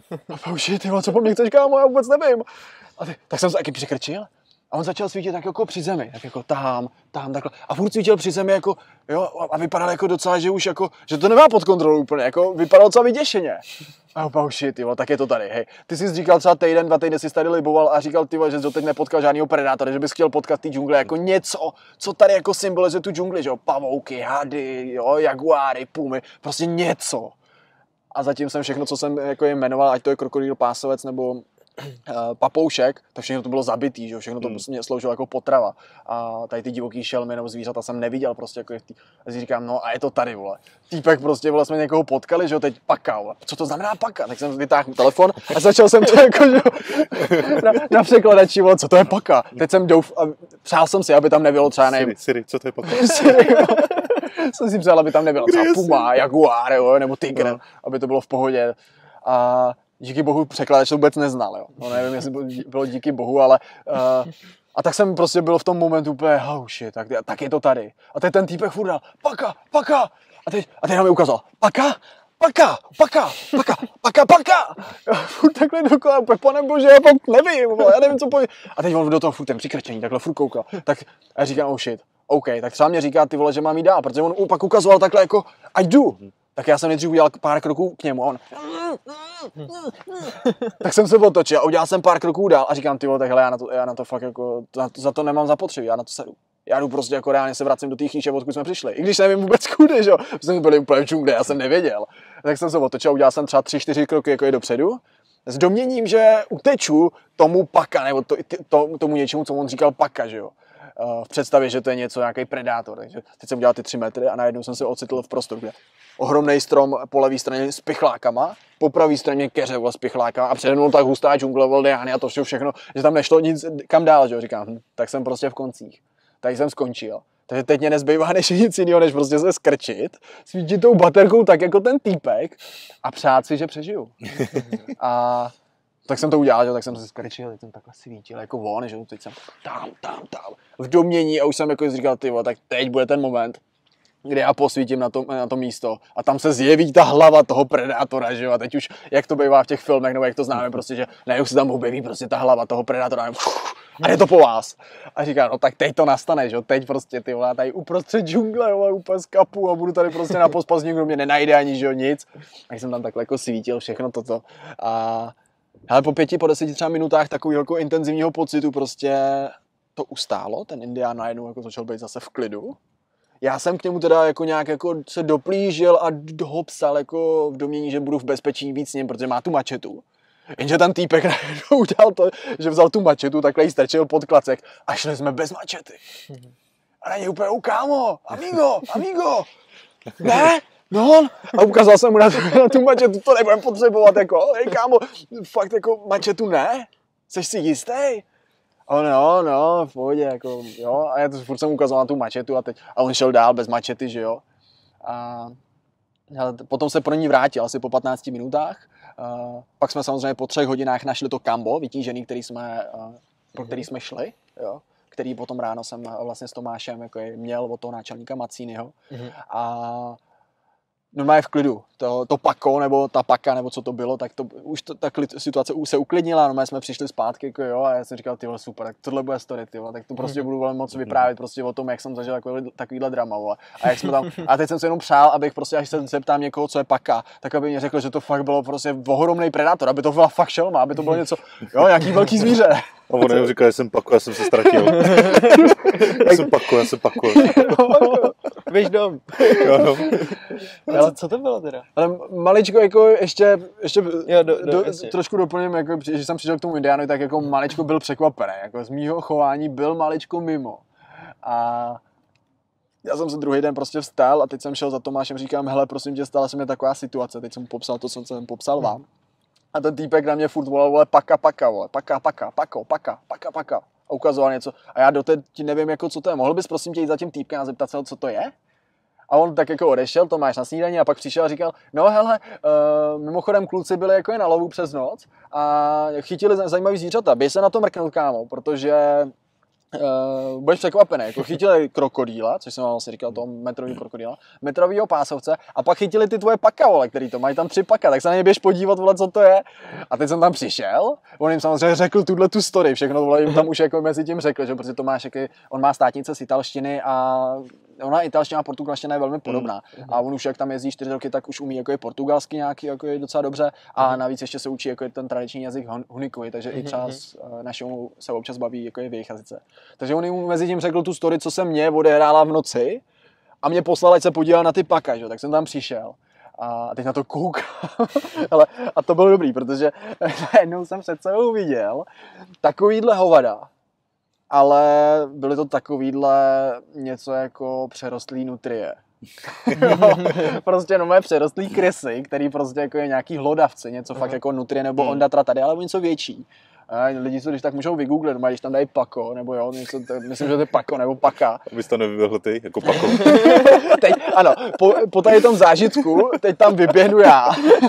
A oh shit, co po mně chceš, kámo, já vůbec nevím. A teď, tak jsem se taky přikrčil. A on začal svítit tak jako při zemi, tak jako tahám, tahám takhle. A furt svítil při zemi jako, jo, a vypadal jako docela, že už jako, že to nemá pod kontrolou úplně, jako vypadal docela vyděšeně. A opa, oh shit, jo, tak je to tady, hej. Ty jsi říkal třeba týden, dva týdny jsi tady liboval a říkal, ty, že jsi doteď nepotkal žádnýho predátora, že bys chtěl potkat ty džungle jako něco, co tady jako symbolizuje tu džungli, že jo, pavouky, hady, jo, jaguáry, pumy, prostě něco. A zatím jsem všechno, co jsem jako jmenoval, ať to je krokodýl, pásovec nebo papoušek, tak všechno to bylo zabitý, že? Všechno to hmm. mě sloužilo jako potrava. A tady ty divoký šelmy nebo zvířata jsem neviděl prostě jako tý... A si říkám, no a je to tady, vole. Týpek prostě, vole, jsme někoho potkali, že jo, teď paka, vole. Co to znamená paka? Tak jsem vytáhl telefon a začal jsem to jako, že na, na překladači, vole, co to je paka? Teď jsem douf a přál jsem si, aby tam nebylo třeba, nevím. Siri, Siri, co to je paka? Siri, jsem si přál, aby tam nebylo třeba puma, jaguár, jo, nebo tygr, no. Aby to bylo v pohodě. A díky bohu překladač to vůbec neznal, jo. No nevím, jestli bylo díky bohu, ale uh, a tak jsem prostě byl v tom momentu úplně, oh shit, tak, tak je to tady. A teď ten týpek furt dal, paka, paka. A teď, a teď nám mi ukázal, paka, paka, paka, paka, paka, paka. A furt takhle dokola, úplně, pane bože, já fakt nevím, já nevím, co pojít. A teď on do toho furt ten přikrčení, takhle furt koukal. Tak a já říkám, oh shit, OK, tak třeba mě říká, ty vole, že mám jít dál, protože on pak ukazoval takhle jako, I do. Tak já jsem nejdřív udělal pár kroků k němu a on... Tak jsem se otočil a udělal jsem pár kroků dál a říkám, ty vole, takhle já na to, já na to fakt jako, za to, za to nemám zapotřebí, já na to sedu. Já jdu prostě jako reálně se vracím do té chýše, odkud jsme přišli. I když nevím vůbec kudy, že jo. Jsme byli úplně v džungli, já jsem nevěděl. Tak jsem se otočil a udělal jsem třeba tři, čtyři kroky jako je dopředu. S domněním, že uteču tomu paka, nebo to, to, tomu něčemu, co on říkal paka, že jo. V představě, že to je něco, nějaký predátor. Takže teď jsem udělal ty tři metry a najednou jsem se ocitl v prostoru, kde ohromný strom po levé straně s pichlákama, po pravé straně keře s pichlákama a přede mnou tak hustá džungle, voldiány a to všechno, že tam nešlo nic kam dál, že jo, říkám, hm, tak jsem prostě v koncích. Tak jsem skončil. Takže teď mě nezbývá než nic jiného, než prostě se skrčit, svítit tou baterkou tak jako ten týpek a přát si, že přežiju. A tak jsem to udělal, že? Tak jsem se skrčil, teď jsem takhle svítil jako on, že? Teď jsem tam, tam, tam, v domění a už jsem jako říkal, ty vole, tak teď bude ten moment, kdy já posvítím na to, na to místo a tam se zjeví ta hlava toho predátora, že jo, a teď už, jak to bývá v těch filmech, nebo jak to známe, prostě, že najednou se tam objeví prostě ta hlava toho predátora a je to po vás. A říká, no tak teď to nastane, že jo, teď prostě ty vole, tady uprostřed džungle, jo, úplně z kapu a budu tady prostě na pospas, nikdo mě nenajde ani, že jo, nic. A jsem tam takhle jako svítil všechno toto a ale po pěti, po deseti třeba minutách takového jako intenzivního pocitu prostě to ustálo, ten indián najednou jako začal být zase v klidu. Já jsem k němu teda jako nějak jako se doplížil a ho psal jako v domění, že budu v bezpečí víc s ním, protože má tu mačetu. Jenže ten týpek najednou udělal to, že vzal tu mačetu, takhle ji strčil pod klacek a šli jsme bez mačety. A na něj úplně, oh, kámo, amigo, amigo, ne? No, a ukázal jsem mu na tu, na tu mačetu, to nebudem potřebovat, jako, hej kámo, fakt jako mačetu ne? Jsi si jistý? A on, no, no, v pohodě, jako, jo, a já to furt jsem ukazoval na tu mačetu a teď, a on šel dál bez mačety, že jo. A, a potom se pro ní vrátil asi po patnácti minutách, a pak jsme samozřejmě po třech hodinách našli to kambo, vytížený, který jsme, pro který jsme šli, jo. Který potom ráno jsem vlastně s Tomášem jako měl od toho náčelníka Macínyho. Mm-hmm. A normálně v klidu. To, to pako, nebo ta paka, nebo co to bylo, tak to, už to, ta klid, situace se uklidnila, normálně jsme přišli zpátky, jako jo, a já jsem říkal, ty vole, super, tak tohle bude story, ty vole, tak to prostě budu vole moc vyprávět prostě o tom, jak jsem zažil takový, takovýhle drama, vole. A jak jsme tam, a teď jsem se jenom přál, abych prostě, až se zeptám někoho, co je paka, tak aby mi řekl, že to fakt bylo prostě ohromný predátor, aby to byla fakt šelma, aby to bylo něco, jo, nějaký velký zvíře. A on jenom říkal, že jsem pako, já jsem se ztratil. já jsem pako, já jsem pako. Běž dom. Jo, no. Ale co to bylo teda? Ale maličko jako ještě, ještě Jo, do, do, do, jasně. trošku doplním, jako, že jsem přišel k tomu Indiánu, tak jako maličko byl překvapený, jako z mýho chování byl maličko mimo. A já jsem se druhý den prostě vstal a teď jsem šel za Tomášem, říkám, hele, prosím tě, stala se mi taková situace, teď jsem mu popsal to, co jsem popsal vám. A ten týpek na mě furt volal, vole, paka, paka, vole, paka, paka, pako, paka, paka, paka. A ukazoval něco. A já doteď nevím, jako, co to je. Mohl bys prosím tě jít za tím týpkem a zeptat se, co to je? A on tak jako odešel, Tomáš na snídaní a pak přišel a říkal, no hele, uh, mimochodem kluci byli jako na lovu přes noc a chytili zajímavý zvířata. Běž se na to mrknout, kámo, protože Uh, budeš překvapený, jako chytili krokodýla, což jsem vám vlastně říkal, toho metrový krokodýla, metrovýho pásovce a pak chytili ty tvoje paka, vole, který to mají tam tři paka, tak se na ně běž podívat, vole, co to je. A teď jsem tam přišel, on jim samozřejmě řekl tuhle tu story, všechno, vole, jim tam už jako mezi tím řekl, že protože Tomáš, jaký, on má státnice z italštiny a ona italština a portugalština je velmi podobná. Mm. A on už jak tam jezdí čtyři roky, tak už umí jako je portugalsky nějaký, jako je docela dobře a mm. navíc ještě se učí jako je ten tradiční jazyk hunikovi, takže mm. i třeba s našemu se občas baví jako je v jejich jazyce. Takže on jim mezi tím řekl tu story, co se mě odehrála v noci a mě poslal, ať se podíval na ty paka, že? Tak jsem tam přišel. A teď na to koukám. Ale, a to bylo dobrý, protože najednou jsem před sebou viděl takovýhle hovada. Ale byly to takovýhle něco jako přerostlý nutrie. Prostě no moje přerostlý krysy, který prostě jako je nějaký hlodavci, něco fakt jako nutrie nebo ondatra tady, ale něco větší. A lidi si když tak můžou vygooglit, když tam dají pako, nebo jo, něco, to, myslím, že to je pako, nebo paka. Abys to nevyběhl ty, jako pako. Teď, ano, po, po tady tom zážitku, teď tam vyběhnu já.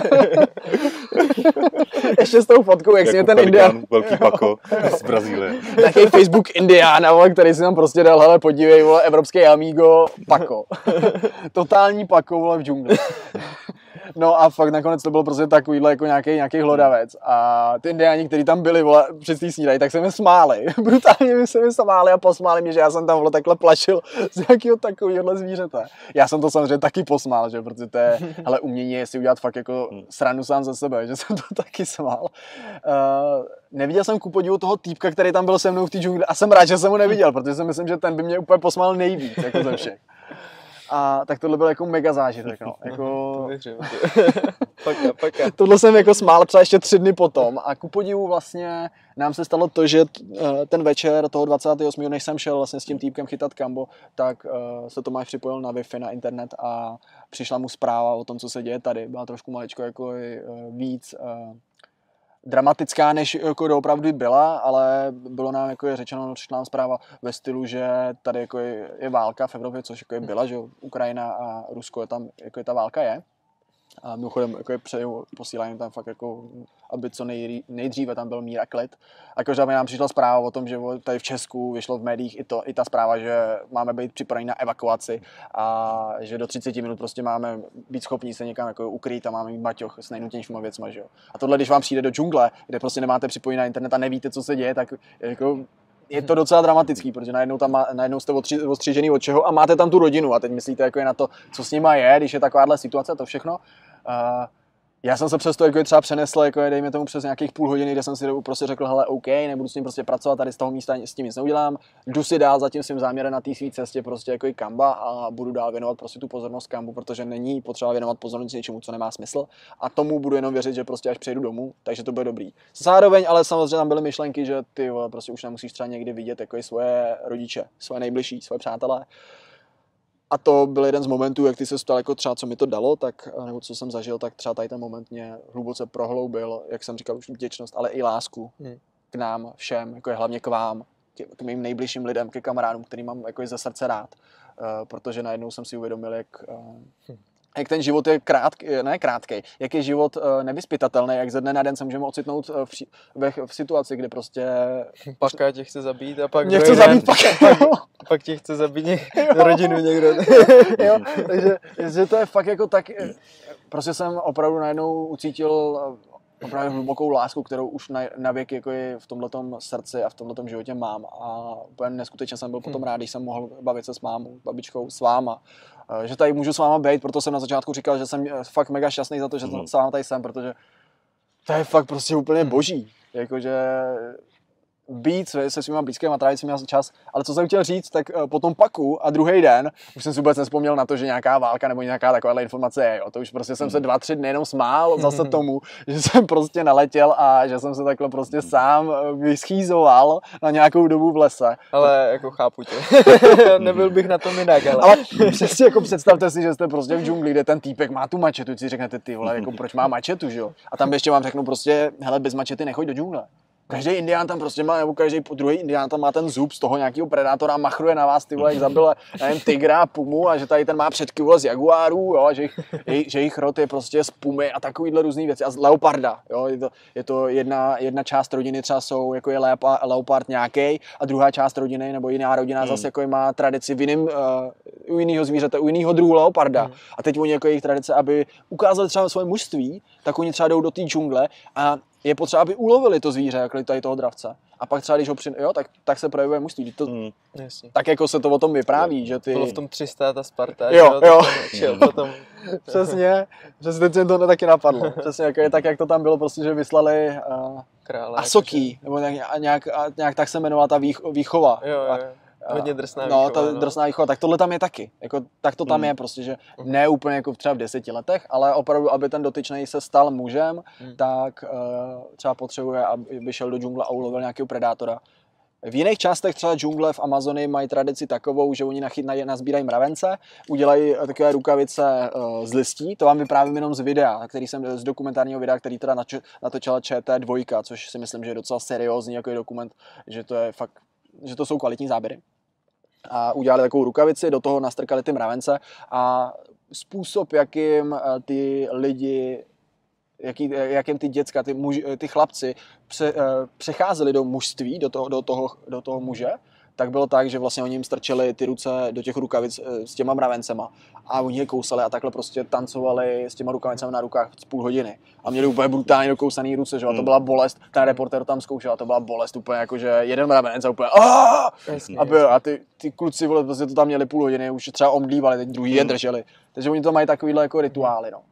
Ještě s tou fotkou, jak jako si mě ten Indián. Velký pako z Brazílie. Takový Facebook Indián, který si tam prostě dal, hele, podívej, vole, evropský amigo, pako. Totální pako, vole, v džungli. No a fakt nakonec to byl prostě takovýhle jako nějaký, nějaký hlodavec a ty indiáni, kteří tam byli, vole, při té snídaní, tak se mi smáli. Brutálně se mi smáli a posmáli mě, že já jsem tam, vole, takhle plašil z nějakého takového zvířete. Já jsem to samozřejmě taky posmál, že, protože to je, hele, umění je si udělat fakt jako srandu sám ze sebe, že jsem to taky smál. Uh, neviděl jsem ku podivu toho týpka, který tam byl se mnou v té džungli a jsem rád, že jsem ho neviděl, protože si myslím, že ten by mě úplně posmál nejvíc, jako ze všech. A tak tohle byl jako mega zážitek, no. Jako... paka, paka. Tohle jsem jako smál třeba ještě tři dny potom a ku podivu vlastně nám se stalo to, že ten večer toho dvacátého osmého než jsem šel vlastně s tím týpkem chytat kambo, tak uh, se Tomáš připojil na Wi-Fi, na internet a přišla mu zpráva o tom, co se děje tady. Byla trošku maličko jako uh, víc uh, dramatická, než jako doopravdy byla, ale bylo nám jako je řečeno, přišla nám zpráva ve stylu, že tady jako je, je válka v Evropě, což jako je byla, že Ukrajina a Rusko je tam, jako je ta válka je. A mimochodem jako je přeju, posílají tam fakt jako, aby co nej, nejdříve tam byl mír a klid. A každopádně nám přišla zpráva o tom, že tady v Česku vyšlo v médiích i, to, i ta zpráva, že máme být připraveni na evakuaci a že do třicet minut prostě máme být schopni se někam jako ukrýt a máme mít baťoch s nejnutnějšíma věcma, že jo. A tohle, když vám přijde do džungle, kde prostě nemáte připojení na internet a nevíte, co se děje, tak jako je to docela dramatický, protože najednou, tam má, najednou jste odstři, odstřižený od čeho a máte tam tu rodinu a teď myslíte jako je na to, co s nima je, když je takováhle situace, to všechno. Uh, já jsem se přesto jako je třeba přenesl, jako je, dejme tomu přes nějakých půl hodiny, kde jsem si prostě řekl, hele, OK, nebudu s ním prostě pracovat, tady z toho místa s tím nic neudělám, jdu si dál za tím svým záměrem na té své cestě prostě jako i kamba a budu dál věnovat prostě tu pozornost kambu, protože není potřeba věnovat pozornost něčemu, co nemá smysl a tomu budu jenom věřit, že prostě až přejdu domů, takže to bude dobrý. Zároveň ale samozřejmě tam byly myšlenky, že ty vole, prostě už nemusíš třeba někdy vidět jako i svoje rodiče, svoje nejbližší, svoje přátelé. A to byl jeden z momentů, jak ty se ptal, jako třeba co mi to dalo, tak, nebo co jsem zažil, tak třeba tady ten moment mě hluboce prohloubil, jak jsem říkal, už vděčnost, ale i lásku hmm. k nám všem, jako je hlavně k vám, k, k mým nejbližším lidem, ke kamarádům, který mám jako je ze srdce rád. Uh, protože najednou jsem si uvědomil, jak, uh, jak ten život je krátký, ne krátký, jak je život uh, nevyspytatelný, jak ze dne na den se můžeme ocitnout uh, v, v, v situaci, kdy prostě... Paka tě chce zabít a pak... Mě chce zabít paka. Pak tě chce zabít něk- rodinu někdo. Jo, takže že to je fakt jako tak... Prostě jsem opravdu najednou ucítil opravdu hlubokou lásku, kterou už na, na věk jako je v tomhletom srdci a v tomhletom životě mám. A úplně neskutečně jsem byl potom rád, když jsem mohl bavit se s mámou, babičkou, s váma. Že tady můžu s váma být, proto jsem na začátku říkal, že jsem fakt mega šťastný za to, že s váma tady jsem, protože to je fakt prostě úplně boží. Jakože být se svýma blízkými a trávit svýma čas. Ale co jsem chtěl říct, tak po tom paku a druhý den už jsem si vůbec nespomněl na to, že nějaká válka nebo nějaká taková informace je. Jo. To už prostě jsem se dva, tři dny jenom smál zase tomu, že jsem prostě naletěl a že jsem se takhle prostě sám vyschýzoval na nějakou dobu v lese. Ale jako chápu tě. Nebyl bych na tom jinak, ale... ale přesně jako představte si, že jste prostě v džungli, kde ten týpek má tu mačetu, si řeknete ty vole, jako proč má mačetu, že jo? A tam ještě vám řeknu prostě, hele, bez mačety nechoď do džungle. Každý indián tam prostě má, nebo každý druhý indián tam má ten zub z toho nějakého predátora a machruje na vás, ty vole, jak zabil, nevím, tygra, pumu a že tady ten má předky, vole, z jaguárů, jo, a že jich, jej, že jich rod je prostě z pumy a takovýhle různý věci a z leoparda, jo, je to, je to jedna, jedna část rodiny třeba jsou, jako je leopa, leopard nějaký a druhá část rodiny nebo jiná rodina hmm. zase jako má tradici v jiným, uh, u jiného zvířete, u jiného druhu leoparda hmm. a teď oni jako jejich tradice, aby ukázali třeba svoje mužství, tak oni třeba jdou do té džungle a je potřeba, aby ulovili to zvíře, jako tady toho dravce. A pak třeba, když ho přin... jo, tak, tak se projevuje mužství. To... Mm. Tak jako se to o tom vypráví, jo. Že ty... Bylo v tom tři sta ta Sparta, jo, že jo. Čel, potom... Přesně, přesně teď to taky napadlo. Přesně, jako je, tak jak to tam bylo, prostě, že vyslali uh, Krále, Asoký, jako, nebo nějak, nějak, nějak tak se jmenovala ta vých, výchova. Jo, jo, jo. Hodně drsná výchova. No, výchova, ta no. drsná výchova, tak tohle tam je taky. Jako, tak to tam mm. je prostě, že ne úplně jako třeba v deseti letech, ale opravdu, aby ten dotyčný se stal mužem, mm. tak uh, třeba potřebuje, aby šel do džungle a ulovil nějakého predátora. V jiných částech třeba džungle v Amazonii mají tradici takovou, že oni nachytnají, nazbírají mravence, udělají takové rukavice uh, z listí, to vám vyprávím jenom z videa, který jsem z dokumentárního videa, který teda natočila Č T dva, což si myslím, že je docela seriózní jako je dokument, že to je fakt, že to jsou kvalitní záběry. A udělali takovou rukavici, do toho nastrkali ty mravence a způsob, jakým ty lidi, jaký, jakým ty děcka, ty, muži, ty chlapci pře, přecházeli do mužství, do toho, do, toho, do toho muže, tak bylo tak, že vlastně oni jim strčili ty ruce do těch rukavic s těma mravencema a oni je kousali a takhle prostě tancovali s těma rukavicemi na rukách z půl hodiny. A měli úplně brutálně dokousaný ruce, že? A to byla bolest, ten reportér tam zkoušel a to byla bolest úplně jako, že jeden mravenec a úplně a, a ty, ty kluci vole, prostě to tam měli půl hodiny, už třeba omdlívali, teď druhý je drželi. Takže oni to mají takovýhle jako rituály, no.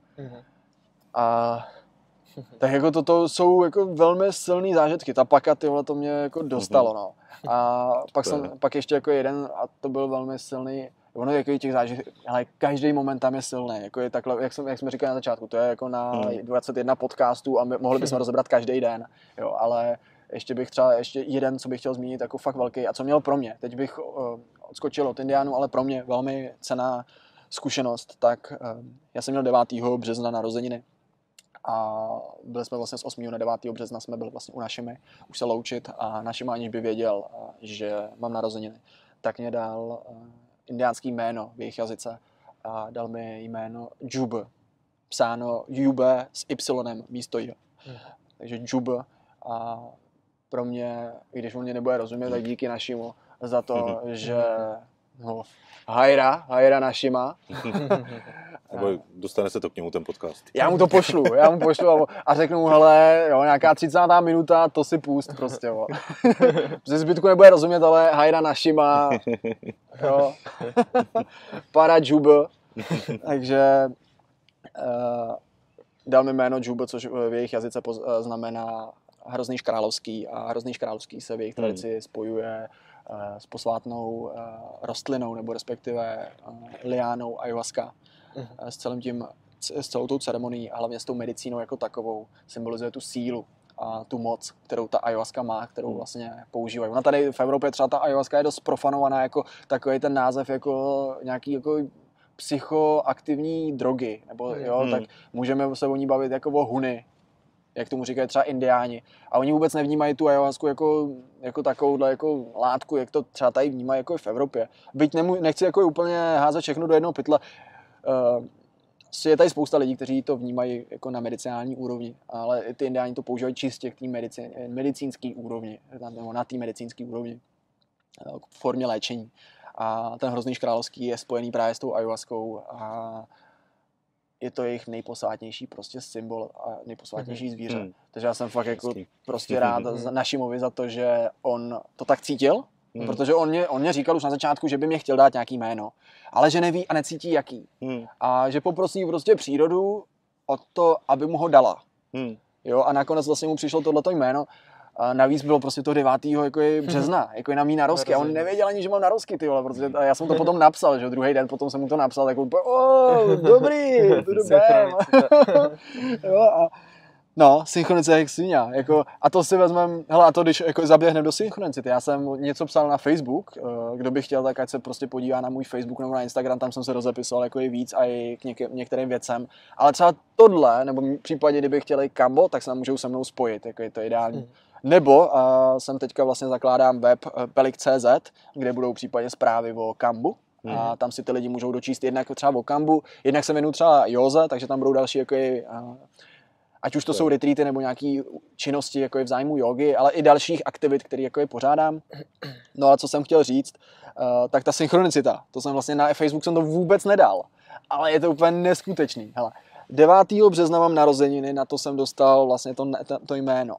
A tak jako toto jsou jako velmi silný zážitky. Ta paka, tyhle, to mě jako dostalo, no. A pak jsem, pak ještě jako jeden, a to byl velmi silný, ono je jako těch zážitků, ale každý moment tam je silný, jako je takhle, jak, jsem, jak jsme říkali na začátku, to je jako na dvacet jedna podcastů a my, mohli bychom rozebrat každý den, jo, ale ještě bych třeba, ještě jeden, co bych chtěl zmínit, jako fakt velký, a co měl pro mě, teď bych uh, odskočil od Indiánů, ale pro mě velmi cenná zkušenost, tak uh, já jsem měl devátého března narozeniny. A byli jsme vlastně z osmého na devátého března jsme byli vlastně u Našimi už se loučit a Našima, aniž by věděl, že mám narozeniny, tak mě dal indiánský jméno v jejich jazyce a dal mi jméno Jub, psáno Jube s Y místo J. Hmm. Takže Jub a pro mě, i když on mě nebude rozumět, tak díky Našimu za to, že no, Hajra, Hajra Našima. Nebo dostane se to k němu ten podcast. Já mu to pošlu, já mu pošlu a řeknu mu, hele, jo, nějaká třicátá minuta, to si pust prostě, jo. Ze zbytku nebude rozumět, ale Hajra Našima, jo, para Džub, takže uh, dal mi jméno Džub, což v jejich jazyce poz, uh, znamená hrozný škrálovský a hrozný škrálovský se v jejich tradici hmm. spojuje uh, s posvátnou uh, rostlinou, nebo respektive uh, liánou ayahuasca. Uh-huh. S celým tím, s celou tou ceremonií a hlavně s tou medicínou jako takovou symbolizuje tu sílu a tu moc, kterou ta ayahuasca má, kterou vlastně používají. Ona tady v Evropě třeba ta ayahuasca je dost profanovaná jako takový ten název jako nějaký jako psychoaktivní drogy, nebo jo, hmm. tak můžeme se o ní bavit jako o huny, jak tomu říkají třeba indiáni. A oni vůbec nevnímají tu ayahuasku jako, jako takovouhle jako látku, jak to třeba tady vnímají jako v Evropě. Byť nemu, nechci jako úplně házet všechno do jednoho pytle. Uh, Je tady spousta lidí, kteří to vnímají jako na medicinální úrovni, ale ty indiáni to používají čistě k té medicín, medicínské úrovni, nebo na té medicínské úrovni, k formě léčení. A ten hrozný královský je spojený právě s tou ayahuaskou a je to jejich nejposvátnější prostě symbol a nejposvátnější zvíře. Hmm. Takže já jsem fakt jako prostě rád za Našimovi za to, že on to tak cítil, hmm. protože on mě, on mě říkal už na začátku, že by mě chtěl dát nějaký jméno, ale že neví a necítí jaký. Hmm. A že poprosí prostě přírodu o to, aby mu ho dala. Hmm. Jo, a nakonec vlastně mu přišlo tohleto jméno. A navíc bylo prostě to devátého jako března, jako je na mý narozky. A on nevěděl ani, že mám narozky, ty vole, protože já jsem to potom napsal, že druhý den potom jsem mu to napsal, tak úplně, oh, dobrý, to dobré. Jo, a no, synchronicita jak svině, jako, a to si vezmem, hele, a to když jako zaběhneme do synchronicity, já jsem něco psal na Facebook, kdo by chtěl, tak ať se prostě podívá na můj Facebook nebo na Instagram, tam jsem se rozepisoval jako i víc a i k něk- některým věcem, ale třeba tohle, nebo v případě, kdyby chtěli Kambo, tak se nám můžou se mnou spojit, jako je to ideální. Hmm. Nebo uh, jsem teďka vlastně zakládám web uh, pelik tečka cé zet, kde budou případně zprávy o Kambu. Mm. A tam si ty lidi můžou dočíst jednak třeba o Kambu, jednak se věnuju třeba józe, takže tam budou další, jako je, uh, ať už to jsou retreaty nebo nějaké činnosti jako je v zájmu jógy, ale i dalších aktivit, které jako je pořádám. No a co jsem chtěl říct, uh, tak ta synchronicita, to jsem vlastně na Facebook jsem to vůbec nedal, ale je to úplně neskutečný. Hele, devátého března mám narozeniny, na to jsem dostal vlastně to, to, to jméno.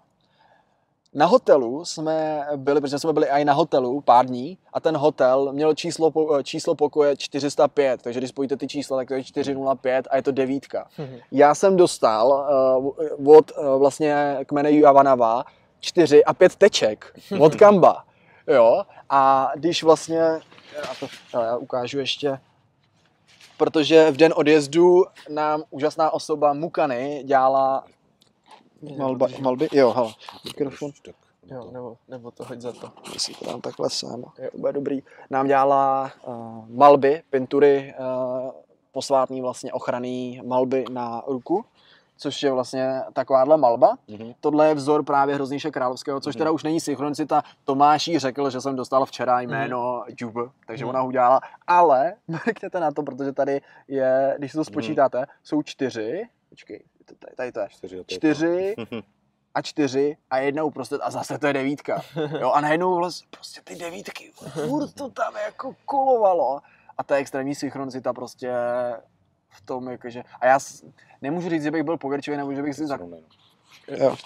Na hotelu jsme byli, protože jsme byli i na hotelu pár dní a ten hotel měl číslo, číslo pokoje čtyři sta pět, takže když spojíte ty čísla, tak to je čtyři nula pět a je to devítka. Mm-hmm. Já jsem dostal uh, od uh, vlastně kmene Juavanava čtyři a pět teček od Kamba, jo, a když vlastně, já to já ukážu ještě, protože v den odjezdu nám úžasná osoba Mukany dělala Malba, malby, jo, hele, mikrofon. Jo, nebo, nebo to hoď za to. Jestli to dám takhle sem, je úplně dobrý. Nám dělala uh, malby, pintury, uh, posvátný vlastně ochranný malby na ruku, což je vlastně takováhle malba. Mm-hmm. Tohle je vzor právě Hroznějše Královského, což mm-hmm. teda už není synchronicita. Tomáš jí řekl, že jsem dostal včera jméno mm-hmm. Jub, takže mm-hmm. ona ho udělala. Ale mrkněte na to, protože tady je, když si to spočítáte, mm-hmm. jsou čtyři, počkej, tady, tady to je, čtyři, čtyři a čtyři a jedna uprostřed a zase to je devítka. Jo, a najednou vlastně prostě ty devítky, furt to tam jako kolovalo. A ta extrémní synchronicita prostě v tom, jakože, a já nemůžu říct, že bych byl pověrčivý, nebo že bych si tak... Jo.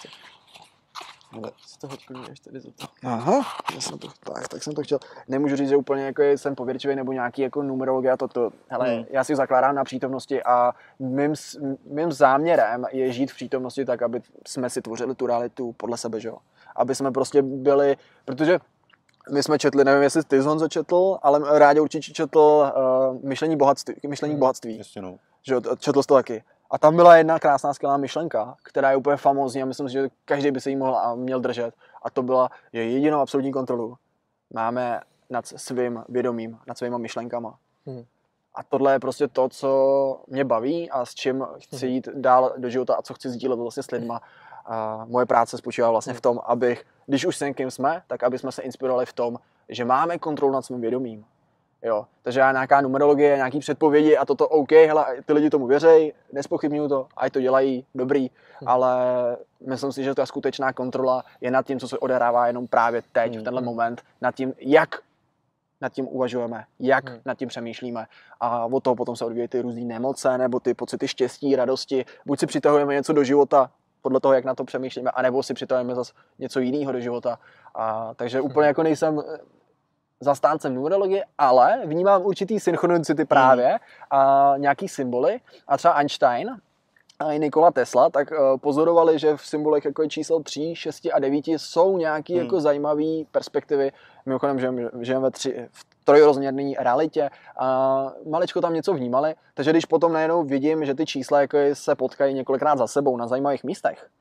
Ale si to hodkuješ tady za to. Aha, já jsem to, tak, tak jsem to chtěl. Nemůžu říct, že úplně jako jsem pověrčivý nebo nějaký jako numerologie a toto. Hele, hmm. já si zakládám na přítomnosti a mým, mým záměrem je žít v přítomnosti tak, aby jsme si tvořili tu realitu podle sebe, že jo. Aby jsme prostě byli, protože my jsme četli, nevím, jestli ty Honzo četl, ale rádi určitě četl uh, myšlení bohatství, myšlení hmm. bohatství. Ještě no. Že jo, četl jsi to taky. A tam byla jedna krásná, skvělá myšlenka, která je úplně famózní a myslím si, že každý by se jí mohl a měl držet. A to byla, že jedinou absolutní kontrolu máme nad svým vědomím, nad svýma myšlenkama. Hmm. A tohle je prostě to, co mě baví a s čím chci jít dál do života a co chci sdílet vlastně s lidma. A moje práce spočívá vlastně v tom, abych, když už s někým jsme, tak aby jsme se inspirovali v tom, že máme kontrolu nad svým vědomím. Jo, takže já nějaká numerologie, nějaký předpovědi a toto OK, hele, ty lidi tomu věří, nezpochybňuju to, ať to dělají, dobrý, hmm. ale myslím si, že ta skutečná kontrola je nad tím, co se odehrává jenom právě teď, hmm. v tenhle moment, nad tím, jak nad tím uvažujeme, jak hmm. nad tím přemýšlíme a od toho potom se odvíjí ty různé nemoce nebo ty pocity štěstí, radosti, buď si přitahujeme něco do života, podle toho, jak na to přemýšlíme, anebo si přitahujeme zase něco jiného do života. A, takže úplně jako nejsem zastáncem numerologie, ale vnímám určitý synchronicity právě a nějaký symboly. A třeba Einstein a i Nikola Tesla tak pozorovali, že v symbolech jako je číslo tři, šest a devět jsou nějaké hmm. jako zajímavé perspektivy. Mimochodem, že žijeme ve tři, v trojrozměrné realitě a maličko tam něco vnímali. Takže když potom najednou vidím, že ty čísla jako se potkají několikrát za sebou na zajímavých místech,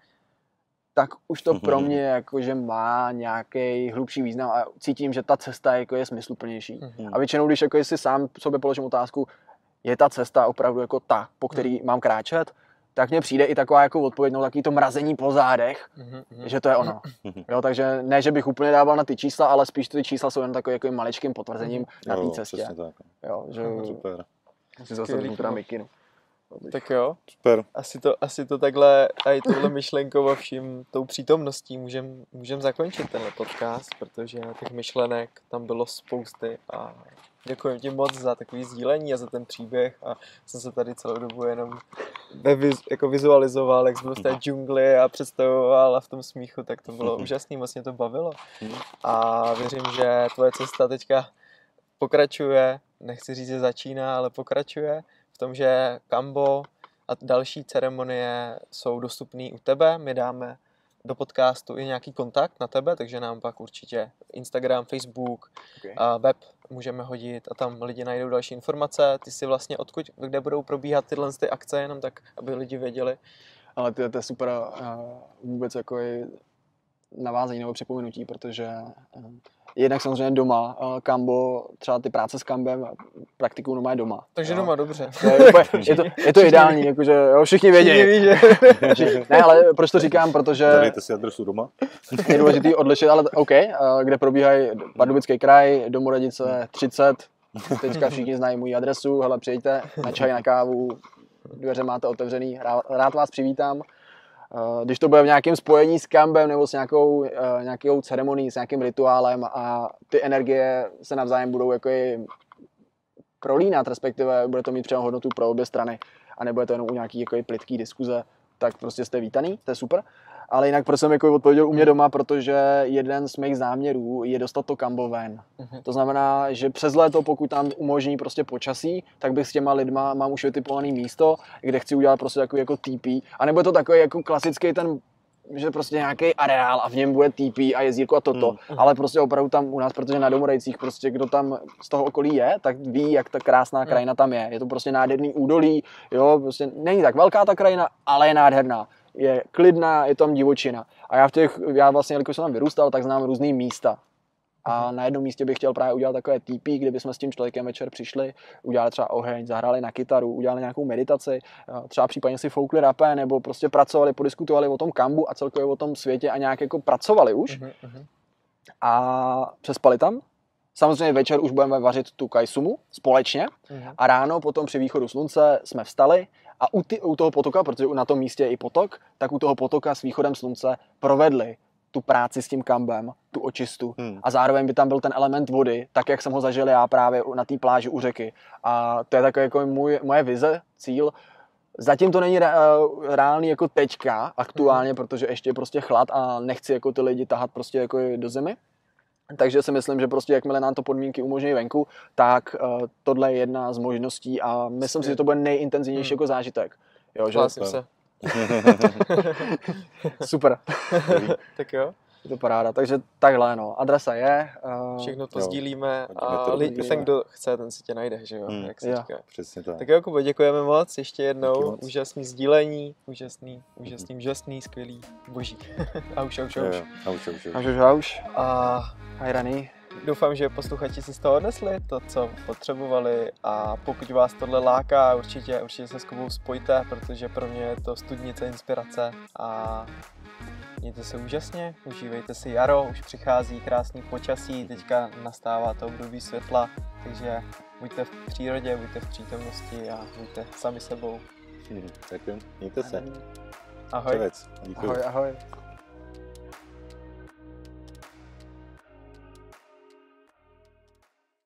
tak už to pro mě jakože má nějaký hlubší význam a cítím, že ta cesta jako je smysluplnější. Mm-hmm. A většinou, když jako si sám sobě položím otázku, je ta cesta opravdu jako ta, po který mm-hmm. mám kráčet, tak mně přijde i taková jako odpověď, no takový to mrazení po zádech, mm-hmm. že to je ono. Jo, takže ne, že bych úplně dával na ty čísla, ale spíš ty čísla jsou jen takovým jako maličkým potvrzením mm-hmm. na té cestě. Tak. Jo, že... Super. Si zase vezmu teda mikinu. Tak jo, Super. asi to, asi to takhle, a i touhle myšlenkou a vším tou přítomností můžem, můžem zakončit tenhle podcast, protože těch myšlenek tam bylo spousty a děkuji ti moc za takový sdílení a za ten příběh a jsem se tady celou dobu jenom ve viz, jako vizualizoval, jak jsi byl v té džungli a představoval a v tom smíchu, tak to bylo úžasný, moc mě to bavilo a věřím, že tvoje cesta teďka pokračuje, nechci říct, že začíná, ale pokračuje v tom, že Kambo a další ceremonie jsou dostupné u tebe. My dáme do podcastu i nějaký kontakt na tebe, takže nám pak určitě Instagram, Facebook, Okay. a web můžeme hodit a tam lidi najdou další informace. Ty si vlastně odkud, kde budou probíhat tyhle ty akce, jenom tak, aby lidi věděli. Ale to, to je super uh, vůbec jako i navázení nebo připomenutí, protože uh, jednak samozřejmě doma, uh, Kambo, třeba ty práce s Kambem, praktikuju doma doma. Takže jo. doma, dobře. To je, úplně, je, to, je to ideální, jakože jo, všichni vědí. Všichni Ne, ale proč to říkám, protože Zadejte si adresu doma. je důležitý odlišit, ale OK, uh, kde probíhají Pardubický kraj, Domoradice třicet, teďka všichni znají moji adresu, hele, přijďte na čaj, na kávu, dveře máte otevřený, rád, rád vás přivítám. Když to bude v nějakém spojení s Kambem nebo s nějakou, nějakou ceremonií, s nějakým rituálem a ty energie se navzájem budou jako i prolínat, respektive bude to mít třeba hodnotu pro obě strany a nebude to jenom u nějaký jako i plytký diskuze, tak prostě jste vítaný, to je super. Ale jinak proč jsem jako odpověděl u mě doma, protože jeden z mých záměrů je dostat to Kambo ven. Uh-huh. To znamená, že přes léto, pokud tam umožní prostě počasí, tak bych s těma lidma, mám už vytipovaný místo, kde chci udělat prostě takový jako T P. A nebo je to takový jako klasický ten, že prostě nějaký areál a v něm bude T P a jezírko a toto. Uh-huh. Ale prostě opravdu tam u nás, protože na Domorejcích prostě kdo tam z toho okolí je, tak ví, jak ta krásná uh-huh. krajina tam je. Je to prostě nádherný údolí, jo, prostě není tak velká ta krajina, ale je nádherná. Je klidná, je tam divočina. A já v těch, já vlastně, jelikož jsem tam vyrůstal, tak znám různý místa. A na jednom místě bych chtěl právě udělat takové T P, kde bychom s tím člověkem večer přišli, udělali třeba oheň, zahráli na kytaru, udělali nějakou meditaci, třeba případně si foukli rapé, nebo prostě pracovali, podiskutovali o tom Kambu a celkově o tom světě a nějak jako pracovali už. Uh-huh. A přespali tam. Samozřejmě večer už budeme vařit tu kajsumu společně uh-huh. a ráno potom při východu slunce jsme vstali a u, ty, u toho potoka, protože na tom místě je i potok, tak u toho potoka s východem slunce provedli tu práci s tím Kambem, tu očistu. Hmm. A zároveň by tam byl ten element vody, tak jak jsem ho zažil já právě na té pláži u řeky. A to je takový jako můj, moje vize, cíl. Zatím to není re, reálný jako teďka, aktuálně, hmm. protože ještě je prostě chlad a nechci jako ty lidi tahat prostě jako do zimy. Takže si myslím, že prostě jakmile nám to podmínky umožní venku, tak uh, tohle je jedna z možností a myslím si, že to bude nejintenzivnější hmm. jako zážitek. Jo, že? Hlásím se. Super. Tak jo. Je to paráda, takže takhle no, adresa je. Uh, Všechno to jo. sdílíme a lidi, ten, kdo chce, ten si tě najde, že jo, hmm. jak se říká. Přesně tak. Tak jo, Kubo, děkujeme moc, ještě jednou, úžasný sdílení, úžasný, úžasný, úžasný, skvělý, boží. Auš, auš, auš. Auš, auš, auš. Auš, A hajraný. Doufám, že posluchači si z toho odnesli to, co potřebovali a pokud vás tohle láká, určitě, určitě se s Kubou spojte, protože pro mě je to studnice inspirace a mějte se úžasně, užívejte si jaro, už přichází krásný počasí, teďka nastává to období světla, takže buďte v přírodě, buďte v přítomnosti a buďte sami sebou. Hmm, tak jo, mějte se. Ahoj. Čevec, ahoj, ahoj.